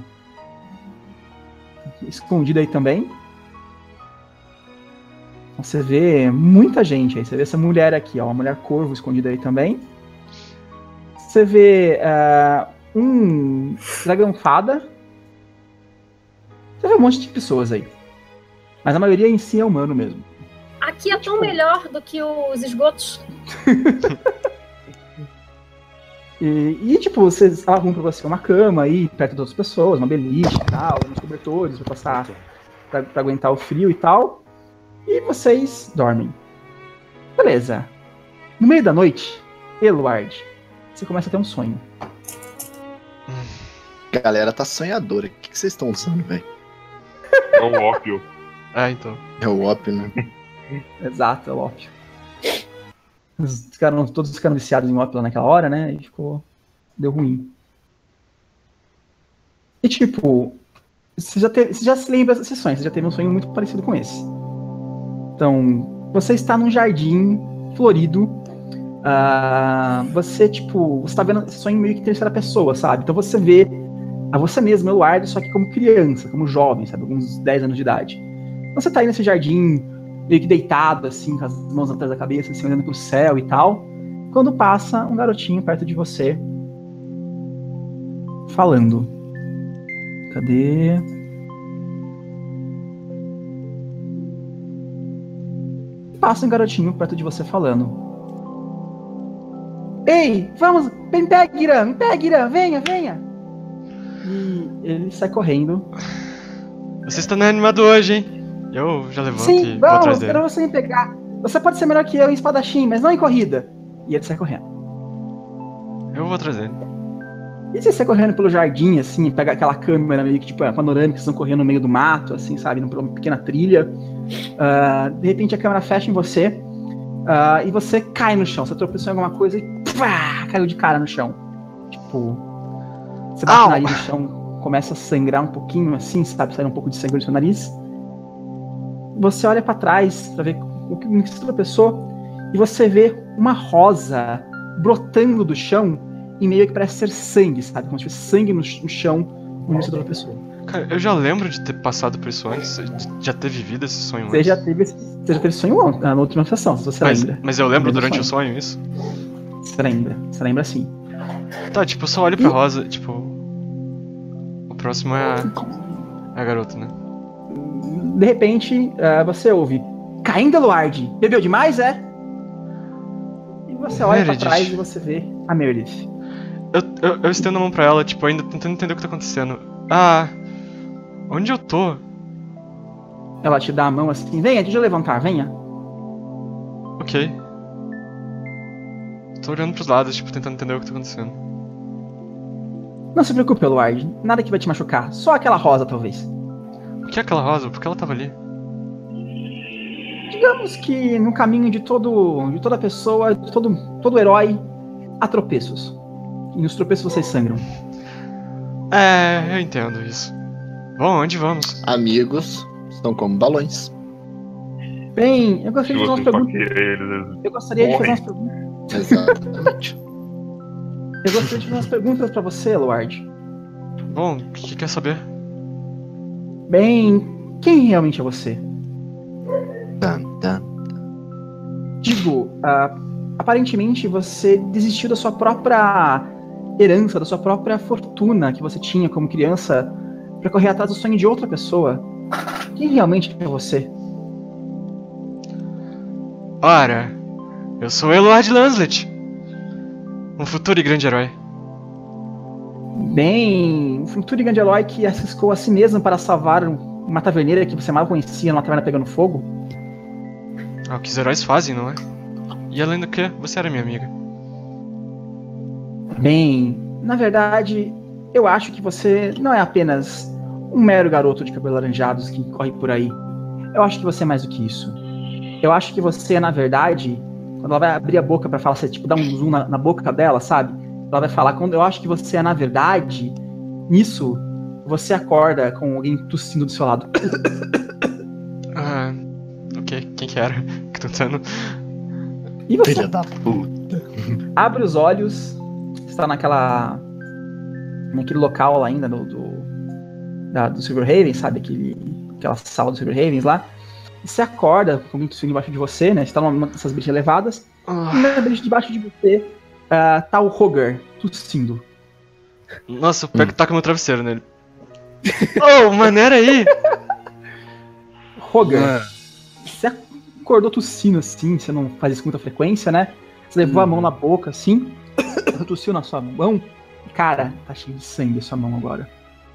escondida aí também. Você vê muita gente aí. Você vê essa mulher aqui, ó, uma mulher corvo escondida aí também. Você vê uh, um dragão fada. Você vê um monte de pessoas aí. Mas a maioria em si é humano mesmo. Aqui é tão melhor do que os esgotos. e, e, tipo, vocês arrumam pra você uma cama aí, perto de outras pessoas, uma beliche e tal, uns cobertores pra passar, pra, pra aguentar o frio e tal. E vocês dormem. Beleza. No meio da noite, Eluard, você começa a ter um sonho. Galera tá sonhadora. O que que vocês estão usando, velho? É o ópio. Ah, então. É o ópio, né? Exato, é o ópio. Eles ficaram, todos ficaram viciados em ópio lá naquela hora, né? E ficou... Deu ruim. E tipo... Você já, teve, você já se lembra dessas sessões, você já teve um sonho muito parecido com esse. Então, você está num jardim florido. Uh, você, tipo... Você tá vendo esse sonho meio que em terceira pessoa, sabe? Então você vê a você mesmo, Eluard, só que como criança, como jovem, sabe? Alguns dez anos de idade. Você tá aí nesse jardim... meio que deitado, assim, com as mãos atrás da cabeça, assim, olhando pro céu e tal, quando passa um garotinho perto de você, falando. Cadê? Passa um garotinho perto de você falando. Ei, vamos, me pega, Irã, me pega, Irã, venha, venha! E ele sai correndo. Você está animado hoje, hein? Eu já levanto Sim, e vou atrás vamos, dele. quero você me pegar. Você pode ser melhor que eu em espadachim, mas não em corrida. E ele sai correndo. Eu vou atrás dele. E você sai correndo pelo jardim, assim, pega aquela câmera meio que, tipo, panorâmica, vocês estão correndo no meio do mato, assim, sabe, numa pequena trilha. Uh, de repente a câmera fecha em você uh, e você cai no chão. Você tropeçou em alguma coisa e pá, caiu de cara no chão. Tipo, você bate o nariz no chão, começa a sangrar um pouquinho, assim, sabe, sair um pouco de sangue do seu nariz. Você olha pra trás pra ver o que você tropeçou e você vê uma rosa brotando do chão e meio que parece ser sangue, sabe? Como se tivesse sangue no, no chão onde você tropeçou. Cara, eu já lembro de ter passado por isso antes, de já ter vivido esse sonho Você antes. já teve esse, você já teve sonho na última sessão, se você mas, lembra. Mas eu lembro Mesmo durante sonho. o sonho isso? Você lembra, você lembra sim. Tá, tipo, eu só olho pra E- Rosa, tipo... O próximo é a, é a garota, né? De repente, uh, você ouve: caindo, Eluard, bebeu demais, é? E você olha pra Meredith. trás e você vê a Meredith. Eu, eu, eu estendo a mão pra ela, tipo, ainda tentando entender o que tá acontecendo. Ah... Onde eu tô? Ela te dá a mão assim: venha, deixa eu levantar, venha. Ok. Tô olhando pros lados, tipo, tentando entender o que tá acontecendo. Não se preocupe, Eluard, nada que vai te machucar, só aquela rosa, talvez. O que é aquela rosa? Por que ela tava ali? Digamos que no caminho de todo, de toda pessoa, de todo, todo herói, há tropeços. E nos tropeços vocês sangram. É, eu entendo isso. Bom, onde vamos? Amigos são como balões. Bem, eu Se gostaria de fazer você umas perguntas. esfaqueia eles, eles Eu gostaria de fazer morrem. umas perguntas. Exatamente. Eu gostaria de fazer umas perguntas pra você, Eluard. Bom, o que quer saber? Bem, quem realmente é você? Tan, tan. Digo, ah, aparentemente você desistiu da sua própria herança, da sua própria fortuna que você tinha como criança pra correr atrás do sonho de outra pessoa. Quem realmente é você? Ora, eu sou Eluard Lanslet, um futuro e grande herói. Bem, um futuro grande herói que arriscou a si mesmo para salvar uma taverneira que você mal conhecia numa taverna pegando fogo. É o que os heróis fazem, não é? E além do que, você era minha amiga. Bem, na verdade, eu acho que você não é apenas um mero garoto de cabelos laranjados que corre por aí. Eu acho que você é mais do que isso. Eu acho que você, na verdade, quando ela vai abrir a boca pra falar, você tipo dá um zoom na, na boca dela, sabe? Ela vai falar, quando eu acho que você é, na verdade, nisso, você acorda com alguém tossindo do seu lado. Ah, ok, quem que era? Que tô tentando... E você Filha da puta. abre os olhos, está naquela naquele local lá ainda do, do, da, do Silverhaven, sabe? Aquele, aquela sala do Silverhaven lá. E você acorda com muito sujo embaixo de você, né? Você está numa dessas brigas elevadas. Ah, E na brisa debaixo de você uh, tá o Roger tossindo. nossa, eu pego e taco meu travesseiro nele. Oh, maneira aí! Roger, você acordou tossindo assim, você não faz isso com muita frequência, né? Você levou a mão na boca assim, tossiu na sua mão. E cara, tá cheio de sangue a sua mão agora.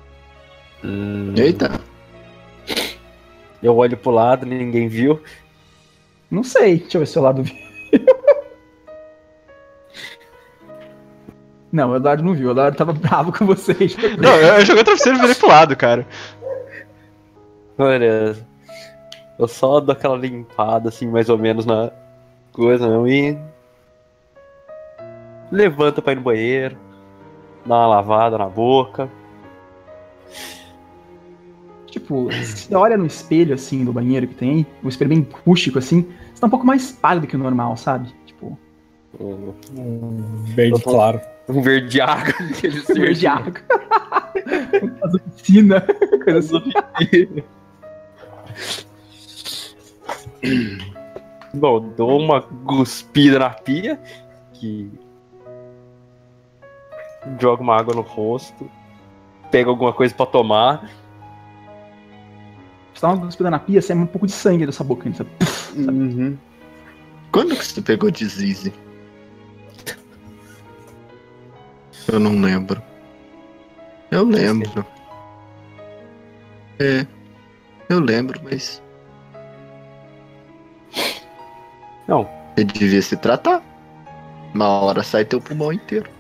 Eita. Eu olho pro lado, ninguém viu. Não sei, deixa eu ver se o seu lado. Não, o Eduardo não viu, o Eduardo tava bravo com vocês. Não, eu joguei o travesseiro e virei pro lado, cara. Beleza. Eu só dou aquela limpada, assim, mais ou menos na coisa, não, e... levanta pra ir no banheiro, dá uma lavada na boca. Tipo, você olha no espelho, assim, do banheiro que tem aí, o espelho bem rústico, assim, você tá um pouco mais pálido que o normal, sabe? Tipo... Um, Um verde claro. um verde água. Verde água. Faz oficina. Coisa assim. Bom, dou uma cuspida na pia, que... joga uma água no rosto, pega alguma coisa pra tomar. Você dá uma cuspida na pia, sai um pouco de sangue dessa boca, sabe? Uhum. Quando que você pegou deslize? Eu não lembro. Eu lembro. É. Eu lembro, mas. Não. Você devia se tratar. Uma hora sai teu pulmão inteiro.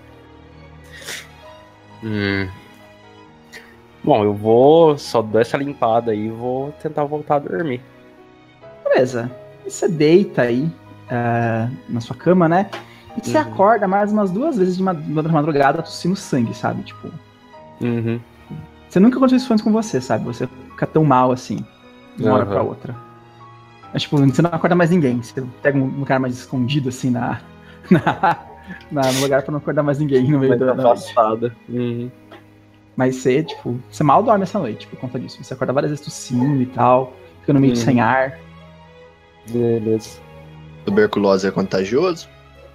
Hum. Bom, eu vou só dar essa limpada aí e vou tentar voltar a dormir. Beleza. E você deita aí uh, na sua cama, né? E você Uhum. acorda mais umas duas vezes de madrugada tossindo sangue, sabe? Tipo, Uhum. você nunca aconteceu isso antes com você, sabe? Você fica tão mal assim, de uma hora Uhum. pra outra. Mas, tipo, você não acorda mais ninguém. Você pega um lugar mais escondido, assim, na, na, na- no lugar pra não acordar mais ninguém no meio Mais da da noite. afastada. Uhum. Mas você, tipo, você mal dorme essa noite por conta disso. Você acorda várias vezes tossindo e tal, ficando meio Uhum. sem ar. Beleza. Tuberculose é contagioso.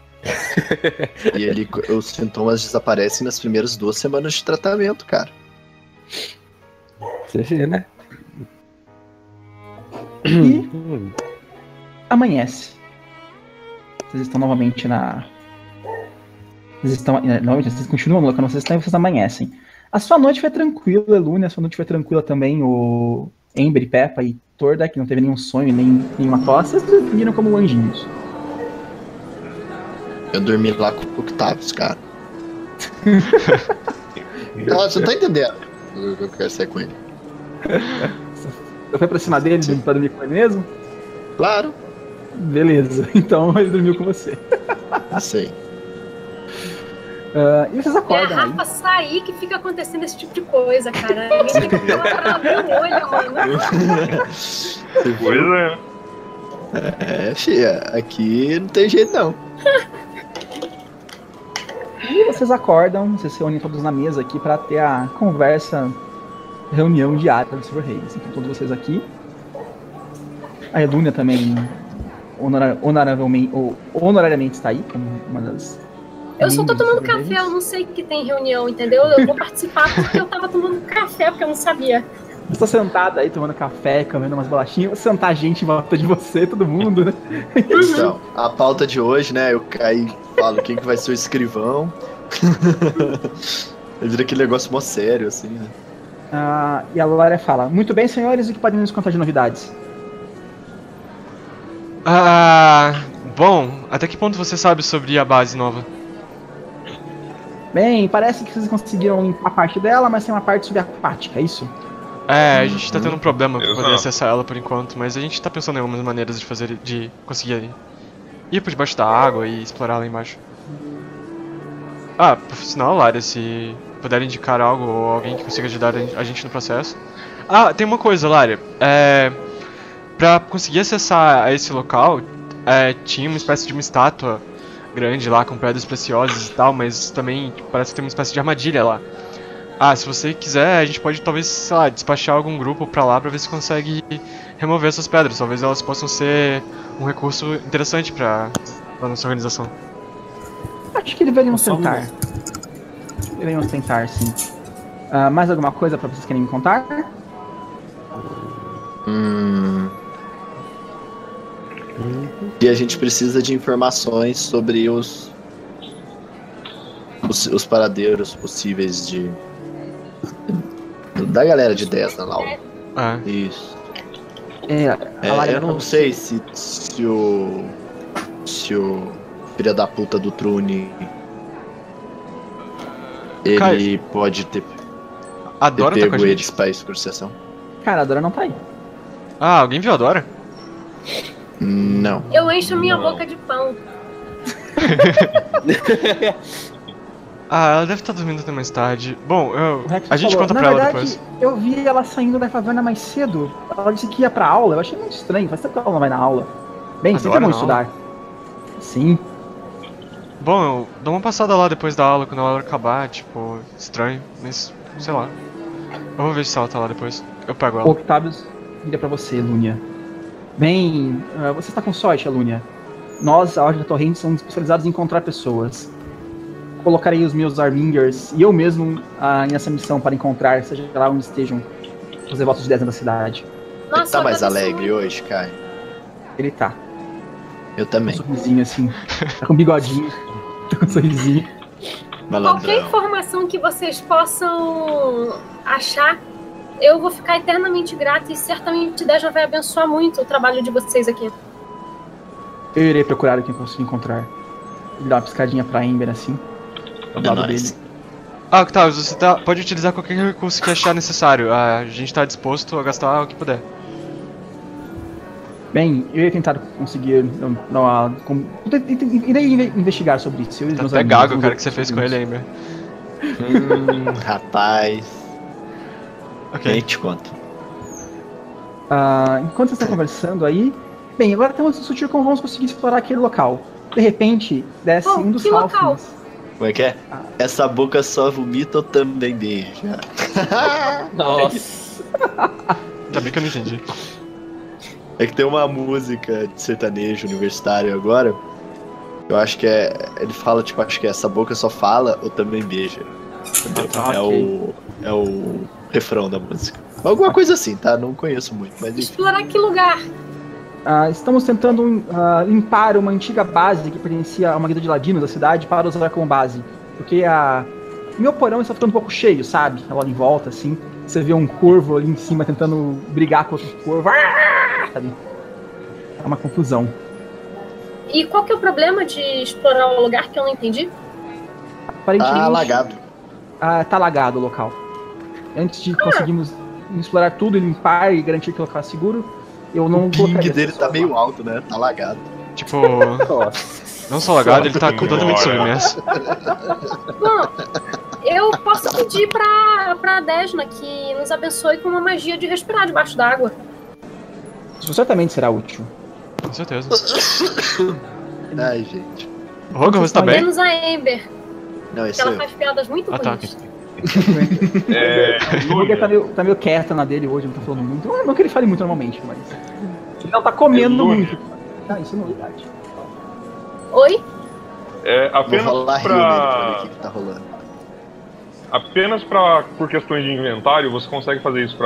E ele, os sintomas desaparecem nas primeiras duas semanas de tratamento, cara. Você vê, né? E Hum. amanhece. Vocês estão novamente na. Vocês estão. é, Novamente, vocês continuam no local, vocês estão e vocês amanhecem. A sua noite foi tranquila, Elune, a sua noite foi tranquila também, o Ember e Peppa e Torda, que não teve nenhum sonho, nem nenhuma tosse, vocês dormiram como anjinhos. Eu dormi lá com o Octavius, cara. Ah, você não tá entendendo. Eu, eu quero sair com ele. Você foi pra cima dele pra dormir com ele mesmo? Claro. Beleza, então ele dormiu com você. Sei. Ah, e vocês É a acordam aí. Rafa sair que fica acontecendo esse tipo de coisa, cara. Ninguém tem que falar pra ela abrir o olho, mano. Pois é. É, fia, aqui não tem jeito não. E vocês acordam, vocês se reúnem todos na mesa aqui pra ter a conversa, reunião diária do Silver Reis. Então todos vocês aqui. A Elúnia também honora- honoravelmente, ou, honorariamente está aí, como uma das. Eu só tô membros do tomando Silver café, Reis. eu não sei que tem reunião, entendeu? Eu vou participar porque eu tava tomando café, porque eu não sabia. Você tá sentada aí tomando café, comendo umas bolachinhas, você sentar gente em volta de você, todo mundo, né? Então, a pauta de hoje, né? Eu caí falo quem que vai ser o escrivão. Eu vira aquele negócio mó sério, assim, né? Ah, e a Lara fala: muito bem, senhores, o que podem nos contar de novidades? Ah, bom, até que ponto você sabe sobre a base nova? Bem, parece que vocês conseguiram limpar a parte dela, mas tem uma parte subaquática, é isso? É, a gente tá tendo um problema pra poder Exato. acessar ela por enquanto, mas a gente tá pensando em algumas maneiras de fazer, de conseguir ir por debaixo da água e explorar lá embaixo. Ah, por sinal, Lara, se puder indicar algo ou alguém que consiga ajudar a gente no processo. Ah, tem uma coisa, Lara, é... pra conseguir acessar a esse local, é, tinha uma espécie de uma estátua grande lá com pedras preciosas e tal, mas também tipo, parece que tem uma espécie de armadilha lá. Ah, se você quiser, a gente pode talvez, sei lá, despachar algum grupo pra lá pra ver se consegue remover essas pedras. Talvez elas possam ser um recurso interessante pra, pra nossa organização. Acho que deveriam Só um tentar. Deveriam tentar, sim. Ah, mais alguma coisa pra vocês querem me contar? Hum. E a gente precisa de informações sobre os os, os paradeiros possíveis de da galera de dez na Laura. Ah, Isso. É, a É, Lara eu vai não pra sei se, se o se o filho da puta do Trune Ele Kai, pode ter, a ter Dora tá com a pego gente? eles pra excursão. Cara, a Dora não tá aí. Ah, alguém viu a Dora? Não. Eu encho minha Não. boca de pão. Ah, ela deve estar dormindo até mais tarde. Bom, eu, O Rex a gente falou, conta na pra ela verdade, depois. eu vi ela saindo da caverna mais cedo. Ela disse que ia pra aula. Eu achei muito estranho. Faz tempo que ela não vai na aula. Bem, A sempre é Dora bom na estudar. Sim. Bom, eu dou uma passada lá depois da aula, quando a aula acabar, tipo, estranho, mas sei lá. Eu vou ver se ela tá lá depois. Eu pego O ela. Octavius vira pra você, Lúnia. Bem, uh, você está com sorte, Lúnia. Nós, a Ordem da Torrente, somos especializados em encontrar pessoas. Colocarei os meus Armingers e eu mesmo uh, nessa missão para encontrar, seja lá onde estejam, os devotos de dez da cidade. Ele Nossa, tá eu mais agradeço alegre muito. hoje, Kai? Ele tá. Eu Com também. um sorrisinho assim. Tá com bigodinho. Tá com um sorrisinho. Qualquer Malandrão. informação que vocês possam achar, eu vou ficar eternamente grata e certamente Deja vai abençoar muito o trabalho de vocês aqui. Eu irei procurar o que eu consigo encontrar. Ele dá uma piscadinha pra Ember assim. Do É lado nóis. dele. Ah, Octavius, você tá, pode utilizar qualquer recurso que achar necessário. Ah, a gente tá disposto a gastar o que puder. Bem, eu ia tentar conseguir. Não, não, ah, com- irei inve- investigar sobre isso. Eu e os Tá meus até amigos, gago, os cara, que você outros fez com ele, amigos. Amber. Hum, rapaz. Ok. Nem te conto. Ah, enquanto vocês estão conversando aí. Bem, agora temos que discutir como vamos conseguir explorar aquele local. De repente, desce Oh, um dos que local? Halflings. Como é que é? Ah. Essa boca só vomita ou também beija? Nossa. Ainda bem que eu não entendi. É que tem uma música de sertanejo universitário agora. Eu acho que é. Ele fala, tipo, acho que é essa boca só fala ou também beija. Entendeu? Ah, é, ok. o, é o refrão da música. Alguma coisa assim, tá? Não conheço muito, mas enfim. Explorar que lugar? Ah, estamos tentando ah, limpar uma antiga base que pertencia a uma guilda de ladinos da cidade para usar como base. Porque a... meu porão está ficando um pouco cheio, sabe? Lá em volta, assim. Você vê um corvo ali em cima tentando brigar com outro corvo. Ah! Sabe? É uma confusão. E qual que é o problema de explorar um lugar que eu não entendi? Aparentemente, Tá alagado. ah, tá alagado o local. Antes de conseguirmos explorar tudo e limpar e garantir que o local é seguro, eu não O ping colocaria dele essa tá pessoa meio lá. alto, né? Tá alagado. Tipo, Nossa. não só lagado, ele tá Nossa completamente senhora. submerso. Bom, eu posso pedir pra, pra Desna que nos abençoe com uma magia de respirar debaixo d'água. Isso certamente será útil. Com certeza. Ai, gente. Rogan, você tá bem? Menos a Amber, Não, que esse ela eu. faz piadas muito Ah, tá. ruins. É, O Ruger tá meio, tá meio quieto na dele hoje, não tá falando muito. Não, não que ele fale muito normalmente, mas. Ele não tá comendo É muito. Ah, isso é novidade. Oi? é Vou apenas rolar rio nele pra ver o pra. que, que tá rolando. Apenas pra, por questões de inventário, você consegue fazer isso pra.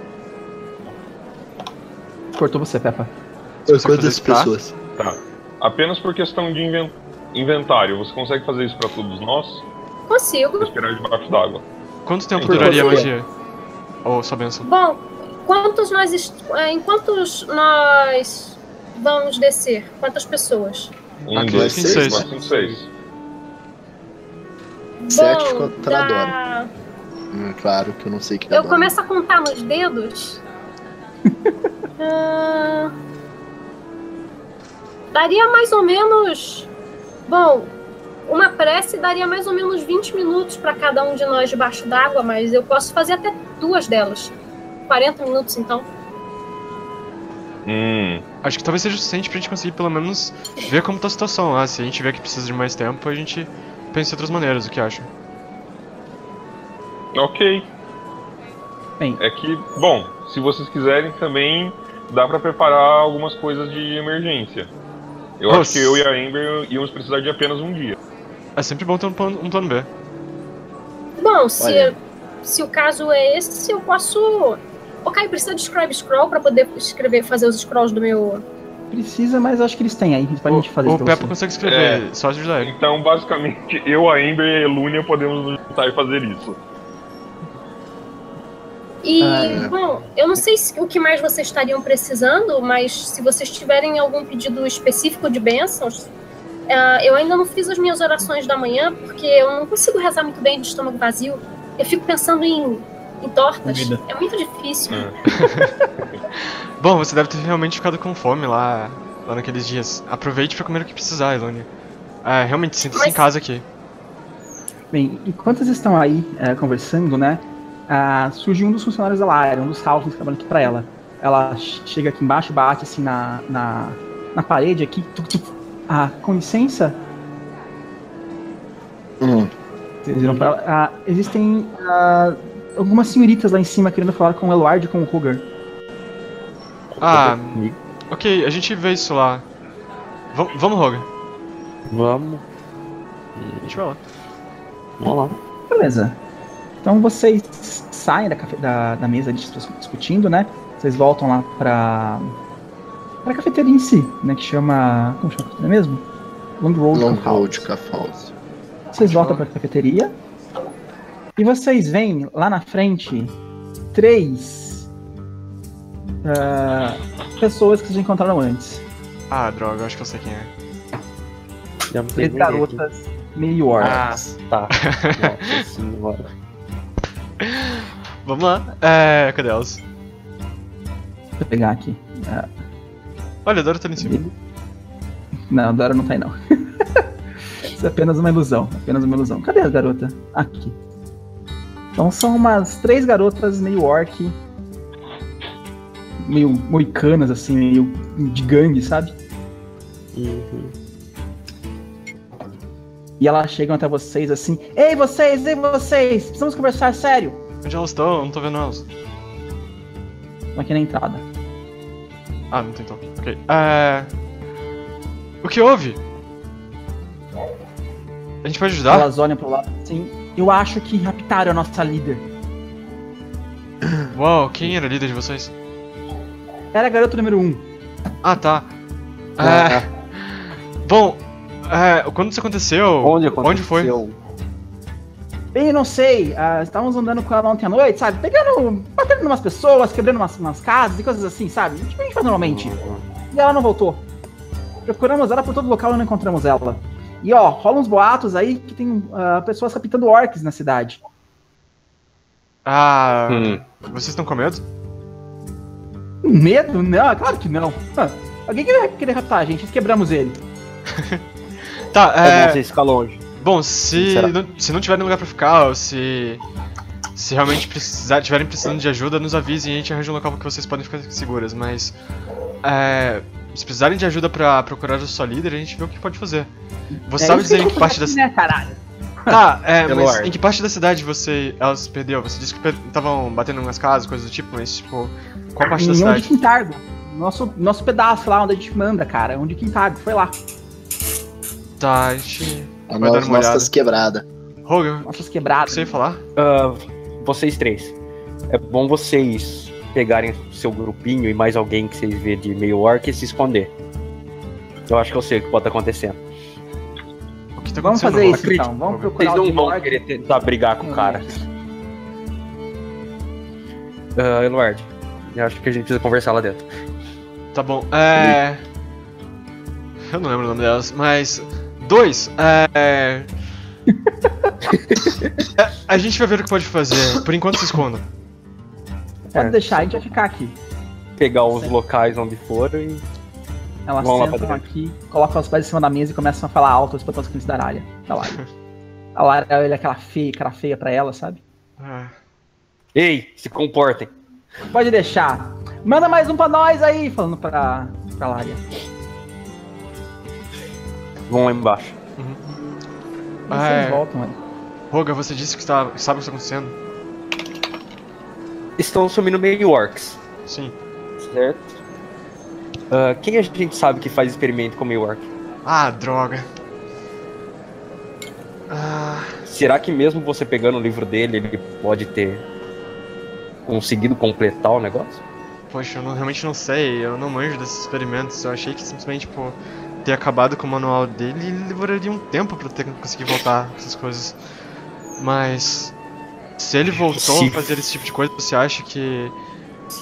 Cortou você, Peppa. Você consegue Quantas fazer pra- pessoas? Tá. Apenas por questão de inven- inventário, você consegue fazer isso pra todos nós? Consigo. Respirar debaixo d'água. Quanto tempo Por duraria a você. magia? Ou sua benção? Bom, quantos nós est... eh, em quantos nós vamos descer? Quantas pessoas? Um, Ok, dois, cinco, três, seis. quatro, cinco, seis. Sete Bom, contra a Dora. dá... Hum, claro que eu não sei que Eu adora. começo a contar nos dedos. Ah, daria mais ou menos. Bom, uma prece daria mais ou menos vinte minutos para cada um de nós debaixo d'água, mas eu posso fazer até duas delas. quarenta minutos então. Hum. Acho que talvez seja o suficiente pra gente conseguir pelo menos ver como tá a situação lá. Se a gente vê que precisa de mais tempo, a gente pensa em outras maneiras, o que acha? Ok. Bem, É que, bom, se vocês quiserem também dá pra preparar algumas coisas de emergência. Eu Nossa. acho que eu e a Amber íamos precisar de apenas um dia. É sempre bom ter um plano, um plano B. Bom, se, Olha. se o caso é esse, eu posso. Ok, precisa de Scribe Scroll para poder escrever, fazer os scrolls do meu. precisa, mas acho que eles têm aí. Eles podem te fazer O, o isso pra Peppa você. consegue escrever, só ajudar ele. Então, basicamente, eu, a Amber e a Elúnia podemos nos juntar e fazer isso. E, Ah, é. bom, eu não sei se- o que mais vocês estariam precisando, mas se vocês tiverem algum pedido específico de bênçãos, Uh, eu ainda não fiz as minhas orações da manhã, porque eu não consigo rezar muito bem de estômago vazio. Eu fico pensando em, em tortas. Comida. É muito difícil. Bom, você deve ter realmente ficado com fome lá, lá naqueles dias. Aproveite pra comer o que precisar, Elônia. É, realmente, sinta-se Mas- em casa aqui. Bem, enquanto vocês estão aí é, conversando, né? Ah, surge um dos funcionários da Lara, um dos Halflings que trabalham aqui pra ela. Ela ch- chega aqui embaixo, bate assim na, na, na parede aqui. Tuc, tuc. Ah, com licença? Hum. Vocês viram pra ela? Ah, existem ah, algumas senhoritas lá em cima querendo falar com o Eluard e com o Ruger. Ah, ok, a gente vê isso lá. Vam- vamos, Roga. Vamos. A gente vai lá. Vamos lá. Beleza. Então vocês saem da, cafe- da, da mesa dis- discutindo, né? Vocês voltam lá pra. pra cafeteria em si, né? Que chama. Como chama a cafeteria mesmo? Long Road Long Coffee House. Road Coffee House. Vocês voltam pra cafeteria. E vocês veem lá na frente três ah, pessoas que vocês encontraram antes. Ah, droga, eu acho que eu sei quem é. Já não tem Três ninguém garotas meio orcs. aqui. Ah, tá. Nossa senhora. Vamos lá. É, cadê elas? Deixa eu pegar aqui. Ah, Olha, a Dora tá ali em cima. não, a Dora não tá aí não. Isso é apenas uma ilusão. Apenas uma ilusão. Cadê a garota? Aqui. Então são umas três garotas meio orc. Meio moicanas, assim, meio de gangue, sabe? Uhum. E elas chegam até vocês assim: Ei, vocês, ei, vocês! Precisamos conversar sério! Onde elas estão? Eu não tô vendo elas. Estão aqui na entrada. Ah, não tentou. Ok. É... O que houve? A gente pode ajudar? Elas olham pro lado assim: Eu acho que raptaram a nossa líder. Uau, quem era a líder de vocês? Era a garota número um. Ah, tá. É... Bom, é... quando isso aconteceu... Onde aconteceu? Onde foi? Bem, eu não sei, ah, estávamos andando com ela ontem à noite, sabe? Pegando, batendo em umas pessoas, quebrando umas, umas casas e coisas assim, sabe? Tipo, a gente faz normalmente. E ela não voltou. Procuramos ela por todo local e não encontramos ela. E ó, rolam uns boatos aí que tem ah, pessoas raptando orcs na cidade. Ah... Hum. Vocês estão com medo? Medo? Não, claro que não. Ah, alguém queria, queria raptar a gente, nós quebramos ele. Tá, É é... bom você ficar longe. Bom, se Será? não, se não tiverem lugar pra ficar, ou se... Se realmente precisar, tiverem precisando de ajuda, nos avisem e a gente arranja um local que vocês podem ficar seguras, mas... É... Se precisarem de ajuda pra procurar a sua líder, a gente vê o que pode fazer. Você É sabe isso que dizer em eu que tô parte da fazendo, né, caralho? Tá, é, Pelo mas ar. em que parte da cidade você ela se perdeu? Você disse que estavam batendo nas casas, coisas do tipo, mas tipo, qual parte da Em onde cidade? Quintargo. Nosso, nosso pedaço lá onde a gente manda, cara. Onde Quintargo, foi lá. Tá, a gente A vai dar nossa, uma olhada. nossas quebradas. Roga, o Nossas que quebradas. você ia falar? Ah, vocês três. É bom vocês pegarem o seu grupinho e mais alguém que vocês vê de meio orc e se esconder. Eu acho que eu sei o que pode estar acontecendo. O que tá Vamos acontecendo, fazer Roga? isso então. Vamos procurar Vocês o não de vão orc. querer tentar brigar com o cara. Ah, Eluard, eu acho que a gente precisa conversar lá dentro. Tá bom, é... Eu não lembro o nome delas, mas... Dois, é... é, a gente vai ver o que pode fazer. Por enquanto se escondam. Pode É. deixar, a gente vai ficar aqui. Pegar os locais onde for e. Elas Vamos lá pra sentam dentro. aqui, colocam os pés em cima da mesa e começam a falar alto espantando os clientes da Aralha. Da Lara. A Lara olha aquela feia, cara feia pra ela, sabe? É. Ei, se comportem. Pode deixar. Manda mais um pra nós aí, falando pra, pra Lária. Vão lá embaixo. E Ah, vocês é. voltam aí. Roga, você disse que tá, sabe o que está acontecendo? Estão sumindo meio orcs, Sim. certo? Ah, quem a gente sabe que faz experimento com meio orc? Ah, droga. Ah, Será que mesmo você pegando o livro dele, ele pode ter conseguido completar o negócio? poxa, eu não- realmente não sei. Eu não manjo desses experimentos. Eu achei que simplesmente, tipo, ter acabado com o manual dele levaria um tempo pra ter conseguir voltar com essas coisas. Mas... Se ele voltou Se- a fazer esse tipo de coisa, você acha que...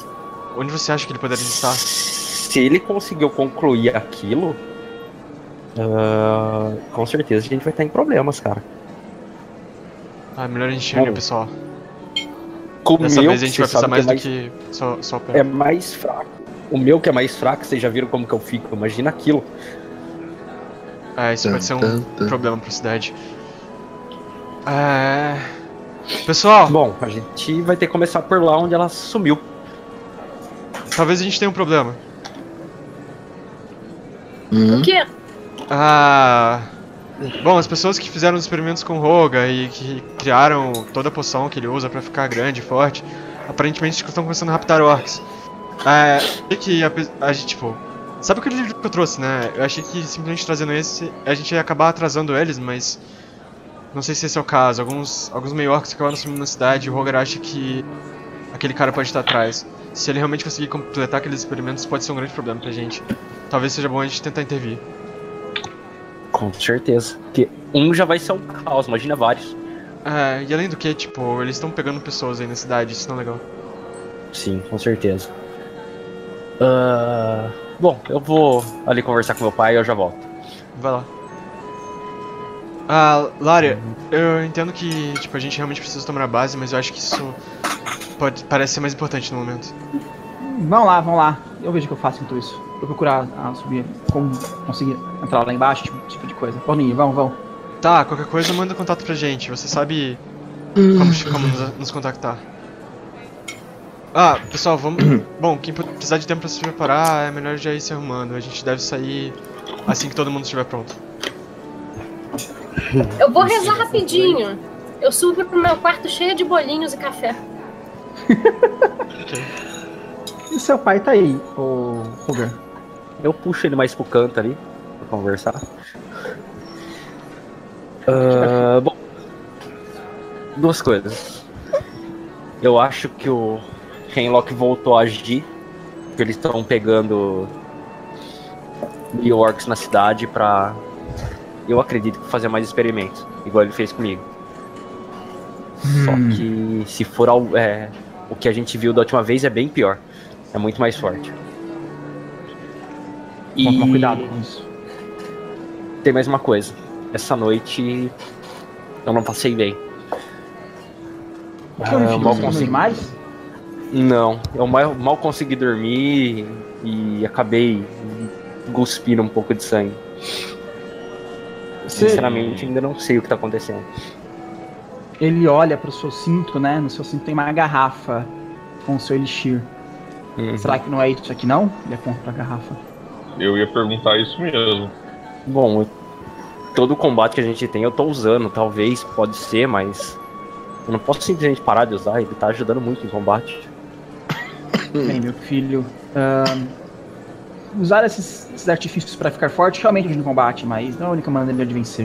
Onde você acha que ele poderia estar? Se ele conseguiu concluir aquilo, Uh, com certeza a gente vai estar em problemas, cara. Ah, melhor a gente unir, pessoal. Com Dessa meu, vez a gente vai vocês precisar mais, sabem que é do que só, só o pé. É mais fraco. O meu que é mais fraco, vocês já viram como que eu fico. Imagina aquilo. É, isso pode ser um problema pra cidade. É... Pessoal, Bom, a gente vai ter que começar por lá onde ela sumiu. talvez a gente tenha um problema. O quê? Ah... Bom, as pessoas que fizeram os experimentos com o Roga e que criaram toda a poção que ele usa pra ficar grande e forte, aparentemente estão começando a raptar orcs. É... que a, a gente, tipo... Sabe aquele livro que eu trouxe, né? Eu achei que simplesmente trazendo esse, a gente ia acabar atrasando eles, mas... Não sei se esse é o caso. Alguns, alguns meio orcs acabaram sumindo na cidade e o Roger acha que aquele cara pode estar atrás. Se ele realmente conseguir completar aqueles experimentos, pode ser um grande problema pra gente. Talvez seja bom a gente tentar intervir. Com certeza. Porque um já vai ser um caos, imagina vários. É, e além do que, tipo, eles estão pegando pessoas aí na cidade, isso não é legal. Sim, com certeza. Uh, bom, eu vou ali conversar com meu pai e eu já volto. Vai lá. Ah, Lária, eu entendo que, tipo, a gente realmente precisa tomar a base, mas eu acho que isso pode, parece ser mais importante no momento. Vamos lá, vamos lá. Eu vejo o que eu faço com tudo isso. Eu vou procurar ah, subir, como conseguir entrar lá embaixo, tipo, tipo de coisa. Paulinho, vamos, vamos. Tá, qualquer coisa manda contato pra gente, você sabe como, como nos, nos contactar. Ah, pessoal, vamos... Bom, quem precisar de tempo pra se preparar, é melhor já ir se arrumando. A gente deve sair assim que todo mundo estiver pronto. Eu vou rezar rapidinho. Eu subo pro meu quarto cheio de bolinhos e café. Ok. E seu pai tá aí, ô Roger? Eu puxo ele mais pro canto ali, pra conversar. Uh, bom, duas coisas. Eu acho que o Henlock voltou a agir, porque eles estão pegando mil orcs na cidade pra, eu acredito, fazer mais experimentos, igual ele fez comigo. Hum. Só que se for ao, é, o que a gente viu da última vez é bem pior. É muito mais forte. E... Vamos tomar cuidado com isso. Tem mais uma coisa. Essa noite eu não passei bem. O que eu ah, mal consegui mais? Não, eu mal, mal consegui dormir e acabei cuspindo um pouco de sangue. Você... Sinceramente, ainda não sei o que tá acontecendo. Ele olha pro seu cinto, né? No seu cinto tem uma garrafa com o seu elixir. Uhum. Será que não é isso aqui não? Ele aponta pra garrafa. Eu ia perguntar isso mesmo. Bom, todo o combate que a gente tem eu tô usando, talvez, pode ser, mas eu não posso simplesmente parar de usar, ele tá ajudando muito no combate. Bem, meu filho, uh, usar esses, esses artifícios pra ficar forte realmente ajuda no combate, mas não é a única maneira de vencer.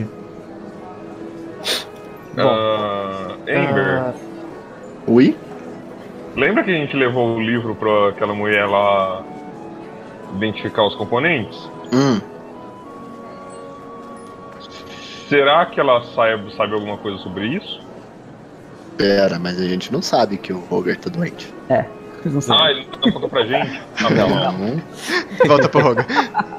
Bom, uh, Amber. Uh, Oi? Lembra que a gente levou o livro pra aquela mulher lá identificar os componentes? Hum. Será que ela sabe, sabe alguma coisa sobre isso? Pera, mas a gente não sabe que o Roger tá doente. É, vocês não sabem. Ah, ele não contou pra gente? Ah, não, não. não. Volta pro Roger.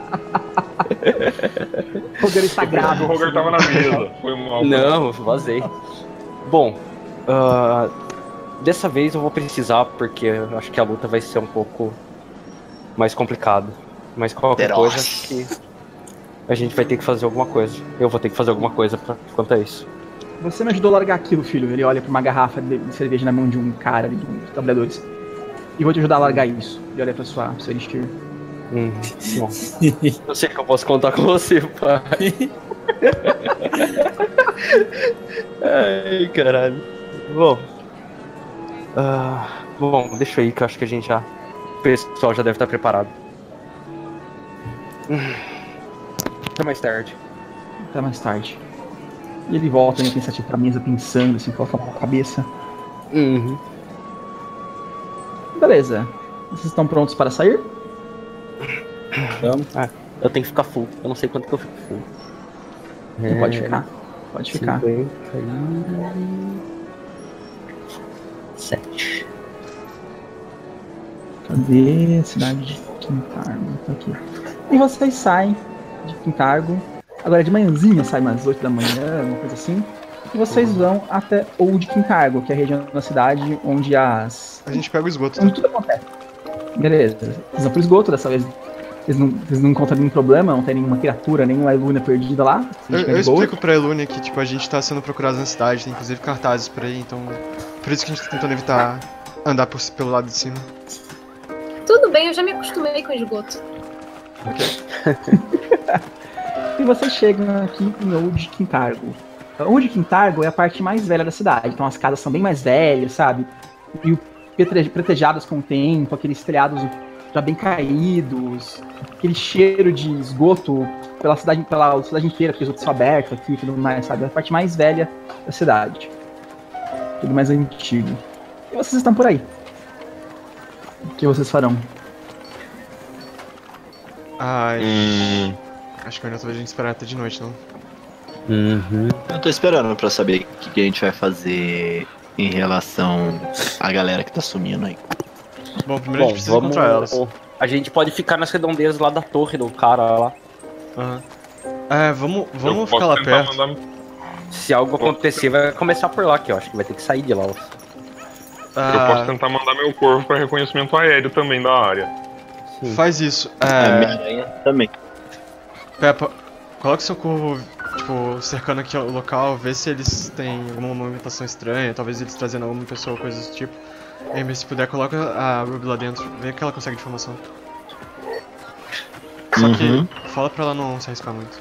O Roger está grave. O Roger tava na mesa. Foi mal. Não, vazei. Bom, uh, dessa vez eu vou precisar, porque eu acho que a luta vai ser um pouco mais complicada. Mas qualquer Nossa. coisa, acho que a gente vai ter que fazer alguma coisa. Eu vou ter que fazer alguma coisa pra, quanto a isso. Você me ajudou a largar aquilo, filho. Ele olha pra uma garrafa de cerveja na mão de um cara ali, de um dos trabalhadores. E vou te ajudar a largar isso. Ele olha pra sua, seu elixir. Hum, bom. Eu sei que eu posso contar com você, pai. Ai, caralho. Bom. Uh, bom, deixa aí que eu acho que a gente já... O pessoal já deve estar preparado. Até mais tarde. Até mais tarde. E ele volta meio pensativo pra mesa, pensando assim, com a cabeça. Uhum. Beleza. Vocês estão prontos para sair? Vamos. Ah, eu tenho que ficar full. Eu não sei quanto que eu fico full. É... Pode ficar. Pode ficar. cinquenta e sete. Cadê a cidade de Quintargo? Tá aqui. E vocês saem de Quintargo Agora de manhãzinha, sai umas oito da manhã, uma coisa assim. E vocês vão até Old Quintargo, que é a região da cidade onde as... A gente pega o esgoto, onde tá? tudo acontece. Beleza. Vocês vão pro esgoto, dessa vez vocês não, vocês não encontram nenhum problema, não tem nenhuma criatura, nenhuma Eluna perdida lá. Eu, eu explico pra Elune que, tipo, a gente tá sendo procurado na cidade, tem inclusive cartazes por aí, então... Por isso que a gente tá tentando evitar andar por, pelo lado de cima. Tudo bem, eu já me acostumei com o esgoto. E vocês chegam aqui em Old Quintargo. Old Quintargo é a parte mais velha da cidade, então as casas são bem mais velhas, sabe? E pretejadas com o tempo, aqueles telhados já bem caídos, aquele cheiro de esgoto pela cidade, pela cidade inteira, porque o esgoto é aberto aqui e tudo mais, sabe? É a parte mais velha da cidade. Tudo mais antigo. E vocês estão por aí. O que vocês farão? Ai. Hum. Acho que ainda talvez a gente esperar até de noite, não? Uhum. Eu tô esperando pra saber o que, que a gente vai fazer em relação à galera que tá sumindo aí. Bom, primeiro Bom, a gente precisa vamos... encontrar elas. A gente pode ficar nas redondezas lá da torre do cara lá. Aham. É, vamos, Eu vamos posso ficar lá tentar perto. mandar- Se algo acontecer, vai começar por lá, que eu acho que vai ter que sair de lá. ó. Eu Ah, posso tentar mandar meu corvo pra reconhecimento aéreo também da área. Sim. Faz isso. A É, Homem-Aranha também. Peppa, coloca seu corvo, tipo, cercando aqui o local, vê se eles têm alguma movimentação estranha, talvez eles trazendo alguma pessoa ou coisas do tipo. Amber, se puder, coloca a Ruby lá dentro, vê o que ela consegue de informação. Só Uhum. que fala pra ela não se arriscar muito.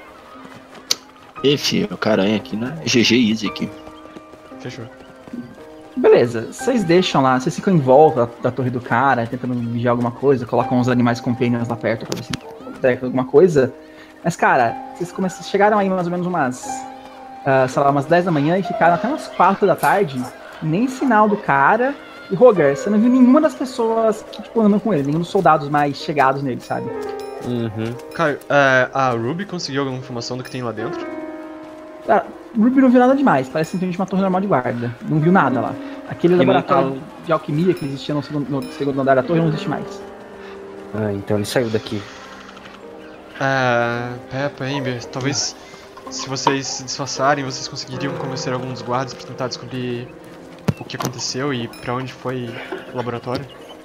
E filho, o caranha aqui, né? G G Easy aqui. Fechou. Beleza, vocês deixam lá, vocês ficam em volta da, da torre do cara, tentando vigiar alguma coisa, colocam uns animais companions lá perto pra ver se detectam alguma coisa. Mas, cara, vocês começam, chegaram aí mais ou menos umas, uh, sei lá, umas dez da manhã e ficaram até umas quatro da tarde, nem sinal do cara. E, Roger, você não viu nenhuma das pessoas que, tipo, andam com ele, nenhum dos soldados mais chegados nele, sabe? Uhum. Caio, é, a Ruby conseguiu alguma informação do que tem lá dentro? Cara, o Ruby não viu nada demais, parece simplesmente uma torre normal de guarda. Não viu nada lá. Aquele E não laboratório tá- de alquimia que existia no segundo, no segundo andar da torre não existe mais. Ah, então ele saiu daqui. É, Peppa, Amber, talvez se vocês se disfarçarem, vocês conseguiriam convencer alguns dos guardas pra tentar descobrir o que aconteceu e pra onde foi o laboratório?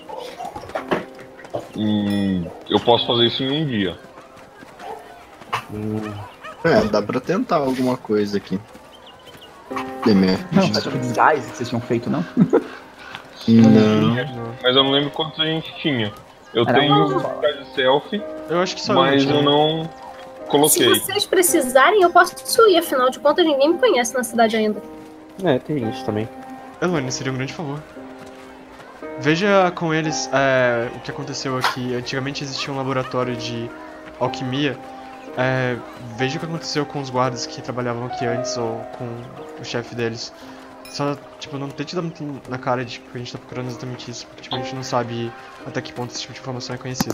Hum, eu posso fazer isso em um dia. Hum, É, dá pra tentar alguma coisa aqui. Demer. Não, mas aquele desgaste que vocês tinham feito, não? Não. Não. Mas eu não lembro quantos a gente tinha. Eu Era tenho um. um de selfie, Eu acho que só mas eu eu não coloquei. Se vocês precisarem, eu posso ir, afinal de contas ninguém me conhece na cidade ainda. é, tem isso também. Elone, seria um grande favor. Veja com eles é, o que aconteceu aqui. Antigamente existia um laboratório de alquimia. É, veja o que aconteceu com os guardas que trabalhavam aqui antes ou com o chefe deles. Só, tipo, não tente dar muito na cara de que a gente tá procurando exatamente isso, porque tipo, a gente não sabe até que ponto esse tipo de informação é conhecida.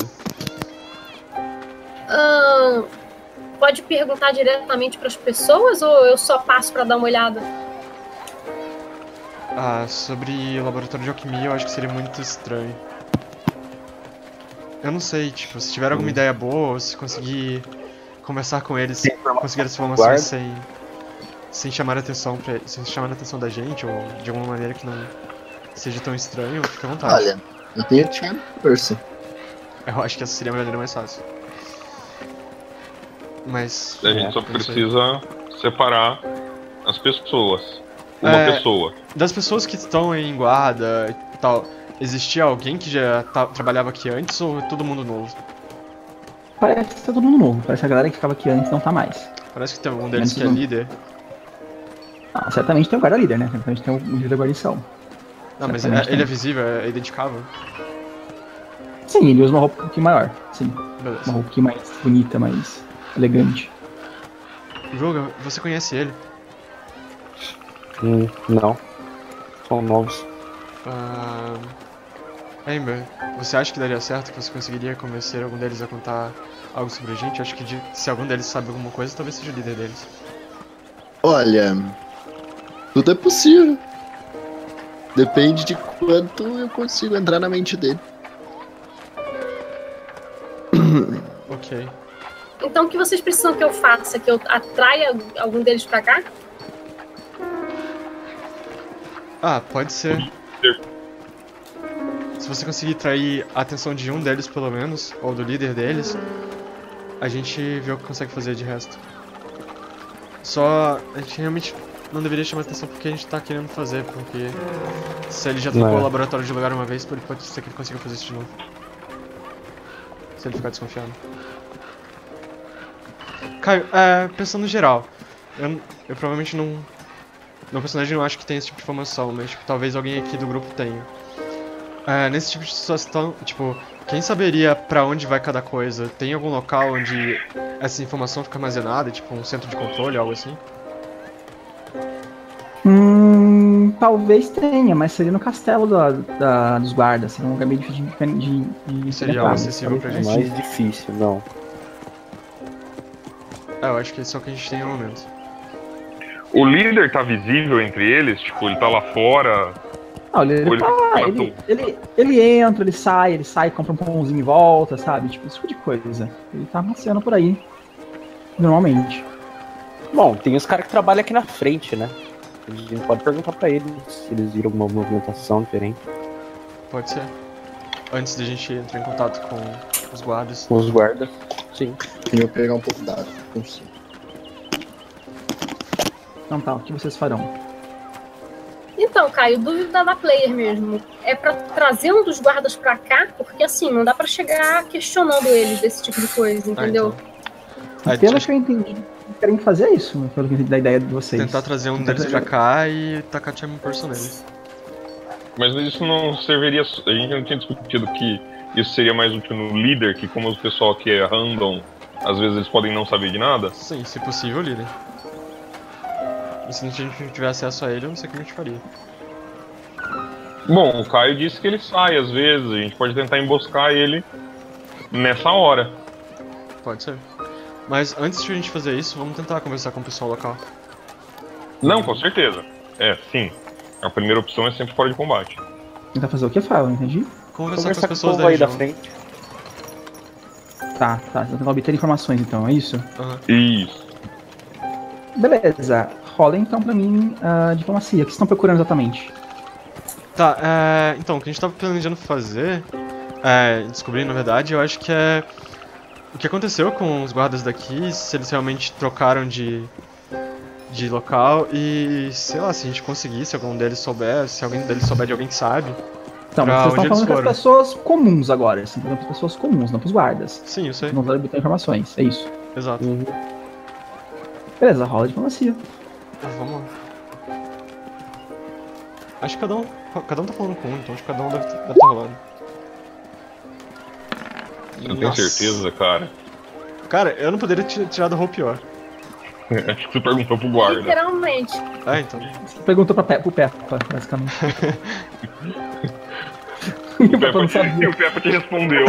Ahn, pode perguntar diretamente pras pessoas ou eu só passo pra dar uma olhada? Ah, sobre o laboratório de alquimia eu acho que seria muito estranho. Eu não sei, tipo, se tiver alguma ideia boa, ou se conseguir conversar com eles, conseguir as informações Guarda. sem, sem chamar a atenção pra, sem chamar a atenção da gente, ou de alguma maneira que não seja tão estranho, fica à vontade. Olha, eu tenho Charm Person. Eu acho que essa seria a maneira mais fácil. Mas. A gente só não sei. precisa separar as pessoas. Uma É. pessoa. Das pessoas que estão em guarda e tal, existia alguém que já ta- trabalhava aqui antes ou é todo mundo novo? Parece que tá todo mundo novo. Parece que a galera que ficava aqui antes não tá mais. Parece que tem algum deles Menos que é um. líder. Ah, certamente tem o guarda líder, né? Certamente tem o líder da guarnição. Não, mas Certamente é- ele é tem. visível, é identificável. Sim, ele usa uma roupa um pouquinho maior. Sim, uma Beleza. roupa um pouquinho mais bonita, mais elegante. Roga, você conhece ele? Hum, não. São novos. Ah, Amber, você acha que daria certo, que você conseguiria convencer algum deles a contar algo sobre a gente? Eu acho que de- se algum deles sabe alguma coisa, talvez seja o líder deles. Olha, tudo é possível. Depende de quanto eu consigo entrar na mente dele. Ok. Então o que vocês precisam que eu faça? Que eu atraia algum deles pra cá? Ah, pode ser. Se você conseguir atrair a atenção de um deles, pelo menos, ou do líder deles, a gente vê o que consegue fazer de resto. Só, a gente realmente não deveria chamar atenção porque a gente tá querendo fazer, porque se ele já trocou Não. o laboratório de lugar uma vez, pode pode ser que ele consiga fazer isso de novo. Se ele ficar desconfiado. Caio, é, pensando no geral, eu, eu provavelmente não... Meu personagem não acho que tem esse tipo de informação, mas tipo, talvez alguém aqui do grupo tenha. É, nesse tipo de situação, tipo, quem saberia pra onde vai cada coisa? Tem algum local onde essa informação fica armazenada, tipo um centro de controle, algo assim? Hum, talvez tenha, mas seria no castelo da, da- dos guardas. Seria um lugar meio difícil de, de, de Seria penetrar, algo mas acessível pra talvez gente. tenha. Mais difícil, não. É, eu acho que esse é o que a gente tem no momento. O líder tá visível entre eles? Tipo, ele tá lá fora? Não, ele, Ou ele tá, fica ele, matou? ele, ele entra, ele sai, ele sai, compra um pãozinho e volta, sabe? Tipo, esse tipo de coisa. Ele tá passeando por aí. Normalmente. Bom, tem os caras que trabalham aqui na frente, né? A gente pode perguntar pra eles se eles viram alguma movimentação diferente Pode ser. Antes da gente entrar em contato com os guardas. com os guardas. Sim. E eu pegar um pouco d'água. Consigo. Então tá, o que vocês farão? Então, Caio, dúvida da player mesmo. É pra trazer um dos guardas pra cá? Porque assim, não dá pra chegar questionando eles desse tipo de coisa, entendeu? Ah, então. Pelo Aí, que eu entendi, querem fazer isso, né? Pelo que eu entendi da ideia de vocês. tentar trazer um Tentar deles trazer- pra cá e tacar Charm Person neles. Mas isso não serviria. A gente não tinha discutido que isso seria mais útil no líder, que como o pessoal aqui é random, às vezes eles podem não saber de nada. Sim, se possível, líder. E se a gente não tiver acesso a ele, eu não sei o que a gente faria. Bom, o Caio disse que ele sai às vezes, a gente pode tentar emboscar ele nessa hora. Pode ser. Mas antes de a gente fazer isso, vamos tentar conversar com o pessoal local. Não, com certeza. É, sim. A primeira opção é sempre fora de combate. Tentar fazer o que fala, entendi? Conversar, com as Conversar com o pessoas povo da aí da região. frente. Tá, tá. Tentar obter informações então, é isso? Aham. Isso. Beleza. Rola então pra mim a diplomacia. O que vocês estão procurando exatamente? Tá, é, então, o que a gente tava planejando fazer, é, descobrir na verdade, eu acho que é o que aconteceu com os guardas daqui, se eles realmente trocaram de, de local e, sei lá, se a gente conseguir, se algum deles souber, se alguém deles souber de alguém que sabe. Então, Pra vocês estão onde eles falando com as foram? pessoas comuns agora. Assim, para as pessoas comuns, não pros guardas. Sim, eu sei, Não vão obter informações, é isso. exato. Uhum. Beleza, rola a diplomacia. Ah, vamos lá. Acho que cada um, cada um tá falando com um, então acho que cada um deve estar rolando. Eu tenho certeza, cara. Cara, eu não poderia ter tirado o roll pior. Acho que você perguntou pro guarda. Literalmente. Ah, então. Você perguntou pra Pe pro Peppa, basicamente. O o Peppa Peppa não te, sabia. o Peppa te respondeu.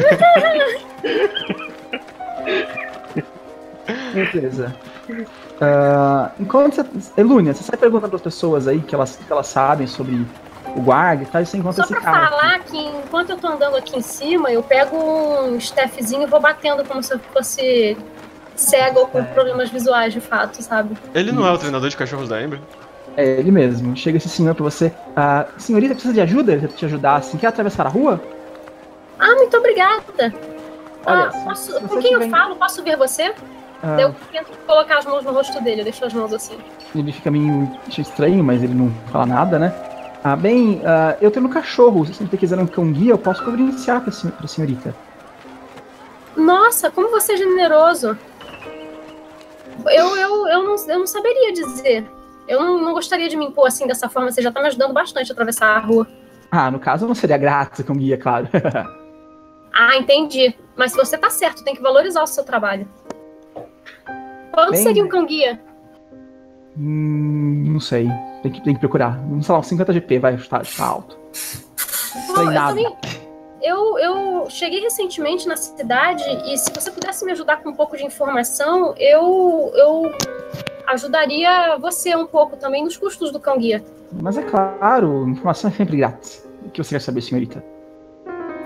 Beleza. Ah, enquanto você. Elúnia, você sai perguntando pras pessoas aí que elas, que elas sabem sobre o guarda e tal, e você encontra Só esse pra cara. aqui. falar que enquanto eu tô andando aqui em cima, eu pego um staffzinho e vou batendo como se eu fosse cego ou com problemas visuais de fato, sabe? Ele não é o treinador de cachorros da Ember? É ele mesmo. Chega esse senhor pra você. Ah, senhorita, precisa de ajuda? Ele te ajudar assim. Quer atravessar a rua? Ah, muito obrigada. Olha, ah, se- posso, se com você quem eu tiver- falo? Posso ver você? Ah, Eu tento colocar as mãos no rosto dele, eu deixo as mãos assim. Ele fica meio estranho, mas ele não fala nada, né? Ah, bem, ah, eu tenho um cachorro. Se você quiser um cão guia, eu posso providenciar pra, sen- pra senhorita. Nossa, como você é generoso. Eu, eu, eu, não, eu não saberia dizer. Eu não, não gostaria de me impor assim dessa forma. Você já tá me ajudando bastante a atravessar a rua. Ah, no caso não seria grátis cão guia, claro. Ah, entendi. Mas se você tá certo, tem que valorizar o seu trabalho. Quanto Bem- seria um cão guia? hum, não sei. Tem que, tem que procurar. Vamos sei lá, uns cinquenta G P, vai, tá, tá alto. Bom, eu Treinado. também. Eu, eu cheguei recentemente na cidade e se você pudesse me ajudar com um pouco de informação, eu, eu ajudaria você um pouco também nos custos do cão guia. Mas é claro, informação é sempre grátis. O que você quer saber, senhorita?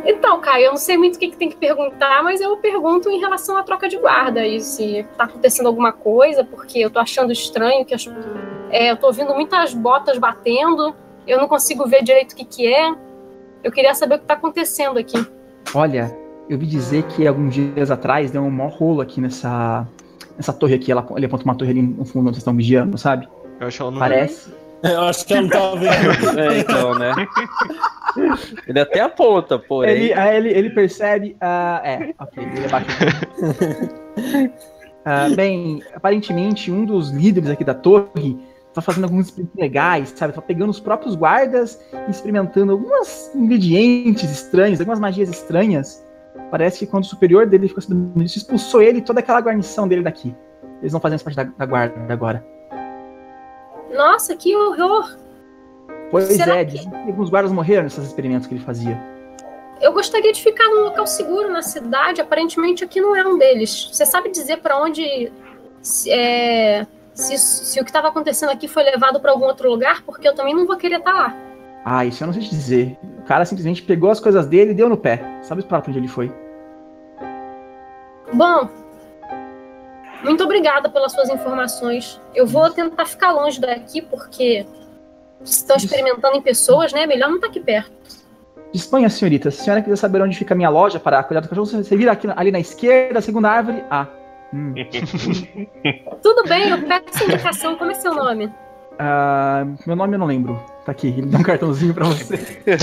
Então, Caio, eu não sei muito o que, que tem que perguntar, mas eu pergunto em relação à troca de guarda. E se tá acontecendo alguma coisa, porque eu tô achando estranho que as, é, eu tô ouvindo muitas botas batendo, eu não consigo ver direito o que que é. Eu queria saber o que tá acontecendo aqui. Olha, eu vi dizer que alguns dias atrás deu um maior rolo aqui nessa, nessa torre aqui. Ela, ele aponta uma torre ali no fundo onde vocês estão vigiando, sabe? Eu acho que ela não Parece. Eu acho que ela não tava vendo. É, então, né? Ele até aponta, porém. Ele, aí ele, ele percebe. Uh, é, ok, ele abaixa. uh, bem, aparentemente, um dos líderes aqui da torre tá fazendo alguns experimentos legais, sabe? Tá pegando os próprios guardas e experimentando alguns ingredientes estranhos, algumas magias estranhas. Parece que quando o superior dele ficou sabendo disso, expulsou ele e toda aquela guarnição dele daqui. Eles não fazem parte da, da guarda agora. Nossa, que horror! Pois Será é, que... dizem que alguns guardas morreram nesses experimentos que ele fazia. Eu gostaria de ficar num local seguro na cidade. Aparentemente aqui não é um deles. Você sabe dizer pra onde... Se, é, se, se o que estava acontecendo aqui foi levado pra algum outro lugar? Porque eu também não vou querer estar lá. Ah, isso eu não sei te dizer. O cara simplesmente pegou as coisas dele e deu no pé. Sabe para onde ele foi? Bom, muito obrigada pelas suas informações. Eu vou tentar ficar longe daqui, porque estão experimentando em pessoas, né? Melhor não estar aqui perto. Disponha, senhorita. Se a senhora quiser saber onde fica a minha loja para cuidar do cachorro, você vira aqui, ali na esquerda, a segunda árvore. Ah. Hum. Tudo bem, eu peço indicação. Como é seu nome? Ah, meu nome eu não lembro. Tá aqui, ele dá um cartãozinho pra você.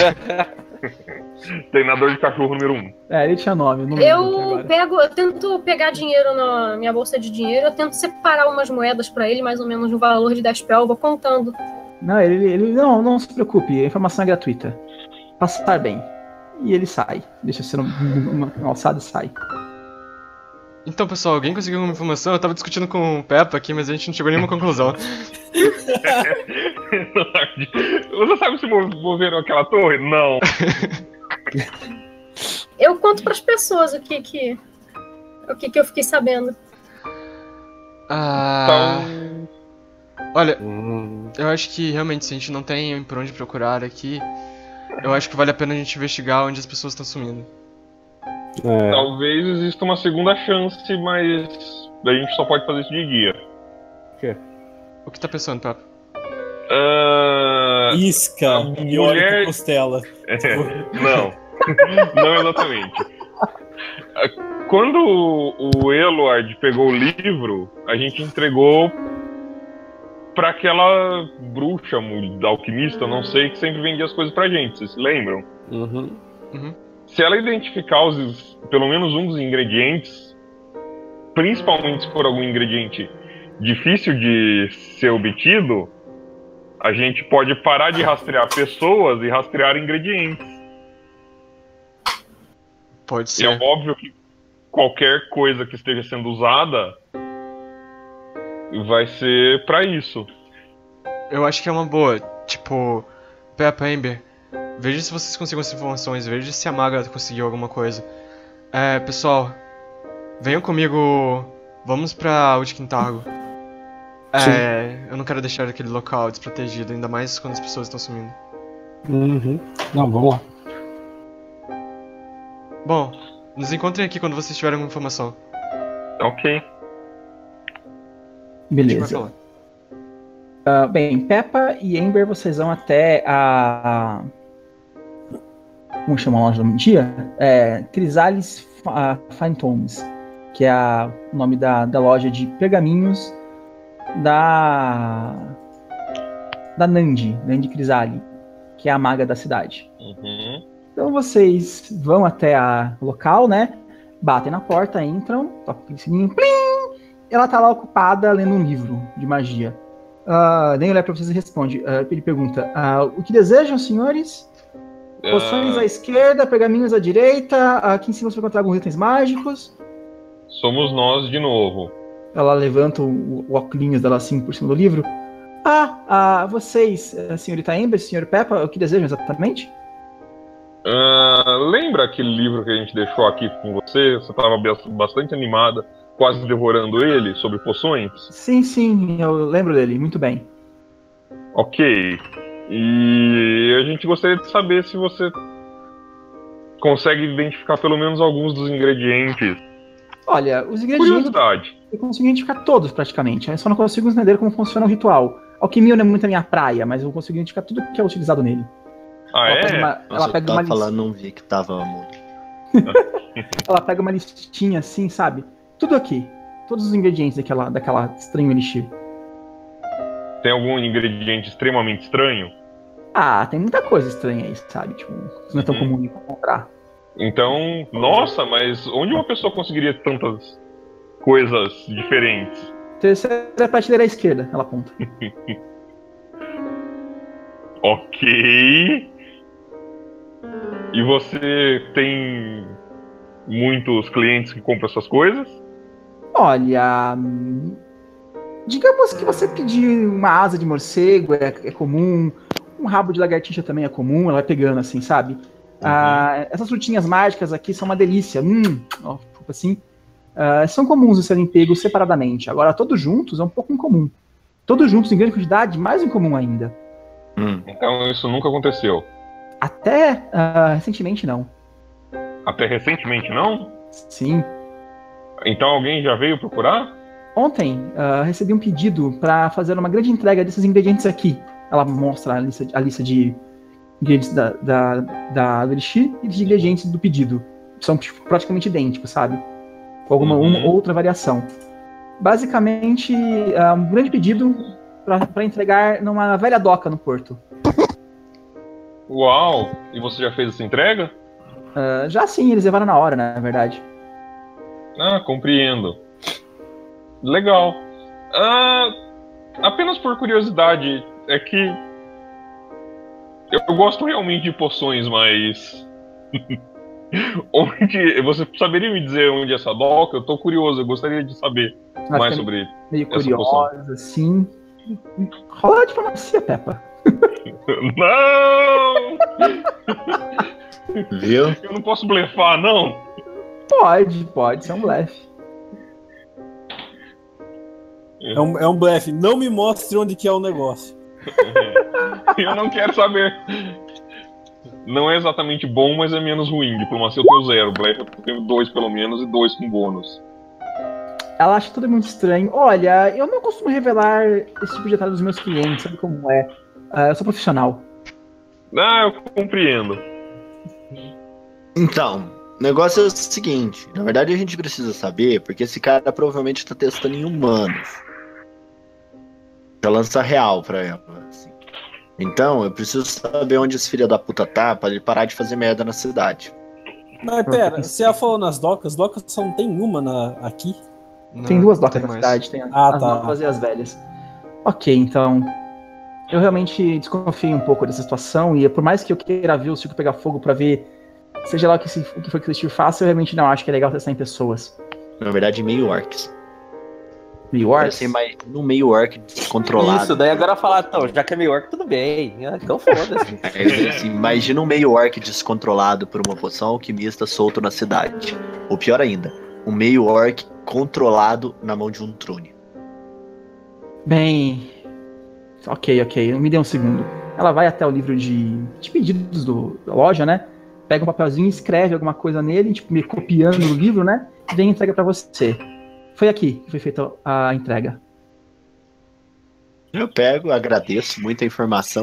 Treinador de cachorro número um. É, ele tinha nome. Não eu pego, eu tento pegar dinheiro na minha bolsa de dinheiro, eu tento separar umas moedas pra ele, mais ou menos no valor de dez pel, eu vou contando. Não, ele, ele não, não se preocupe, a informação é gratuita. Passar bem. E ele sai. Deixa ser uma, uma alçada e sai. Então, pessoal, alguém conseguiu alguma informação? Eu tava discutindo com o Peppa aqui, mas a gente não chegou a nenhuma conclusão. Você sabe se moveram aquela torre? Não. Eu conto pras pessoas o que que... O que que eu fiquei sabendo. Ah... Então... Olha, eu acho que realmente se a gente não tem por onde procurar aqui, eu acho que vale a pena a gente investigar onde as pessoas estão sumindo. É. Talvez exista uma segunda chance, mas a gente só pode fazer isso de dia. O que tá pensando, Peppa? Uh... Isca e óleo mulher... com costela. É, não, não exatamente. Quando o Eluard pegou o livro, a gente entregou pra aquela bruxa, alquimista, não sei, que sempre vendia as coisas pra gente, vocês se lembram? Uhum. Uhum. Se ela identificar os, pelo menos um dos ingredientes, principalmente se for algum ingrediente difícil de ser obtido, a gente pode parar de rastrear pessoas e rastrear ingredientes. Pode E ser. é óbvio que qualquer coisa que esteja sendo usada vai ser pra isso. Eu acho que é uma boa. Tipo, Peppa, Amber, veja se vocês conseguem essas informações, veja se a maga conseguiu alguma coisa. É, pessoal, venham comigo, vamos pra Utquintargo. É, eu não quero deixar aquele local desprotegido, ainda mais quando as pessoas estão sumindo. Uhum. Não, vamos lá. Bom, nos encontrem aqui quando vocês tiverem alguma informação. Ok. Beleza. Uh, bem, Peppa e Amber, vocês vão até a... Como chama a loja do dia? É, Chrysalis Phantoms, que é a, o nome da, da loja de pergaminhos da... da Nandi, Nandi Chrysali, que é a maga da cidade. Uhum. Então vocês vão até a local, né? Batem na porta, entram, tocam aquele sininho, plim! Ela tá lá ocupada lendo um livro de magia. Uh, nem olhar pra vocês e responde. Uh, ele pergunta: uh, o que desejam, senhores? Poções Uh... à esquerda, pergaminhos à direita. Aqui em cima você vai encontrar alguns itens mágicos. Somos nós de novo. Ela levanta o, o óculos dela assim por cima do livro. Ah, ah vocês, senhorita Amber, senhor Peppa, o que desejam exatamente? Uh, lembra aquele livro que a gente deixou aqui com você? Você estava bastante animada, quase devorando ele, sobre poções? Sim, sim, eu lembro dele, muito bem. Ok. E a gente gostaria de saber se você consegue identificar pelo menos alguns dos ingredientes? Olha, os ingredientes Curiosidade. eu consigo identificar todos praticamente. Eu só não consigo entender como funciona o ritual. Alquimia não é muito a minha praia, mas eu consigo identificar tudo que é utilizado nele. Ah, ela é? pega uma, Nossa, ela pega eu tava uma falando, não vi que tava mudo. ela pega uma listinha assim, sabe? Tudo aqui. Todos os ingredientes daquela, daquela estranho elixir. Tem algum ingrediente extremamente estranho? Ah, tem muita coisa estranha aí, sabe? Tipo, não é tão Uhum. comum de encontrar. Então, nossa, mas onde uma pessoa conseguiria tantas coisas diferentes? Terceira prateleira à esquerda, ela aponta. Ok. E você tem muitos clientes que compram essas coisas? Olha, hum, digamos que você pedir uma asa de morcego é, é comum, um rabo de lagartixa também é comum, ela vai pegando assim, sabe? Ah, essas frutinhas mágicas aqui são uma delícia, hum, ó, assim, ah, são comuns de serem pegos separadamente. Agora, todos juntos é um pouco incomum. Todos juntos em grande quantidade, mais incomum ainda. Hum. Então isso nunca aconteceu. Até ah, recentemente não. Até recentemente, não? Sim. Então alguém já veio procurar? Ontem ah, recebi um pedido para fazer uma grande entrega desses ingredientes aqui. Ela mostra a lista, a lista de ingredientes da, da, da do elixir e de ingredientes do pedido. São tipo, praticamente idênticos, sabe? Com alguma Uhum. uma, outra variação. Basicamente, ah, um grande pedido para entregar numa velha doca no porto. Uau! E você já fez essa entrega? Ah, já sim, eles levaram na hora, na verdade. Ah, compreendo. Legal. Ah, apenas por curiosidade, é que eu, eu gosto realmente de poções, mas onde você saberia me dizer onde é essa doca? Eu tô curioso, eu gostaria de saber Ela mais fica sobre meio essa poção. curiosa, assim. Rola a diplomacia, Peppa. Não! Viu? Eu não posso blefar, não? Pode, pode ser um blefe. É um, é um blefe. Não me mostre onde que é o negócio. Eu não quero saber. Não é exatamente bom, mas é menos ruim. Diplomacia eu tenho zero. Blefe eu tenho dois pelo menos e dois com bônus. Ela acha tudo muito estranho. Olha, eu não costumo revelar esse tipo de detalhe dos meus clientes, sabe como é? Ah, eu sou profissional. Ah, eu compreendo. Então, o negócio é o seguinte. Na verdade, a gente precisa saber, porque esse cara provavelmente tá testando em humanos. Já lança real pra ela, assim. Então, eu preciso saber onde esse filho da puta tá pra ele parar de fazer merda na cidade. Mas pera, você já falou nas docas? Docas só não tem uma na, aqui? Não, Tem duas docas tem na mais. cidade, tem Ah, as tá. novas e as velhas. Ok, então. Eu realmente desconfiei um pouco dessa situação, e por mais que eu queira ver o circo pegar fogo pra ver, seja lá o que, se, o que foi que o Steve faça, eu realmente não acho que é legal testar em pessoas. Na verdade, meio orcs. Meio Parece orcs? mais um meio orc descontrolado. Isso, daí agora falar, então, já que é meio orc, tudo bem. Ah, então foda-se. É, assim, imagina um meio orc descontrolado por uma poção alquimista solto na cidade. Ou pior ainda, um meio orc controlado na mão de um trune. Bem. Ok, ok, me dê um segundo. Ela vai até o livro de, de pedidos do, da loja, né? Pega um papelzinho, escreve alguma coisa nele, tipo, me copiando o livro, né? E vem e entrega pra você. Foi aqui que foi feita a entrega. Eu pego, agradeço, muita informação.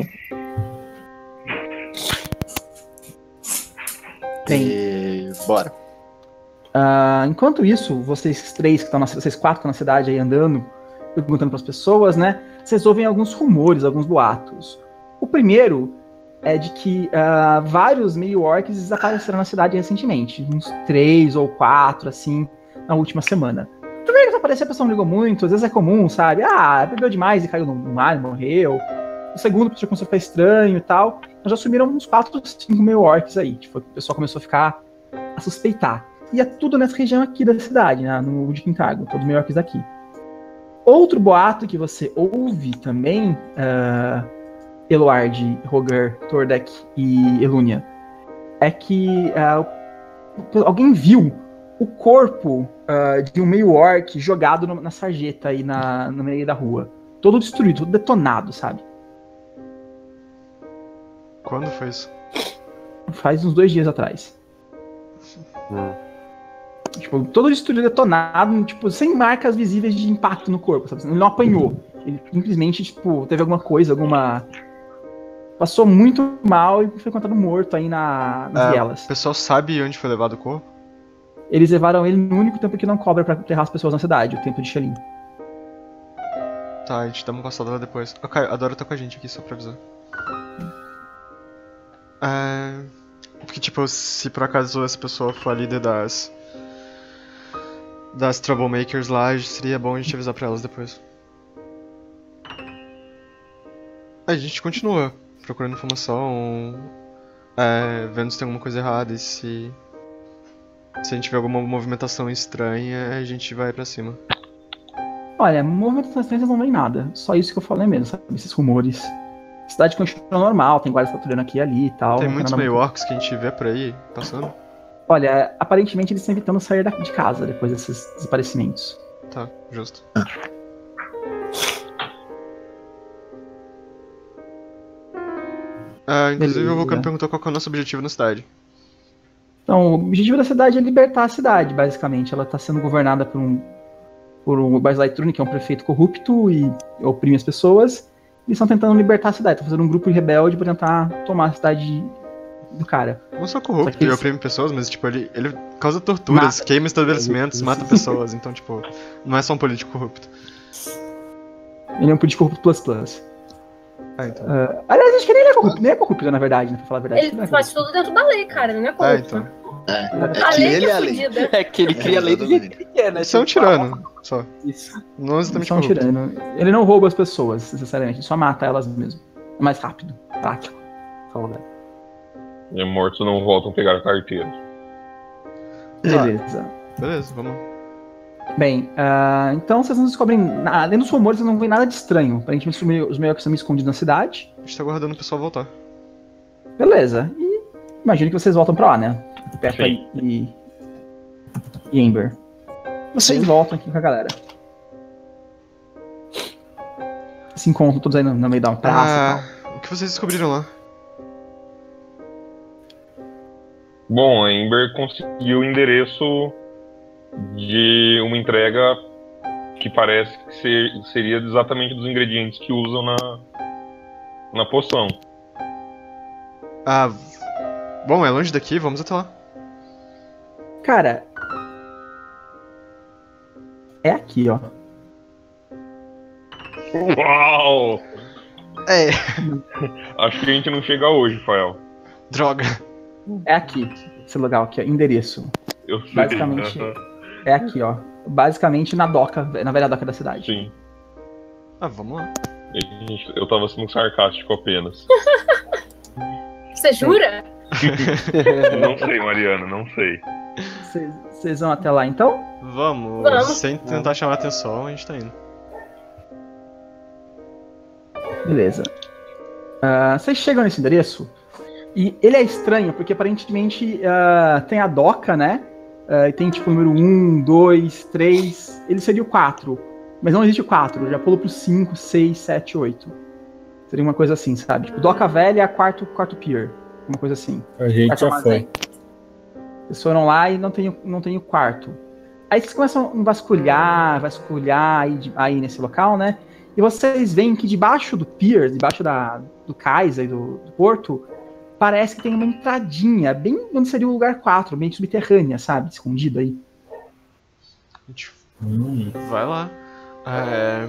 Bem, E... bora. ah, enquanto isso, vocês três que estão na, vocês quatro que estão na cidade aí andando, perguntando pras pessoas, né? Vocês ouvem alguns rumores, alguns boatos. O primeiro é de que ah, vários meio-orcs desapareceram na cidade recentemente. Uns três ou quatro, assim, na última semana. O primeiro que desapareceu, a pessoa não ligou muito, às vezes é comum, sabe? Ah, bebeu demais e caiu no mar e morreu. O segundo, a pessoa começou a ficar estranho e tal. Mas já sumiram uns quatro, cinco meio-orcs aí. Tipo, o pessoal começou a ficar a suspeitar. E é tudo nessa região aqui da cidade, né? No de Quintago, todos os meio-orcs daqui. Outro boato que você ouve também, uh, Eluard, Roger, Tordek e Elúnia, é que uh, alguém viu o corpo uh, de um meio-orc jogado no, na sarjeta aí na, no meio da rua. Todo destruído, todo detonado, sabe? Quando foi isso? Faz uns dois dias atrás. Hum. Tipo, todo destruído, detonado, tipo, sem marcas visíveis de impacto no corpo, sabe? Ele não apanhou. Ele simplesmente, tipo, teve alguma coisa, alguma... Passou muito mal e foi encontrado morto aí na, nas É, vielas. o pessoal sabe onde foi levado o corpo? Eles levaram ele no único tempo que não cobra pra enterrar as pessoas na cidade, o tempo de Xelin. Tá, a gente dá uma passada lá depois. O Caio, a Dora tá com a gente aqui, só pra avisar. É... Porque, tipo, se por acaso essa pessoa for a líder das... das Troublemakers lá, seria bom a gente avisar pra elas depois. Aí a gente continua procurando informação, é, vendo se tem alguma coisa errada e se... Se a gente vê alguma movimentação estranha, a gente vai pra cima. Olha, movimentações não vem nada. Só isso que eu falei mesmo, sabe? Esses rumores. A cidade continua normal, tem guardas patrulhando aqui e ali e tal. Tem não muitos nada meio muito- orcs que a gente vê por aí, passando. Olha, aparentemente eles estão evitando sair da- de casa depois desses desaparecimentos. Tá, justo. Ah, inclusive Beleza. o Vulcano perguntou qual que é o nosso objetivo na cidade. Então, o objetivo da cidade é libertar a cidade, basicamente. Ela está sendo governada por um por um Barzilai Trune, que é um prefeito corrupto e oprime as pessoas. Eles estão tentando libertar a cidade, estão fazendo um grupo rebelde para tentar tomar a cidade do cara. Não só Só corrupto que e eles- oprime pessoas, mas tipo, ele, ele causa torturas, Mata. queima estabelecimentos, mata pessoas, então tipo, não é só um político corrupto. Ele é um político corrupto plus plus. Ah, então. Ah, aliás, acho que ele nem é corrupto, nem é corrupto, na verdade, né, pra falar a verdade. Ele Não é faz corrupto. tudo dentro da lei, cara, não é Ah, corrupto. então. É, A é que lei ele que é é a lei. fodida. É que ele cria a lei do jeito que ele quer, né? Isso é um tirano, só. Isso. Não exatamente São corrupto. tirano. Ele não rouba as pessoas, necessariamente, ele só mata elas mesmo. É mais rápido, prático. Fala, velho. E mortos não voltam a pegar a carteira. Beleza. Beleza, vamos. Bem, ah, então vocês não descobrem nada. Além dos rumores, vocês não veem nada de estranho. Aparentemente, os meio- os meio que estão meio escondidos na cidade. A gente tá aguardando o pessoal voltar. Beleza. E imagino que vocês voltam pra lá, né? Peppa Sim. e, e Ember. Vocês voltam aqui com a galera. Se encontram todos aí no, no meio da praça e tal. Ah, o que vocês descobriram lá? Bom, a Ember conseguiu o endereço de uma entrega que parece que ser- seria exatamente dos ingredientes que usam na, na poção. Ah, bom, é longe daqui, vamos até lá. Cara. É aqui, ó. Uau! É, Acho que a gente não chega hoje, Fael. droga. É aqui. Esse lugar aqui, ó. Endereço. Eu sei. Basicamente. Aham. É aqui, ó. Basicamente na doca, na velha doca da cidade. Sim. Ah, vamos lá. A gente- Eu tava sendo sarcástico apenas. Você jura? Não sei, Mariana, não sei. Vocês- Vocês vão até lá então? Vamos, Vamos. sem tentar chamar atenção, a gente tá indo. Beleza. Ah, vocês chegam nesse endereço e ele é estranho porque aparentemente ah, tem a doca, né? Ah, e tem tipo o número um, dois, três. Ele seria o quatro. Mas não existe o quatro. Já pulou pro cinco, seis, sete, oito. Seria uma coisa assim, sabe? Tipo, doca velha, quarto, quarto pier. Uma coisa assim. A gente Quarto já armazém. foi. Vocês foram lá e não tem, o- não tem o quarto. Aí vocês começam a vasculhar, vasculhar aí, de- aí nesse local, né? E vocês veem que debaixo do pier, debaixo da, do cais aí do, do porto, parece que tem uma entradinha, bem onde seria o lugar quatro, bem subterrânea, sabe? Escondido aí. A gente Hum, vai lá. É...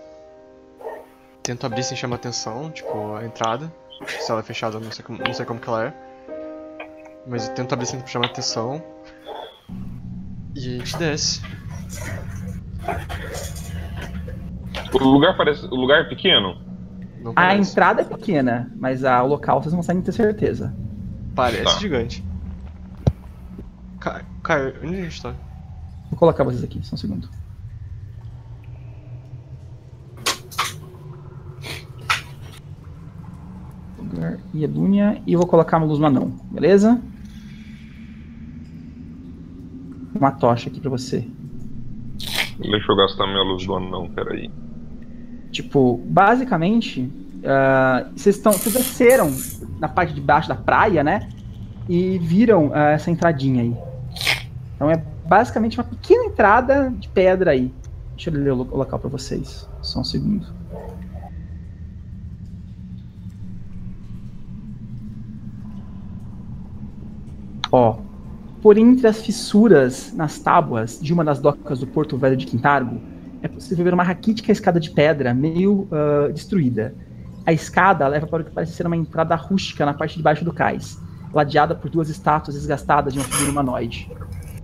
Tento abrir sem chamar atenção, tipo, a entrada. Se ela é fechada, eu não sei como, não sei como que ela é. Mas eu tento abrir sem chamar atenção. E a gente desce. O lugar parece. O lugar é pequeno? Não A parece. entrada é pequena, mas a, o local vocês não conseguem ter certeza. Parece Tá. gigante. Ca- Caio, onde a gente tá? Vou colocar vocês aqui, só um segundo. Lugar e Edúnia, e eu vou colocar uma luz no anão, beleza? Uma tocha aqui pra você. Deixa eu gastar minha luz do anão, peraí. Tipo, basicamente, ah, vocês estão, vocês desceram na parte de baixo da praia, né? E viram ah, essa entradinha aí. Então é basicamente uma pequena entrada de pedra aí. Deixa eu ler o local para vocês. Só um segundo. Ó, por entre as fissuras nas tábuas de uma das docas do Porto Velho de Quintargo, é possível ver uma raquítica escada de pedra meio uh, destruída. A escada leva para o que parece ser uma entrada rústica na parte de baixo do cais, ladeada por duas estátuas desgastadas de uma figura humanoide.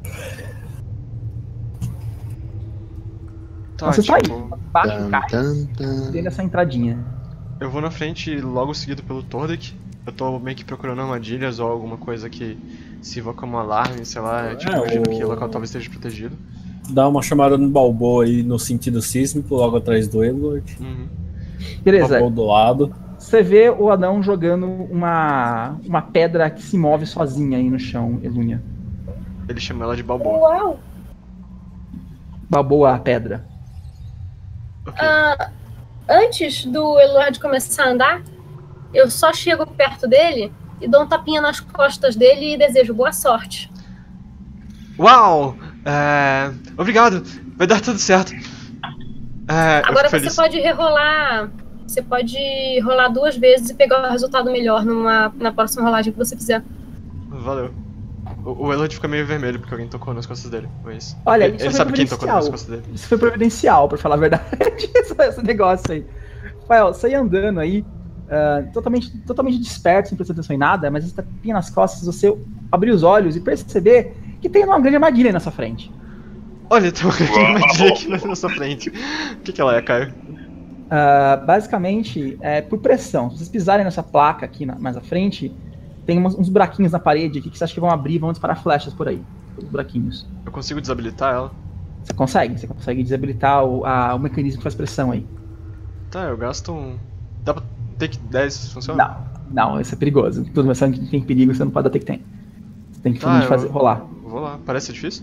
Tá, Você está aí, tipo, baixo do Tan, cais, tan, tan. tendo essa entradinha. eu vou na frente logo seguido pelo Tordek. Eu tô meio que procurando armadilhas ou alguma coisa que sirva como alarme, sei lá. Tipo, É, imagino o- que o local talvez esteja protegido. Dá uma chamada no Balboa aí no sentido sísmico, logo atrás do Elord. Uhum. Beleza, Balboa do lado. você vê o anão jogando uma, uma pedra que se move sozinha aí no chão, Elúnia. Ele chama ela de Balboa. Uau! Balboa a pedra. Ok. Ah, antes do Elord começar a andar, eu só chego perto dele e dou um tapinha nas costas dele e desejo boa sorte. Uau! É... Obrigado! Vai dar tudo certo. É, eu Agora fico você feliz. pode rerolar. Você pode rolar duas vezes e pegar o resultado melhor numa, na próxima rolagem que você fizer. Valeu. O, o Elod fica meio vermelho porque alguém tocou nas costas dele. Mas... Olha, ele, isso ele foi sabe quem tocou nas providencial. costas dele. Isso foi providencial, pra falar a verdade, esse- esse negócio aí. Rafael, você ia andando aí, ah, totalmente, totalmente desperto, sem prestar atenção em nada, mas você tá tapinha nas costas, você abrir os olhos e perceber que tem uma grande armadilha na sua frente. Olha, tem uma grande armadilha aqui na nossa frente. O que, que ela é, Caio? Ah, basicamente, é por pressão. Se vocês pisarem nessa placa aqui na- mais à frente, tem uns, uns buraquinhos na parede aqui que você acha que vão abrir e vão disparar flechas por aí. Os buraquinhos. Eu consigo desabilitar ela? Você consegue, você consegue desabilitar o, a- o mecanismo que faz pressão aí. Tá, eu gasto um... Dá pra take dez, funciona? Não, não, isso é perigoso. Tudo mas que tem perigo, você não pode dar take ten. Você tem que Tá, eu- fazer, rolar. Vou lá. Parece difícil?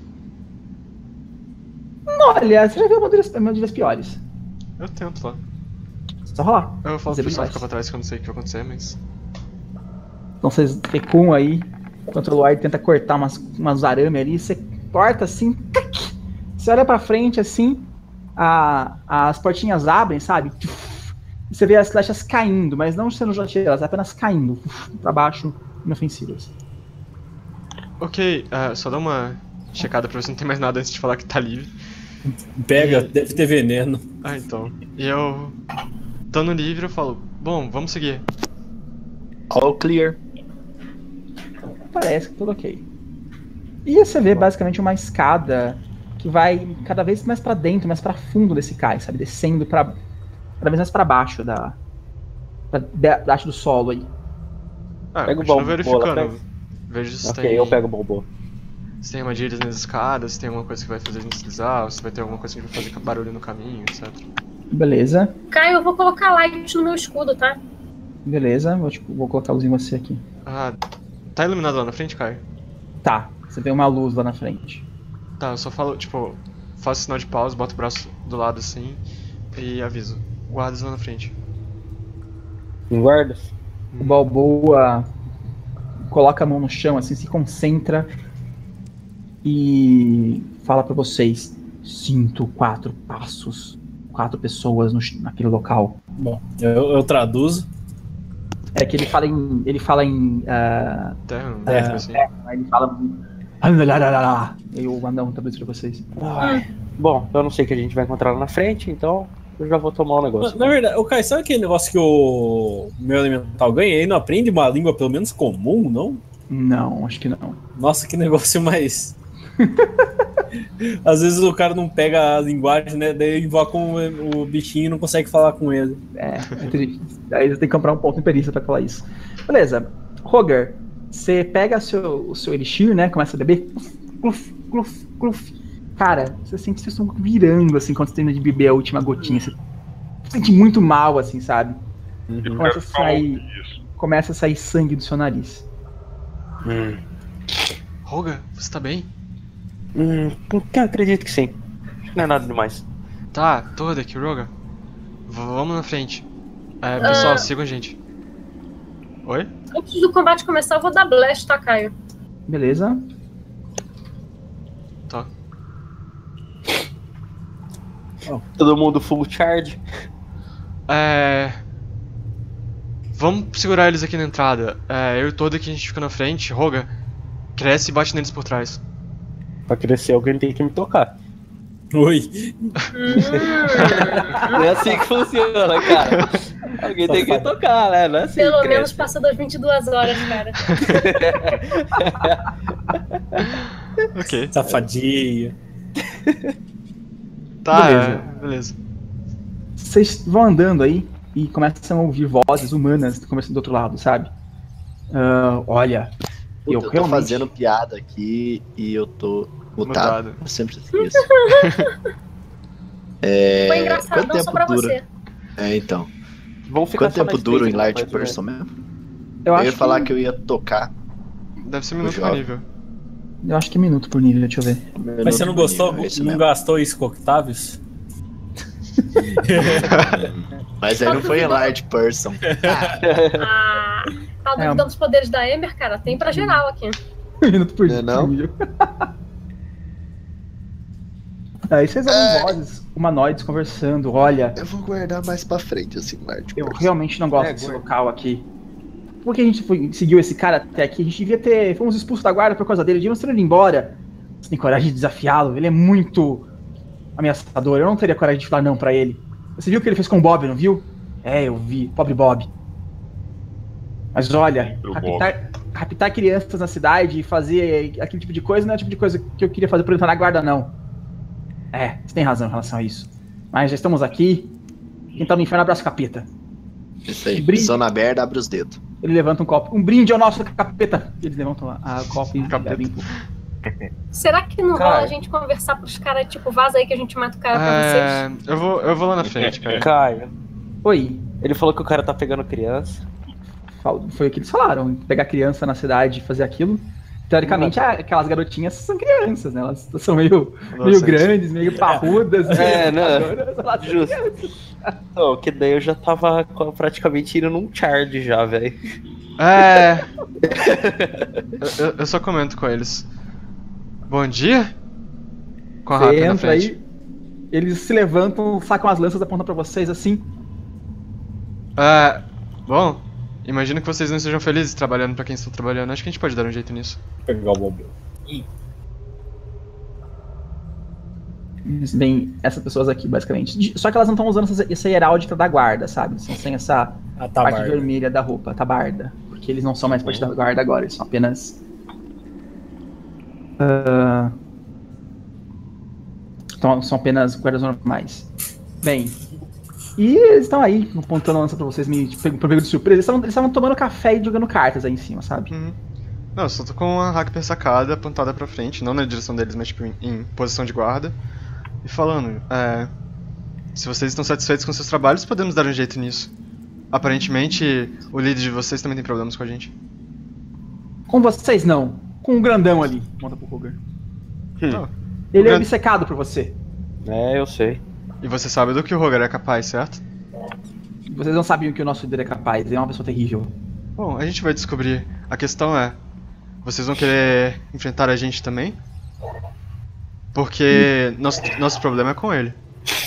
Olha, você já viu armadilhas armadilhas piores. Eu tento lá. Só rolar. Eu falo Fazer pro pessoal bem ficar pra mais. trás que eu não sei o que vai acontecer, mas... Então vocês recuam aí, enquanto o Luar tenta cortar umas, umas arame ali, você corta assim, tac! Você olha pra frente assim, a, as portinhas abrem, sabe? E você vê as flechas caindo, mas não sendo jogadas, apenas caindo pra baixo, inofensivas. Ok, ah, só dá uma checada pra ver se não tem mais nada antes de falar que tá livre. Pega, deve ter veneno. Ah, então. E eu... Estando livre, eu falo, bom, vamos seguir. All clear. Parece que tudo ok. E você vê basicamente uma escada que vai cada vez mais pra dentro, mais pra fundo desse cais, sabe? Descendo pra, cada vez mais pra baixo da, pra debaixo do solo aí. Ah, eu Pega o continuo Balboa lá, verificando. pega. Vejo se Ok, tem... eu pego o Balboa. Se tem armadilhas nas escadas, se tem alguma coisa que vai fazer a gente deslizar, ou se vai ter alguma coisa que vai fazer barulho no caminho, etcétera. Beleza, Caio, eu vou colocar light no meu escudo, tá? beleza. Vou, tipo, vou colocar a luz em você aqui. Ah, tá iluminado lá na frente, Caio? Tá, você vê uma luz lá na frente. Tá, eu só falo, tipo, faço sinal de pausa, boto o braço do lado assim e aviso. Guardas lá na frente. Em guardas? O Balboa coloca a mão no chão, assim, se concentra e fala pra vocês: sinto quatro passos, quatro pessoas no, naquele local. Bom, eu, eu traduzo. É que ele fala em. Ele fala em. Uh, Terra, É, terra assim. aí ele fala. E o anão traduz pra vocês. Ai, bom, eu não sei o que a gente vai encontrar lá na frente, então eu já vou tomar um Na, negócio. na verdade, o Kai, sabe aquele negócio que o meu elemental ganha? Ele não aprende uma língua pelo menos comum, não? Não, acho que não. Nossa, que negócio mais. Às vezes o cara não pega a linguagem, né? Daí invoca o, o bichinho e não consegue falar com ele. É, é triste. Aí você tem que comprar um ponto em perícia pra falar isso. Beleza. Roger, você pega seu, o seu elixir, né? Começa a beber. Cluf, cluf, cluf. Cara, você sente seu estômago virando, assim, quando você termina de beber a última gotinha. Você se sente muito mal, assim, sabe? E Começa a fica calmo sair, disso. começa a sair sangue do seu nariz. Hum, Roga, você tá bem? hum, eu acredito que sim. Acho que não é nada demais. Tá, toda aqui, Roga. V vamos na frente. É, pessoal, Ah. sigam a gente. Oi? Antes do combate começar, eu vou dar blast, tá, Caio? Beleza. Todo mundo full charge. É... Vamos segurar eles aqui na entrada. É, eu e todo aqui a gente fica na frente. Roga, cresce e bate neles por trás. Pra crescer alguém tem que me tocar. Oi. Não é assim que funciona, cara. Alguém tem que tocar, né? Não é assim. Pelo que menos cresce. passou das vinte e duas horas, cara. Ok. Safadinha. Tá, Beleza. é, beleza. Vocês vão andando aí e começam a ouvir vozes humanas conversando do outro lado, sabe? Ah, olha, Puta, eu eu tô realmente... fazendo piada aqui e eu tô mutado. Mutado. Eu sempre esqueço. é... Foi engraçado, Quanto não só tempo pra dura? você. É, então. Vamos ficar Quanto só tempo na dura o Space, Enlight mais ou menos. Person mesmo? Eu Eu acho ia falar que... que eu ia tocar. Deve ser O minuto por jovem. nível. Eu acho que é minuto por nível, deixa eu ver. Mas você não gostou, É isso não mesmo. gastou isso com Octavius? Mas aí não foi Enlight Person. Ah, tá É. duvidando dos poderes da Ember, cara? Tem pra geral aqui. minuto por Não é não? nível. Aí vocês ouvem vozes humanoides conversando. Olha, Eu vou guardar mais pra frente, assim, Enlight eu Person. realmente não gosto É, desse guarda. local aqui. Por que a gente foi- seguiu esse cara até aqui? A gente devia ter... Fomos expulsos da guarda por causa dele. Devíamos ter ele embora. Você tem coragem de desafiá-lo? Ele é muito ameaçador. Eu não teria coragem de falar não pra ele. Você viu o que ele fez com o Bob, não viu? É, eu vi. Pobre Bob. Mas olha, Pro raptar, raptar crianças na cidade e fazer aquele tipo de coisa não é o tipo de coisa que eu queria fazer por ele estar na guarda, não. É, você tem razão em relação a isso. Mas já estamos aqui. Quem tá no inferno, abraça o capeta. Isso aí, Brinde. zona aberta, abre os dedos. Ele levanta um copo. Um brinde ao nosso capeta. Eles levantam a, a copo e Capeta. bebem. Será que não Cara. rola a gente conversar pros caras, tipo, vaza aí que a gente mata o cara pra vocês? É, eu, vou, eu vou lá na frente, cara. Caio, Oi. ele falou que o cara tá pegando criança. Fal- Foi o que eles falaram. Pegar criança na cidade e fazer aquilo. Teoricamente, a- aquelas garotinhas são crianças, né? Elas são meio, meio Adolescente. grandes, meio parrudas. É, meio né? adoras, elas são Justo. crianças. Não, que daí eu já tava co- praticamente indo num charge já, velho. É. eu, eu- eu só comento com eles. Bom dia? Com a Você Rap na entra frente. aí, eles se levantam, sacam as lanças, apontam pra vocês assim. É. Bom, imagino que vocês não estejam felizes trabalhando pra quem estão trabalhando. Acho que a gente pode dar um jeito nisso. Pegar o Bob. Eles veem essas pessoas aqui, basicamente. De- Só que elas não estão usando essa, essa heráldica da guarda, sabe? Eles estão sem essa A parte tabarda. vermelha da roupa, a tabarda. Porque eles não são mais parte da guarda agora, eles são apenas. ah, então, são apenas guardas normais. Bem. E eles estão aí, apontando a lança pra vocês, meio tipo, pra pego de surpresa. Eles estavam- eles estavam tomando café e jogando cartas aí em cima, sabe? Uhum. Não, eu só tô com a hack sacada apontada pra frente, não na direção deles, mas tipo em, em posição de guarda. E falando, é. Se vocês estão satisfeitos com seus trabalhos, podemos dar um jeito nisso. Aparentemente, o líder de vocês também tem problemas com a gente. Com vocês não. Com o grandão ali. Monta pro Ruger. Não. Ele O é gran- obcecado por você. É, eu sei. E você sabe do que o Roger é capaz, certo? Vocês não sabiam que o nosso líder é capaz. Ele é uma pessoa terrível. Bom, a gente vai descobrir. A questão é, vocês vão querer enfrentar a gente também? Porque nosso, nosso problema é com ele.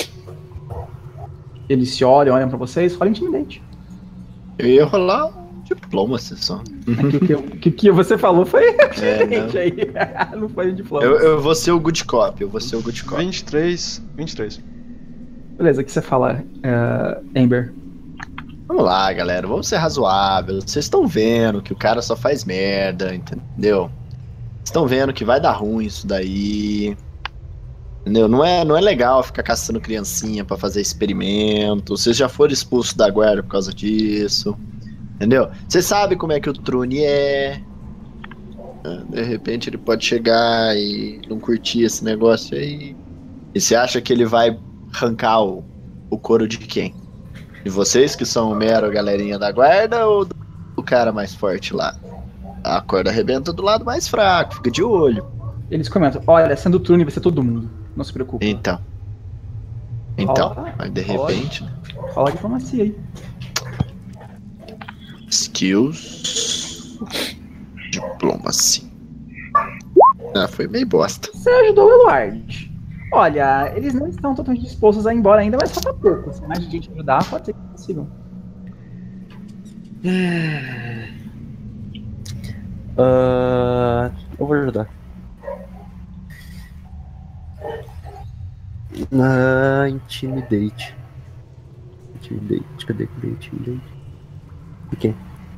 Eles se olham, olham pra vocês, rola intimidante. Eu ia rolar um diplomacy só. Aqui, o que, o que, que você falou foi É, diferente aí. Não foi um diploma. Eu, eu vou ser o good cop, eu vou ser o good cop. vinte e três, vinte e três. Beleza, o que você fala, uh, Amber? Vamos lá, galera, vamos ser razoáveis. Vocês estão vendo que o cara só faz merda, entendeu? Vocês estão vendo que vai dar ruim isso daí. Entendeu? Não é, não é legal ficar caçando criancinha pra fazer experimento. Vocês já foram expulsos da guarda por causa disso. Entendeu? Vocês sabem como é que o Trune é. De repente ele pode chegar e não curtir esse negócio aí. E você acha que ele vai arrancar o, o couro de quem? De vocês que são mero galerinha da guarda ou do, do cara mais forte lá? A corda arrebenta do lado mais fraco, fica de olho. Eles comentam, olha, sendo o turno vai ser todo mundo. Não se preocupe. Então. Então, Rola- mas de rola- repente, né? Fala diplomacia aí. Skills. Diplomacy. Ah, foi meio bosta. Você ajudou o Eluard. Olha, eles não estão totalmente dispostos a ir embora ainda, mas falta pouco. Se mais gente ajudar, pode ser que consigam. Uh, eu vou ajudar. Na Intimidate. Intimidate, cadê? Cadê? Intimidate. Ok.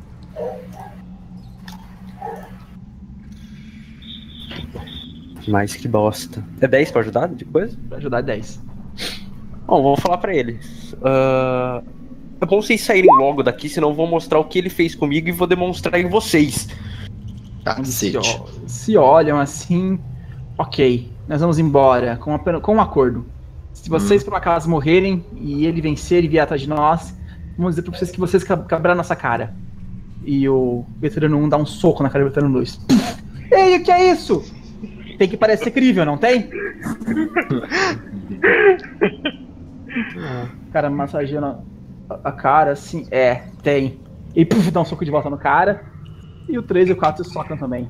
Mas que bosta. É dez pra ajudar de coisa? Pra ajudar é dez. Bom, vou falar pra eles. Uh, é bom vocês saírem logo daqui, senão eu vou mostrar o que ele fez comigo e vou demonstrar em vocês. Se, se olham assim, ok, nós vamos embora com, uma, com um acordo. Se vocês hum. por acaso morrerem e ele vencer e vier atrás de nós, vamos dizer pra vocês que vocês quebraram nossa cara. E o veterano um dá um soco na cara do veterano dois. Ei, o que é isso? Tem que parecer crível, não tem? O cara massageando a, a cara assim, é, tem. E puf, dá um soco de volta no cara. E o três e o quatro se socam também.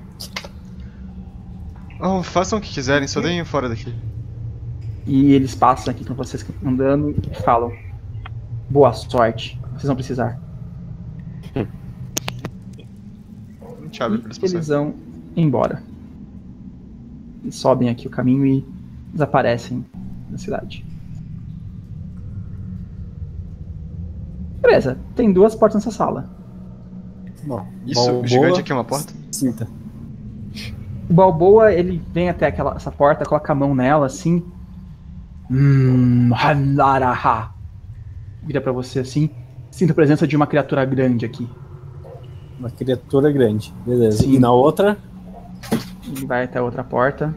Oh, façam o que quiserem, só deem fora daqui. E eles passam aqui com vocês andando e falam: boa sorte, vocês vão precisar. A gente abre pra eles passarem. Eles vão embora. Eles sobem aqui o caminho e desaparecem na cidade. Beleza, tem duas portas nessa sala. Bom, isso, Balboa, o gigante aqui é uma porta? Sinta. O Balboa, ele vem até aquela, essa porta, coloca a mão nela assim. Hum, hanaraha. Vira pra você assim. Sinta a presença de uma criatura grande aqui. Uma criatura grande, beleza. Sim. E na outra? Ele vai até a outra porta.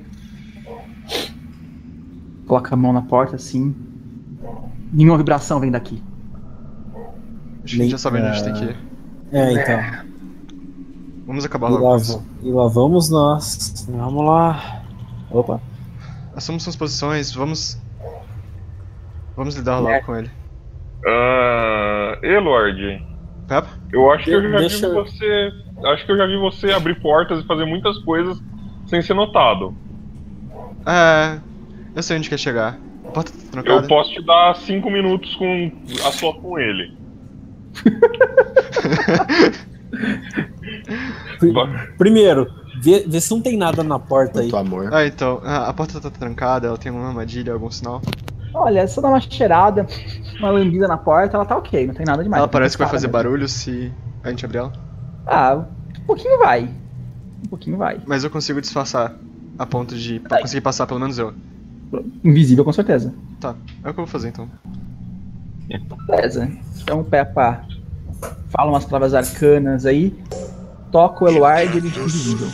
Coloca a mão na porta assim. Nenhuma vibração vem daqui. Acho que a gente já sabe onde a gente tem que ir. É, então. Vamos acabar e logo lá, com isso. E lá vamos nós. Vamos lá. Opa. Assumamos suas posições, vamos... Vamos lidar logo é. com ele. Uh, e Lorde? Peppa? Eu acho que eu já Deixa... vi você... Acho que eu já vi você abrir portas e fazer muitas coisas sem ser notado. É... Eu sei onde quer chegar. A porta tá trancada. Eu posso te dar cinco minutos com a sua com ele. Primeiro, vê, vê se não tem nada na porta aí. Muito amor. Ah, então, a porta tá trancada, ela tem uma armadilha, algum sinal? Olha, só dá uma cheirada, uma lambida na porta, ela tá ok, não tem nada demais. Ela parece que vai fazer mesmo. barulho se a gente abrir ela? Ah, um pouquinho vai. Um pouquinho vai. Mas eu consigo disfarçar a ponto de pra conseguir passar, pelo menos eu. Invisível, com certeza. Tá, é o que eu vou fazer então. Beleza. Então o Peppa fala umas palavras arcanas aí, toca o Eluard e ele fica invisível.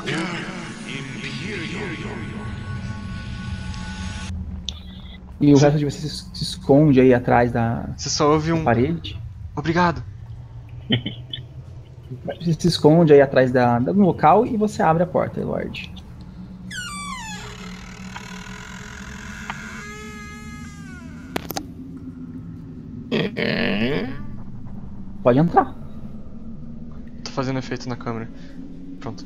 E o resto de vocês se esconde aí atrás da, Você só ouve um... parede. Obrigado. Você se esconde aí atrás da, da, do local e você abre a porta, Eluard. Pode entrar. Tô fazendo efeito na câmera. Pronto.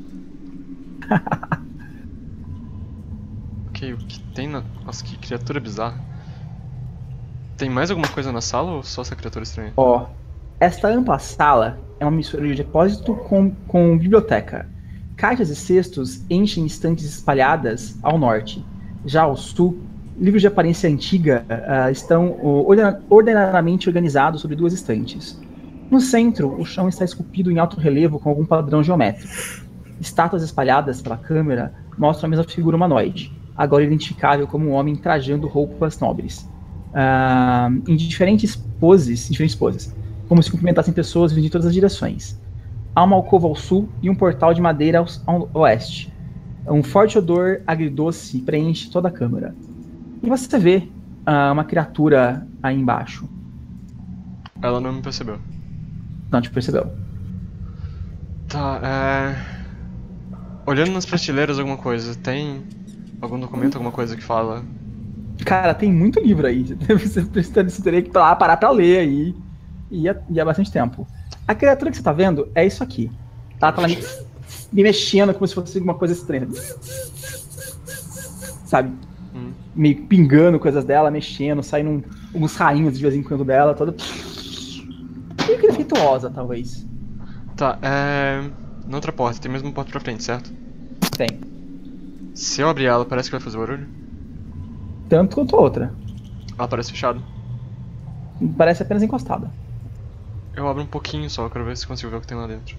Ok, o que tem na... Nossa, que criatura bizarra. Tem mais alguma coisa na sala ou só essa criatura estranha? Ó, esta ampla sala é uma mistura de depósito com, com biblioteca. Caixas e cestos enchem estantes espalhadas ao norte. Já ao sul, livros de aparência antiga uh, estão uh, ordenadamente organizados sobre duas estantes. No centro, o chão está esculpido em alto relevo com algum padrão geométrico. Estátuas espalhadas pela câmera mostram a mesma figura humanoide, agora identificável como um homem trajando roupas nobres. Uh, em diferentes poses, em diferentes poses, como se cumprimentassem pessoas vindo de todas as direções. Há uma alcova ao sul e um portal de madeira ao, ao oeste. Um forte odor agridoce preenche toda a câmara. E você vê uh, uma criatura aí embaixo. Ela não me percebeu. Não te percebeu. Tá, é... Olhando nas prateleiras alguma coisa, tem algum documento, alguma coisa que fala... Cara, tem muito livro aí. Você, você teria que parar, parar pra ler aí. E é, e é bastante tempo. A criatura que você tá vendo é isso aqui. Ela tá lá me, me mexendo como se fosse alguma coisa estranha. Sabe? Hum. meio pingando coisas dela, mexendo, saindo um, uns rainhos de vez em quando dela, toda. Meio que defeituosa, talvez. Tá, é. Na outra porta, tem mesmo uma porta pra frente, certo? Tem. Se eu abrir ela, parece que vai fazer barulho? Tanto quanto a outra. Ela parece fechada. Parece apenas encostada. Eu abro um pouquinho só, quero ver se consigo ver o que tem lá dentro.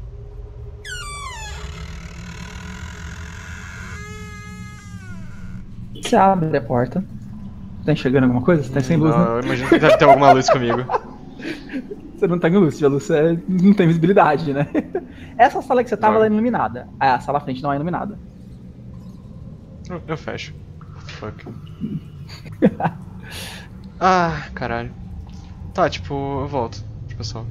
Você abre a porta. Tá enxergando alguma coisa? Você tá sem luz, Não, né? eu imagino que deve ter alguma luz comigo. Você não tá com luz, se tiver luz, você não tem visibilidade, né? Essa sala que você tava, Tá. ela é iluminada. A sala à frente não é iluminada. Eu, eu fecho. Fuck. Ah, caralho. Tá, tipo, eu volto pro pessoal.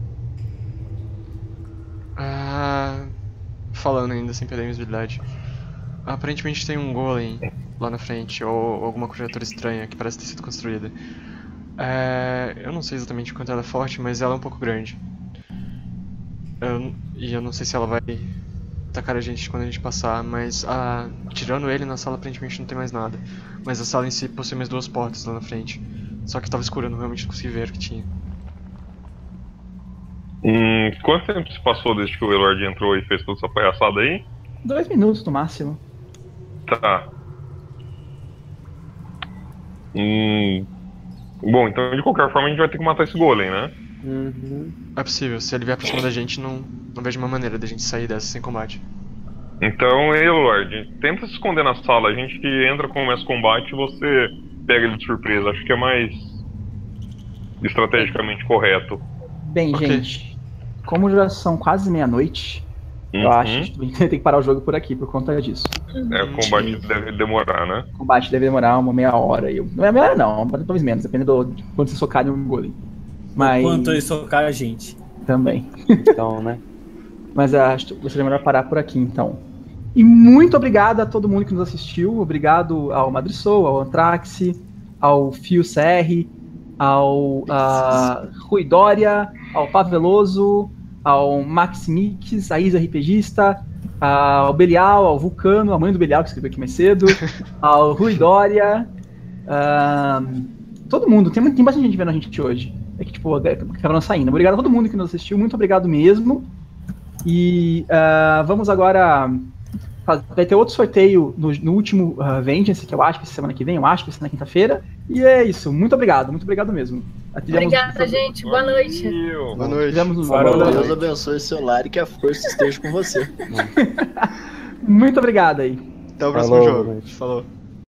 Ah, falando ainda sem perder a visibilidade. Aparentemente tem um golem lá na frente, ou alguma criatura estranha que parece ter sido construída. É, eu não sei exatamente quanto ela é forte, mas ela é um pouco grande. Eu, e eu não sei se ela vai atacar a gente quando a gente passar, mas ah, tirando ele na sala aparentemente não tem mais nada. Mas a sala em si possui mais duas portas lá na frente. Só que tava escuro, eu não realmente consegui ver o que tinha. Hum, quanto tempo se passou desde que o Elord entrou e fez toda essa palhaçada aí? Dois minutos no máximo. Tá. Hum. Bom, então de qualquer forma a gente vai ter que matar esse golem, né? Uhum. É possível, se ele vier pra cima da gente, não, não vejo uma maneira da gente sair dessa sem combate. Então, Elord, tenta se esconder na sala. A gente que entra, começa o combate, você pega ele de surpresa. Acho que é mais estrategicamente correto. Bem, Ok. gente, como já são quase meia-noite, eu Uhum. acho que a gente vai ter que parar o jogo por aqui por conta disso. É, o combate deve demorar, né? O combate deve demorar uma meia hora. Eu... Não é meia hora, não, talvez menos, dependendo de quando você socar em um golem. Mas. Quanto ele socar a gente. Também. Então, né? Mas acho que seria melhor parar por aqui, então. E muito obrigado a todo mundo que nos assistiu. Obrigado ao Madriçou, ao Antrax, ao Fio C R, ao a Rui Dória, ao Paveloso, ao Max Mix, a Isa RPGista, ao Belial, ao Vulcano, a mãe do Belial que escreveu aqui mais cedo, ao Rui Dória, ah, todo mundo. Tem, tem bastante gente vendo a gente hoje. É que, tipo, acabaram saindo. Obrigado a todo mundo que nos assistiu, muito obrigado mesmo. E uh, vamos agora. Vai ter outro sorteio no, no último uh, Vengeance, que eu acho que essa semana que vem, eu acho que vai ser na quinta-feira. E é isso, muito obrigado, muito obrigado mesmo. Obrigada, gente. Boa noite. Valeu. Boa noite. Tivemos um- Falou. boa Deus noite. abençoe seu lar e que a força esteja com você. Muito obrigado aí. Até o próximo Falou, jogo. boa noite. Falou.